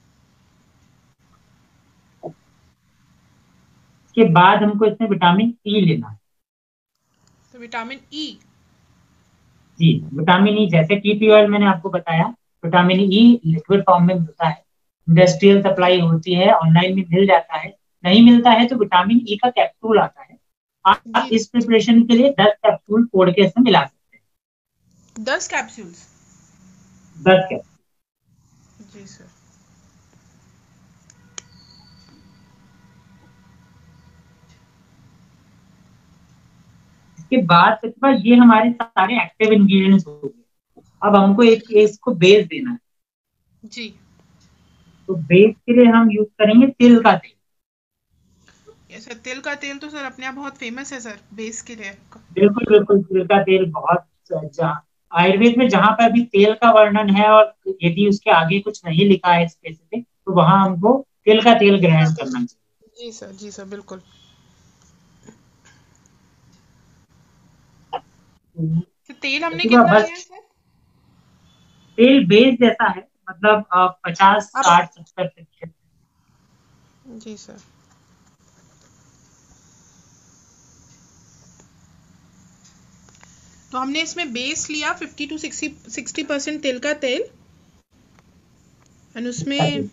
के बाद हमको इसमें विटामिन ई लेना है। तो विटामिन ई। जी, विटामिन ई जैसे टी ट्री ऑयल मैंने आपको बताया, विटामिन ई लिक्विड फॉर्म में मिलता है, इंडस्ट्रियल सप्लाई होती है, ऑनलाइन में मिल जाता है। नहीं मिलता है तो विटामिन ई का कैप्सूल आता है, आप जी, इस प्रिपरेशन के लिए दस कैप्सूल तोड़ के इसमें मिला सकते हैं। दस कैप्सूल्स। दस कैप्सूल। जी सर। इसके बाद प्रतिभा ये हमारे सारे एक्टिव इंग्रेडिएंट्स हो गए। अब हमको एक इसको बेस देना है। जी। तो बेस के लिए हम यूज करेंगे तिल का तेल। ये सर तिल का तेल तो सर अपने आप बहुत फेमस है सर बेस के लिए। बिल्कुल बिल्कुल, तिल का तेल बहुत, जहाँ आयुर्वेद में जहाँ पर भी तेल का वर्णन है और यदि उसके आगे कुछ नहीं लिखा है स्पेसिफिक, तो वहां हमको तिल का तेल ग्रहण करना चाहिए। जी सर, जी सर, बिल्कुल। तो तेल हमने प्रतिभा कितना बस लिया है सर? तेल बेस जैसा है, मतलब पचास आप साठ सत्तर प्रतिशत। जी सर। तो हमने इसमें बेस लिया fifty to sixty sixty percent तिल का तेल, एंड उसमें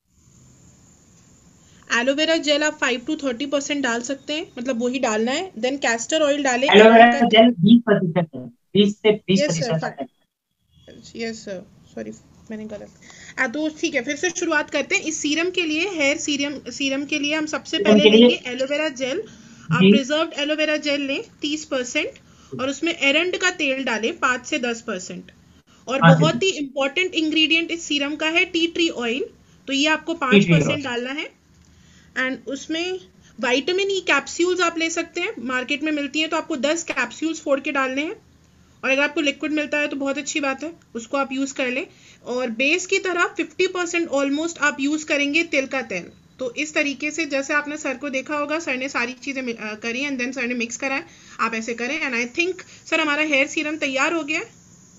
एलोवेरा जेल आप फाइव टू थर्टी परसेंट डाल सकते हैं, मतलब वही डालना है। देन कैस्टर ऑयल डालें, एलोवेरा आलमंड का तेल। जेल बीस प्रतिशत है, बीस से बीस यस प्रतिशत सर, है। यस सर, सॉरी मैंने गलत। आ, तो ठीक है, फिर से शुरुआत करते हैं। इस सीरम के लिए, हेयर सीरम सीरम के लिए हम सबसे तो पहले उनके लिए लेंगे एलोवेरा जेल। आप जी प्रिजर्व्ड एलोवेरा जेल लें तीस परसेंट, और उसमें एरंड का तेल डालें पाँच से दस परसेंट। और हाँ बहुत ही इंपॉर्टेंट इंग्रेडिएंट इस सीरम का है टी ट्री ऑयल, तो ये आपको टी पाँच ट्री परसेंट ऑयल। डालना है। एंड उसमें विटामिन ई कैप्सूल्स आप ले सकते हैं, मार्केट में मिलती हैं, तो आपको दस कैप्सूल्स फोड़ के डालने हैं। और अगर आपको लिक्विड मिलता है तो बहुत अच्छी बात है, उसको आप यूज कर लें। और बेस की तरह फिफ्टी परसेंट ऑलमोस्ट आप यूज करेंगे तिल का तेल। तो इस तरीके से जैसे आपने सर को देखा होगा, सर ने सारी चीजें करी एंड देन सर ने मिक्स करा है, आप ऐसे करें। एंड आई थिंक सर हमारा हेयर सीरम तैयार हो गया है।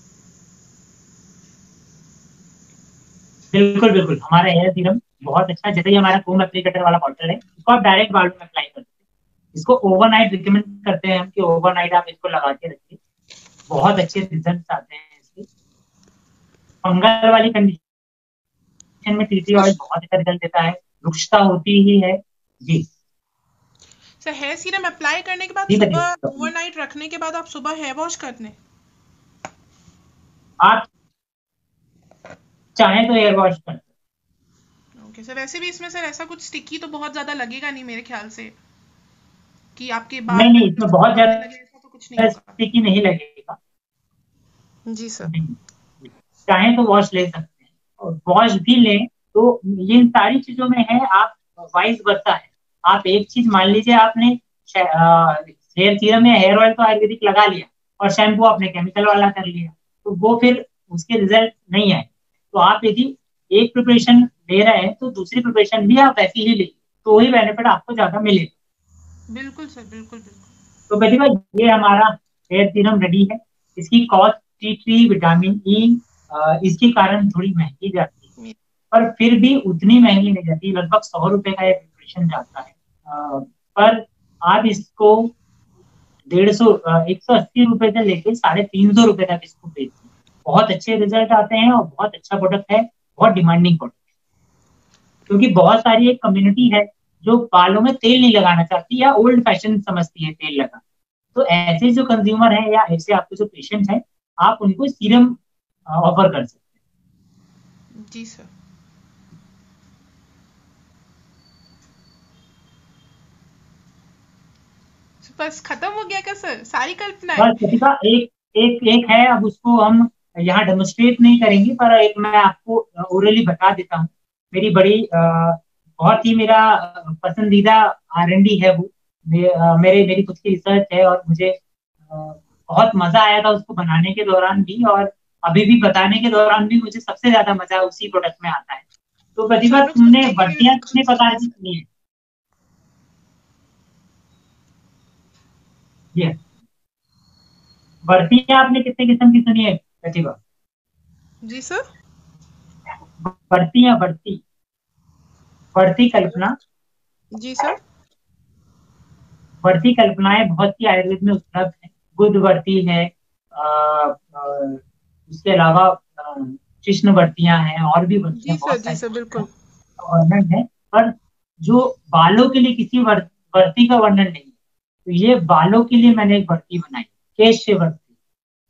बिल्कुल बिल्कुल, हमारा हेयर सीरम बहुत अच्छा है। जैसे ही हमारा फोम एप्लीकेटर वाला बॉटल है, इसको आप डायरेक्ट बालों में अप्लाई कर सकते हैं। इसको ओवरनाइट रिकमेंड करते हैं हम कि ओवरनाइट आप इसको लगा के रखिए, बहुत अच्छे रिजल्ट आते हैं इसके। फंगल वाली कंडीशन में टी ट्री ऑयल बहुत अच्छा रिजल्ट देता है, रुक्षता होती ही है। जी सर हेयर सीरम अप्लाई करने के बाद जी सुबह, बताइए। ओवरनाइट रखने के बाद आप सुबह हेयर वॉश कर लें। आप चाहें तो हेयर वॉश कर सकते ओके सर, वैसे भी इसमें सर ऐसा कुछ स्टिकी तो बहुत ज्यादा लगेगा नहीं मेरे ख्याल से, कि आपके हैं। बाल नहीं में नहीं, इसमें बहुत पड़ने लगे, ऐसा तो कुछ नहीं ज्यादा होगा। स्टिकी नहीं लगेगा। जी सर। नहीं, चाहें तो वॉश ले सकते हैं, और वॉश भी लें तो ये इन सारी चीजों में है। आप वाइस वर्सा है, आप एक चीज मान लीजिए, आपने हेयर सीरम या हेयर ऑयल तो आयुर्वेदिक लगा लिया, और शैम्पू आपने केमिकल वाला कर लिया, तो वो फिर उसके रिजल्ट नहीं आए। तो आप यदि एक प्रिपरेशन ले रहे हैं तो दूसरी प्रिपरेशन भी आप ऐसी ही लीजिए, तो वही बेनिफिट आपको ज्यादा मिलेगा। बिल्कुल सर, बिल्कुल बिल्कुल। तो प्रतिभा, ये हमारा हेयर सीरम रेडी है। इसकी cost tea tree vitamin E इसके कारण थोड़ी महंगी जाती है, मे- पर फिर भी उतनी महंगी नहीं जाती। लगभग सौ रुपए का ये प्रिपरेशन जाता है। अ, पर आप इसको डेढ़ सौ, एक सौ अस्सी रुपए से लेके साढ़े तीन सौ रुपए तक इसको बेचते हैं। बहुत अच्छे रिजल्ट आते हैं और बहुत अच्छा प्रोडक्ट है, बहुत डिमांडिंग प्रोडक्ट। क्योंकि बहुत सारी एक कम्युनिटी है जो बालों में तेल नहीं लगाना चाहती या ओल्ड फैशन समझती है तेल लगा। तो ऐसे जो कंज्यूमर हैं या ऐसे आपके जो पेशेंट हैं, आप उनको सीरम ऑफर कर सकते जी सर। बस खत्म हो गया क्या सर, सारी कल्पना हैं। है? बस प्रतिभा, एक एक एक है, अब उसको हम यहाँ डेमोन्स्ट्रेट नहीं करेंगे, पर एक मैं आपको ओरली बता देता हूँ। मेरी बड़ी अ, बहुत ही मेरा अ, पसंदीदा आर एन डी है वो। मे, अ, मेरे मेरी खुद की रिसर्च है, और मुझे अ, बहुत मजा आया था उसको बनाने के दौरान भी, और अभी भी बताने के दौरान भी मुझे सबसे ज्यादा मजा उसी प्रोडक्ट में आता है। तो सर प्रतिभा, हम लोग तुमने सुनने के लिए भी बढ़तियां बहुत कितने प्रकार की एक्साइटेड। सुनी है? ये बढ़तियां आपने कितने किस्म की सुनी है प्रतिभा? जी सर। बढ़तियां, बढ़ती बढ़ती कल्पना। जी सर। बढ़ती कल्पनाएं बहुत सी आयुर्वेद में उपलब्ध है। बुद्ध बढ़ती है, अ, अ, उसके अलावा अ, कृष्ण बढ़तियां हैं, और भी जी बढ़तियां सर, बहुत जी सारी सर, बिल्कुल। वर्णन है। पर जो बालों के लिए किसी वर्त, बढ़ती का वर्णन नहीं है, तो ये बालों के लिए मैंने एक बढ़ती बनाई, केश से बढ़ती।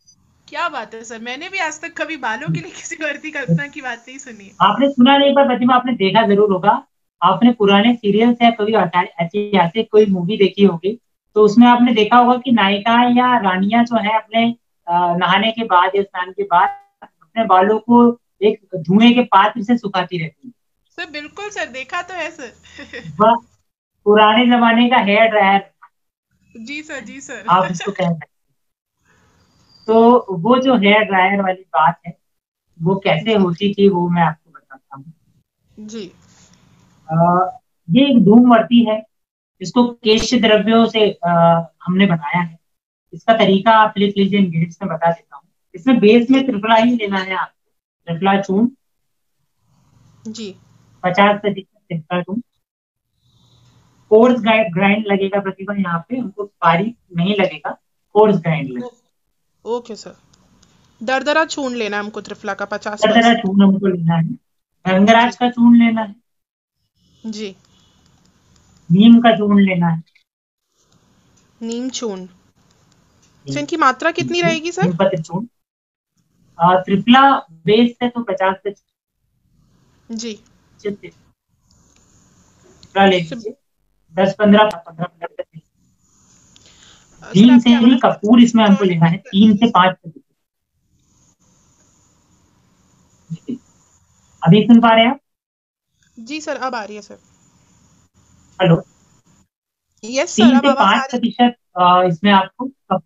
क्या बात है सर, मैंने भी आज तक कभी बालों के लिए किसी वर्ती कल्पना की बात नहीं सुनी है। आपने सुना नहीं, पर प्रतिभा आपने देखा जरूर होगा। आपने पुराने सीरियल्स या कभी ऐसा- ऐतिहासिक कोई मूवी देखी होगी, तो उसमें आपने देखा होगा कि नायिकाएं या रानियां जो है अपने अ, नहाने के बाद या स्नान के बाद अपने बालों को एक धुएं के पात्र से सुखाती रहती है। सर बिल्कुल सर, देखा तो है सर। वह पुराने जमाने का हेयर ड्रायर जी सर, जी सर। आप इसको कह सकते हैं। तो वो जो हेयर ड्रायर वाली बात है, वो कैसे जी होती थी वो मैं आपको बताता हूँ। जी। अ, ये एक धूमवर्ती है, इसको केश द्रव्यों से अ, हमने बनाया है। इसका तरीका आप लिख लीजिए, इंग्रेडिएंट्स में बता देता हूँ। इसमें बेस में त्रिफला ही लेना है आपको। त्रिफला चूर्ण, जी पचास प्रतिशत त्रिफला चूर्ण। कोर्स ग्राइंड लगेगा प्रतिभा, यहाँ पे हमको बारीक नहीं लगेगा, कोर्स ग्राइंड लगेगा। ओ- ओके सर। दरदरा चूर्ण लेना है हमको त्रिफला का पचास दरदरा परसेंट चूर्ण हमको लेना है। जी रंगराज का चूर्ण लेना है। जी। नीम का चूर्ण लेना है। नीम चूर्ण। नीम सर इनकी मात्रा कितनी चूर्ण, रहेगी नीम सर? पत्र चूर्ण। अ, त्रिफला बेस है तो पचास जी प्रतिशत त्रिफला ले सर। लीजिए। दस पंद्रह पंद्रह मिनट। अ, सर नीम से आपकी ही आवाज कपूर इसमें हमको जॉइन लेना है, नहीं कर तीन रही है से सर। पांच प्रतिशत अभी सुन पा रहे हैं आप? जी सर, अब आ रही है सर। हेलो। यस सर, तीन अब से आवाज पांच आ रही है। प्रतिशत अ, इसमें आपको कप-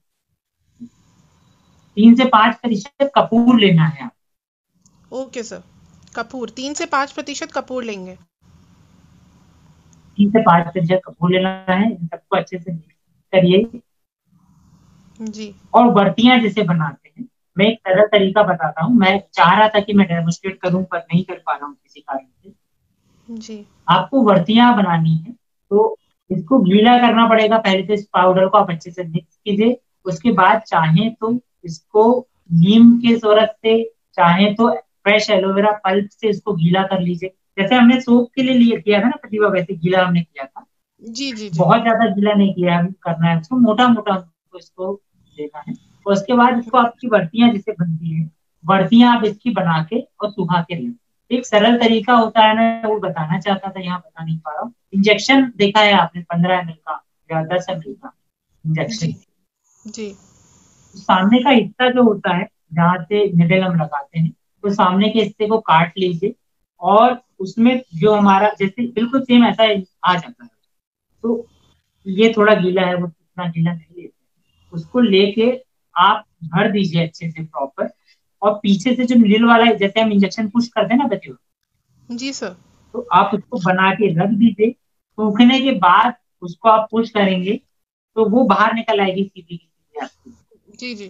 तीन से पांच प्रतिशत कपूर लेना है आप। Okay sir. कपूर तीन से पाँच प्रतिशत कपूर लेंगे। तीन से पांच प्रतिशत कपूर लेना है। इन सबको अच्छे से मिक्स करिए। जी और बर्तियां जैसे बनाते हैं, मैं एक सरल तरीका बताता हूँ। मैं चाह रहा था कि मैं डेमोन्स्ट्रेट करूं, पर नहीं कर पा रहा हूँ किसी कारण से। जी आपको वर्तियां बनानी है, तो इसको गीला करना पड़ेगा पहले। तो इस पाउडर को आप अच्छे से मिक्स कीजिए। उसके बाद चाहे तो इसको नीम के सोरस से, चाहे तो फ्रेश एलोवेरा पल्प से इसको गीला कर लीजिए। जैसे हमने सोप के लिए लिए किया था ना प्रतिभा, वैसे गीला हमने किया था। जी जी जी। बहुत ज्यादा गीला नहीं किया है, करना है उसको मोटा मोटा, हमको इसको देना है। और उसके बाद इसको आपकी वर्तियां जैसे बनती है, वर्तियां आप इसकी बना के और सुखा के लें। एक सरल तरीका होता है, मैं वो बताना चाहता था, यहाँ बता नहीं पा रहा हूँ। इंजेक्शन देखा है आपने, पंद्रह एम एल का या दस एम एल का जी इंजेक्शन। जी सामने का हिस्सा जो होता है, जहाँ से निडल हम लगाते हैं, तो सामने के हिस्से को काट लीजिए। और उसमें जो हमारा जैसे बिल्कुल सेम ऐसा आ जाता है। तो ये थोड़ा गीला है, वो इतना गीला नहीं लेते। उसको लेके आप भर दीजिए अच्छे से प्रॉपर। और पीछे से जो मिडिल वाला है, जैसे हम इंजेक्शन पुश करते हैं ना बच्चों, जी सर। तो आप उसको बना के रख दीजिए। सूखने के बाद उसको आप पुश करेंगे, तो वो बाहर निकल आएगी सीधी की सीधी आपकी। जी जी।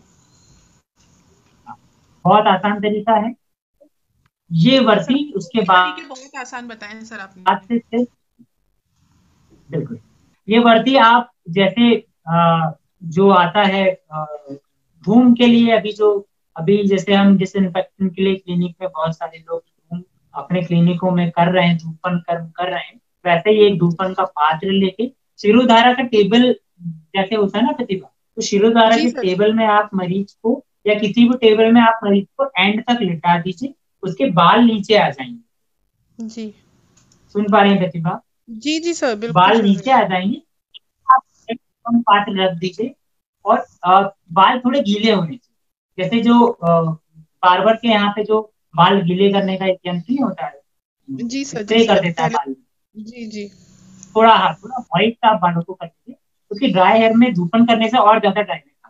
बहुत आसान तरीका है ये ठीक है सर, वर्ती। उसके ये बाद तरीके बहुत आसान बताए हैं सर आपने। से, से बिल्कुल ये वर्ती आप जैसे अ, जो आता है अ, धूम के लिए, अभी जो अभी जैसे हम डिसइंफेक्शन के लिए क्लिनिक में बहुत सारे लोग धूम अपने क्लिनिकों में कर रहे हैं, धूपन कर्म कर रहे हैं। वैसे ही एक धूपन का पात्र लेके शिरोधारा का टेबल जैसे होता है ना प्रतिभा, तो शिरोधारा जी के सर। टेबल में आप मरीज को, या किसी भी टेबल में आप मरीज को एंड तक लिटा दीजिए। उसके बाल नीचे आ जाएंगे। जी सुन पा रहे हैं प्रतिभा? जी जी सर, बिल्कुल बाल सुन रही नीचे हूँ। आ जाएंगे। आप एक कम पात्र रख दीजिए। और अ, बाल थोड़े गीले होने चाहिए। जैसे जो बार्बर के यहाँ पे जो बाल गीले करने का एक यंत्र नहीं होता है, जी सर, जी स्प्रे कर सर, देता है पहले। बाल में। जी जी थोड़ा, हाँ, थोड़ा व्हाइट आप बालों को कर दीजिए, क्योंकि ड्राई हेयर में धूपन करने से और ज्यादा ड्राई आता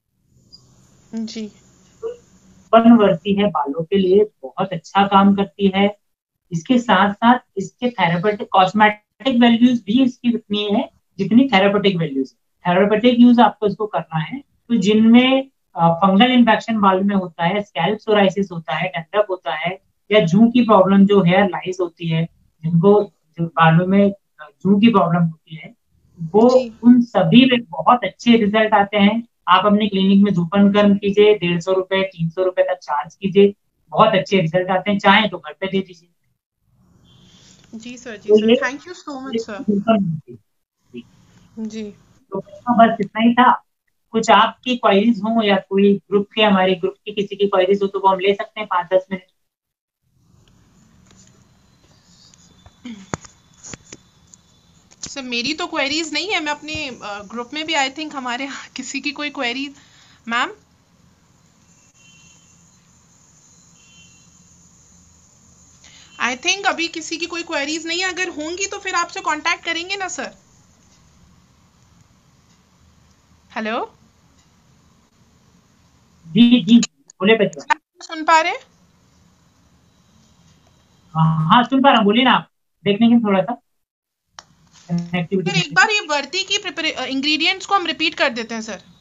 जी है। धूपन वर्ती है बालों के लिए, बहुत अच्छा काम करती है। इसके साथ साथ इसके थेरापेटिक कॉस्मेटिक वैल्यूज भी इसकी उतनी है जितनी थेरापेटिक वैल्यूज। थेरापेटिक यूज आपको इसको करना है तो जिनमें फंगल इन्फेक्शन बाल में होता है, स्कैल्प सोराइसिस होता है, डैंड्रफ होता है, या जू की प्रॉब्लम जो हेयर लाइस होती है, जिनको जो बालों में अ, जू की प्रॉब्लम होती है, वो जी उन सभी में बहुत अच्छे रिजल्ट आते हैं। आप अपने क्लिनिक में धूपन कर्म कीजिए, डेढ़ सौ रुपए तीन सौ रुपए तक चार्ज कीजिए, बहुत अच्छे रिजल्ट आते हैं। चाहे तो घर पे दे दीजिए। जी सर, जी तो सर, ये थैंक यू सो मच ये सर। धूपन वर्ती थी। जी तो बस इतना ही था। कुछ आपकी क्वायरीज हो या कोई ग्रुप के हमारे ग्रुप की किसी की क्वायरीज हो तो वो हम ले सकते हैं पाँच दस मिनट। सर मेरी तो क्वेरीज नहीं है, मैं अपने ग्रुप में भी आई थिंक हमारे यहाँ किसी की कोई क्वेरी। मैम आई थिंक अभी किसी की कोई क्वेरीज नहीं है, अगर होंगी तो फिर आपसे कांटेक्ट करेंगे ना सर। हेलो जी जी बोले बच्चा। सुन पा रहे? हाँ सुन पा रहा हूँ, बोलिए ना आप। देखने के थोड़ा सा सर एक बार ये वर्ती की इंग्रेडिएंट्स को हम रिपीट कर देते हैं सर।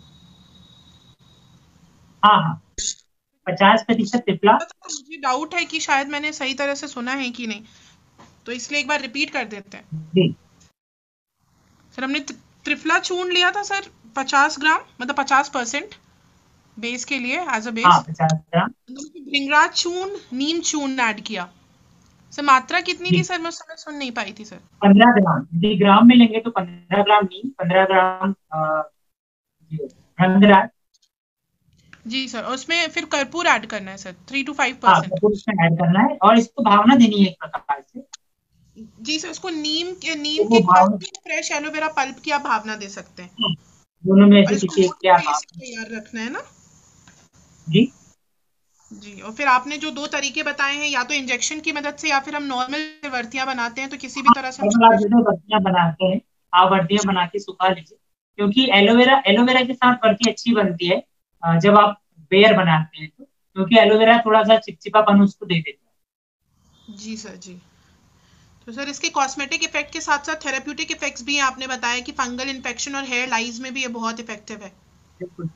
हाँ हाँ, पचास प्रतिशत त्रिफला। मुझे डाउट है कि शायद मैंने सही तरह से सुना है कि नहीं, तो इसलिए एक बार रिपीट कर देते हैं। जी सर हमने त्रिफला चूर्ण लिया था सर पचास ग्राम, मतलब पचास परसेंट बेस के लिए एज अ हाँ बेस। पचास ग्राम। भृंगराज चूर्ण, नीम चूर्ण ऐड किया। सर मात्रा कितनी थी जी सर, मैं समय सुन नहीं पाई थी सर। पंद्रह ग्राम, यदि ग्राम में लेंगे तो पंद्रह ग्राम नीम, पंद्रह ग्राम अ, जी, रंगराज। जी सर, और उसमें फिर कर्पूर ऐड करना है सर, थ्री टू फाइव हाँ परसेंट तो उसमें ऐड करना है और इसको भावना देनी है एक प्रकार से। जी सर, उसको नीम के तो नीम वो के भावना, क्वालिटी फ्रेश एलोवेरा पल्प की आप भावना दे सकते हैं। दोनों में और से इसको किसी एक मोटे की आप पेस्ट भावना। तैयार रखना है ना। जी जी, और फिर आपने जो दो तरीके बताए हैं, या तो इंजेक्शन की मदद से या फिर हम नॉर्मल वर्तियां बनाते हैं, तो किसी भी हाँ, तरह से हम नॉर्मल आप जो वर्तियां बनाते हैं, आप वर्तियां बना के सुखा लीजिए, क्योंकि एलोवेरा एलोवेरा के साथ वर्ती अच्छी बनती है अ, जब आप बेयर बनाते हैं तो, क्योंकि एलोवेरा थोड़ा सा चिपचिपापन उसको दे देता जी सर जी। तो सर इसके कॉस्मेटिक इफेक्ट के साथ साथ थेरेप्यूटिक इफेक्ट्स भी हैं, आपने बताया कि फंगल इन्फेक्शन और हेयर लाइज में भी ये बहुत इफेक्टिव है। है। बिल्कुल।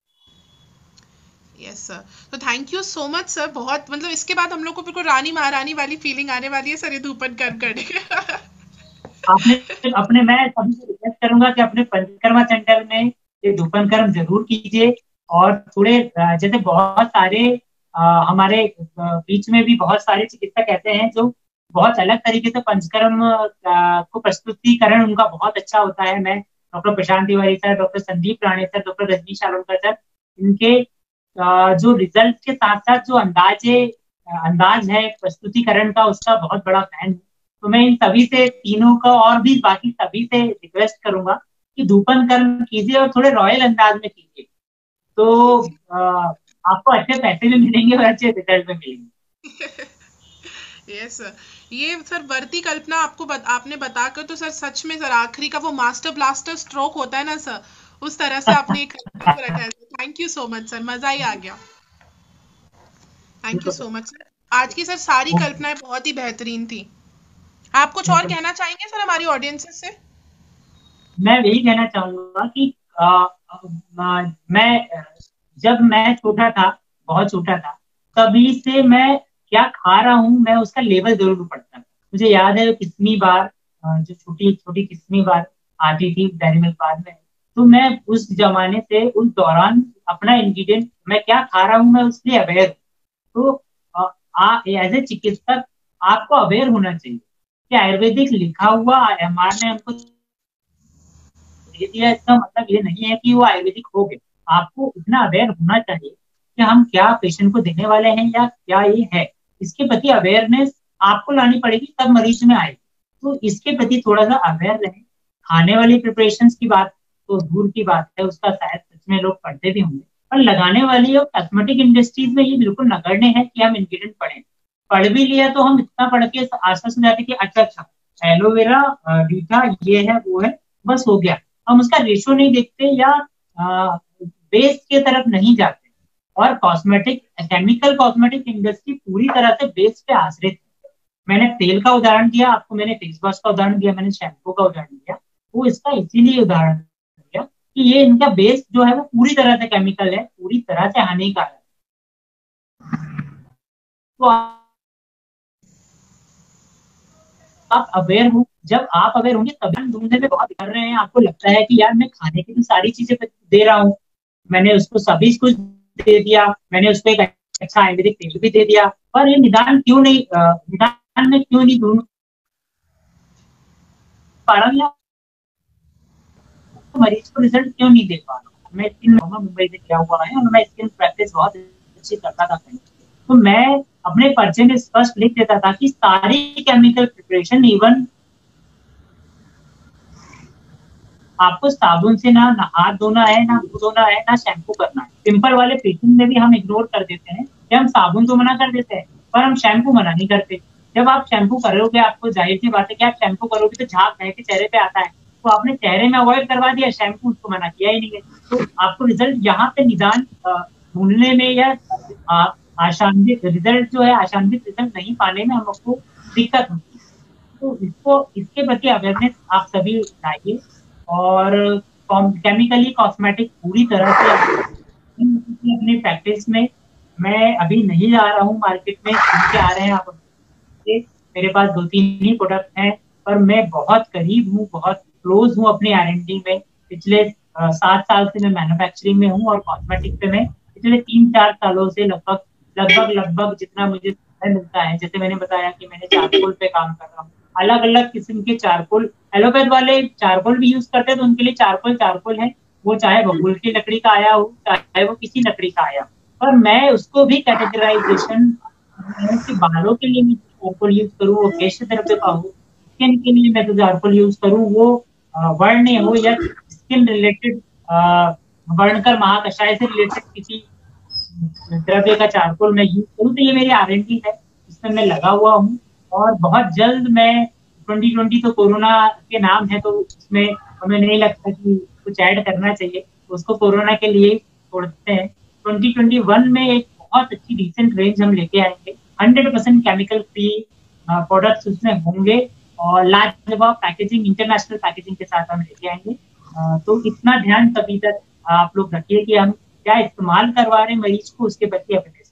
यस सर, तो thank you so much sir, बहुत मतलब इसके बाद हम लोग को बिल्कुल रानी महारानी वाली फीलिंग आने वाली है सर ये धूपन कर्म करने के। आपने अपने, मैं सभी से रिक्वेस्ट करूंगा कि अपने पंचकर्मा सेंटर में ये धूपन कर्म जरूर कीजिए। और थोड़े अ, जैसे बहुत सारे अ, हमारे अ, बीच में भी बहुत सारे चिकित्सक ऐसे हैं जो बहुत अलग तरीके से पंचकर्म अ, को प्रस्तुतिकरण उनका बहुत अच्छा होता है। मैं doctor Prashant Tiwari sir, doctor Sandeep Rane sir, doctor Rajni Shalonkar sir, इनके अ, जो रिजल्ट के साथ साथ जो अंदाजे अंदाज है प्रस्तुतिकरण का, उसका बहुत बड़ा फैन हूँ। तो मैं इन सभी से, तीनों का और भी बाकी सभी से रिक्वेस्ट करूंगा कि धूपन कर्म कीजिए और थोड़े रॉयल अंदाज में कीजिए, जी तो जी। आ, आपको अच्छे पैसे भी मिलेंगे और अच्छे रिजल्ट भी मिलेंगे। यस सर, ये सर वर्ती कल्पना आपको बत, आपने बताकर तो सर सच में सर आखिरी का वो मास्टर ब्लास्टर स्ट्रोक होता है ना सर, उस तरह से आपने एक कल्पना को रखा है। Thank you so much sir, मजा ही आ गया। Thank you so much sir. आज की सर सारी कल्पनाएं बहुत ही बेहतरीन थी। आप कुछ और कहना चाहेंगे सर हमारी ऑडियंसेस से? मैं यही कहना चाहूंगा कि आ, आ, मैं जब मैं छोटा था, बहुत छोटा था, तभी से मैं क्या खा रहा हूँ मैं उसका लेवल जरूर पढ़ता था। मुझे याद है कितनी बार अ, जो छोटी छोटी कितनी बार आती थी डेयरी मिल्क बाद में, तो मैं उस जमाने से उस दौरान अपना इंग्रेडिएंट मैं क्या खा रहा हूँ मैं उसके अवेयर हूँ। तो एज ए चिकित्सक आपको अवेयर होना चाहिए कि आयुर्वेदिक लिखा हुआ एमआर ने हमको दे दिया, इसका मतलब ये नहीं है कि वो आयुर्वेदिक हो गया। आपको इतना अवेयर होना चाहिए कि हम क्या पेशेंट को देने वाले हैं या क्या ये है, इसके प्रति अवेयरनेस आपको लानी पड़ेगी, तब मरीज में आएगी। तो इसके प्रति थोड़ा सा अवेयर रहें। खाने वाली प्रिपरेशन की बात तो दूर की बात है, उसका शायद सच में लोग पढ़ते भी होंगे, पर लगाने वाली और कॉस्मेटिक इंडस्ट्रीज में ये बिल्कुल नगण्य है कि हम इंग्रेडिएंट पढ़ें। पढ़ भी लिया तो हम इतना पढ़ के आश्वस्त हो जाते कि अच्छा अच्छा एलोवेरा रीठा ये है वो है, बस हो गया। हम उसका रेशो नहीं देखते या बेस के तरफ नहीं जाते। और कॉस्मेटिक केमिकल कॉस्मेटिक इंडस्ट्री पूरी तरह से बेस पे आश्रित है। मैंने तेल का उदाहरण दिया आपको, मैंने फेस वॉश का उदाहरण दिया, मैंने शैम्पू का उदाहरण दिया, वो इसका इसीलिए उदाहरण दिया कि ये इनका बेस जो है वो पूरी तरह से केमिकल है, पूरी तरह से हानिकारक है। तो आप अवेयर हो, जब आप अवेयर होंगे तभी हम ढूंढने में बहुत कर रहे हैं। आपको लगता है कि यार मैं खाने की तो सारी चीजें दे रहा हूँ, मैंने उसको सभी कुछ दे दिया, मैंने उसको एक अच्छा आयुर्वेदिक तेल भी दे दिया, पर ये निदान क्यों नहीं अ, निदान में क्यों नहीं ढूंढ पा रहा हूँ या मरीज को रिजल्ट क्यों नहीं दे पा रहा हूँ। मैं स्किन मुंबई से किया हुआ है और मैं स्किन प्रैक्टिस बहुत अच्छी करता था। तो मैं अपने पर्चे में स्पष्ट लिख देता था कि सारी केमिकल प्रिपरेशन, इवन आपको साबुन से ना ना हाथ धोना है, ना मुंह धोना है, ना शैम्पू करना है। सिंपल वाले पेशेंट में भी हम इग्नोर कर देते हैं कि हम साबुन तो मना कर देते हैं पर हम शैम्पू मना नहीं करते। जब आप शैम्पू करोगे, आपको जाहिर सी बात है कि आप शैम्पू करोगे तो झाग बह के चेहरे पे आता है, तो आपने चेहरे में अवॉइड करवा दिया, शैम्पू उसको मना किया ही नहीं है। तो आपको रिजल्ट यहाँ पे निदान ढूंढने में या आशान्वित रिजल्ट जो है, आशान्वित रिजल्ट नहीं पाने में हमको दिक्कत होती है। तो इसको इसके प्रति अवेयरनेस आप सभी लाइए और केमिकली कॉस्मेटिक पूरी तरह से अपनी प्रैक्टिस में, मैं अभी नहीं जा रहा हूँ मार्केट में, उनके आ रहे हैं आप, मेरे पास दो तीन ही प्रोडक्ट हैं, पर मैं बहुत करीब हूँ, बहुत क्लोज हूँ अपनी आर एंड डी में। पिछले सात साल से मैं मैन्युफैक्चरिंग में हूँ और कॉस्मेटिक पे मैं पिछले तीन चार सालों से लगभग लगभग लगभग जितना मुझे समय मिलता है, जैसे मैंने बताया कि मैंने चारकोल पे काम कर रहा हूँ, अलग अलग किस्म के चारकोल, एलोपैथ वाले चारकोल भी यूज करते हैं, तो उनके लिए चारकोल चारकोल है, वो चाहे बबूल की लकड़ी का आया हो, चाहे वो किसी लकड़ी का आया हो, पर मैं उसको भी कैटेगराइजेशन कि बालों के लिए मैं चारकोल यूज करूँ, वो केश थेरेपी का हो, स्किन के लिए मैं तो चारकोल यूज करूँ, वो वर्ण हो या स्किन रिलेटेड वर्णकर महाकषाय से रिलेटेड किसी द्रव्य का चारकोल मैं यूज करूँ, तो ये मेरी आर एंड डी है, इसमें मैं लगा हुआ हूँ। और बहुत जल्द मैं ट्वेंटी ट्वेंटी तो कोरोना के नाम है, तो उसमें हमें नहीं लगता कि कुछ ऐड करना चाहिए, उसको कोरोना के लिए छोड़ते हैं। ट्वेंटी ट्वेंटी वन में एक बहुत अच्छी रिसेंट रेंज हम लेके आएंगे, hundred percent chemical free products उसमें होंगे और लाजवाब पैकेजिंग, इंटरनेशनल पैकेजिंग के साथ हम लेके आएंगे। uh, तो इतना ध्यान तभी तक आप लोग रखिए कि हम क्या इस्तेमाल करवा रहे हैं मरीज को, उसके प्रति अपने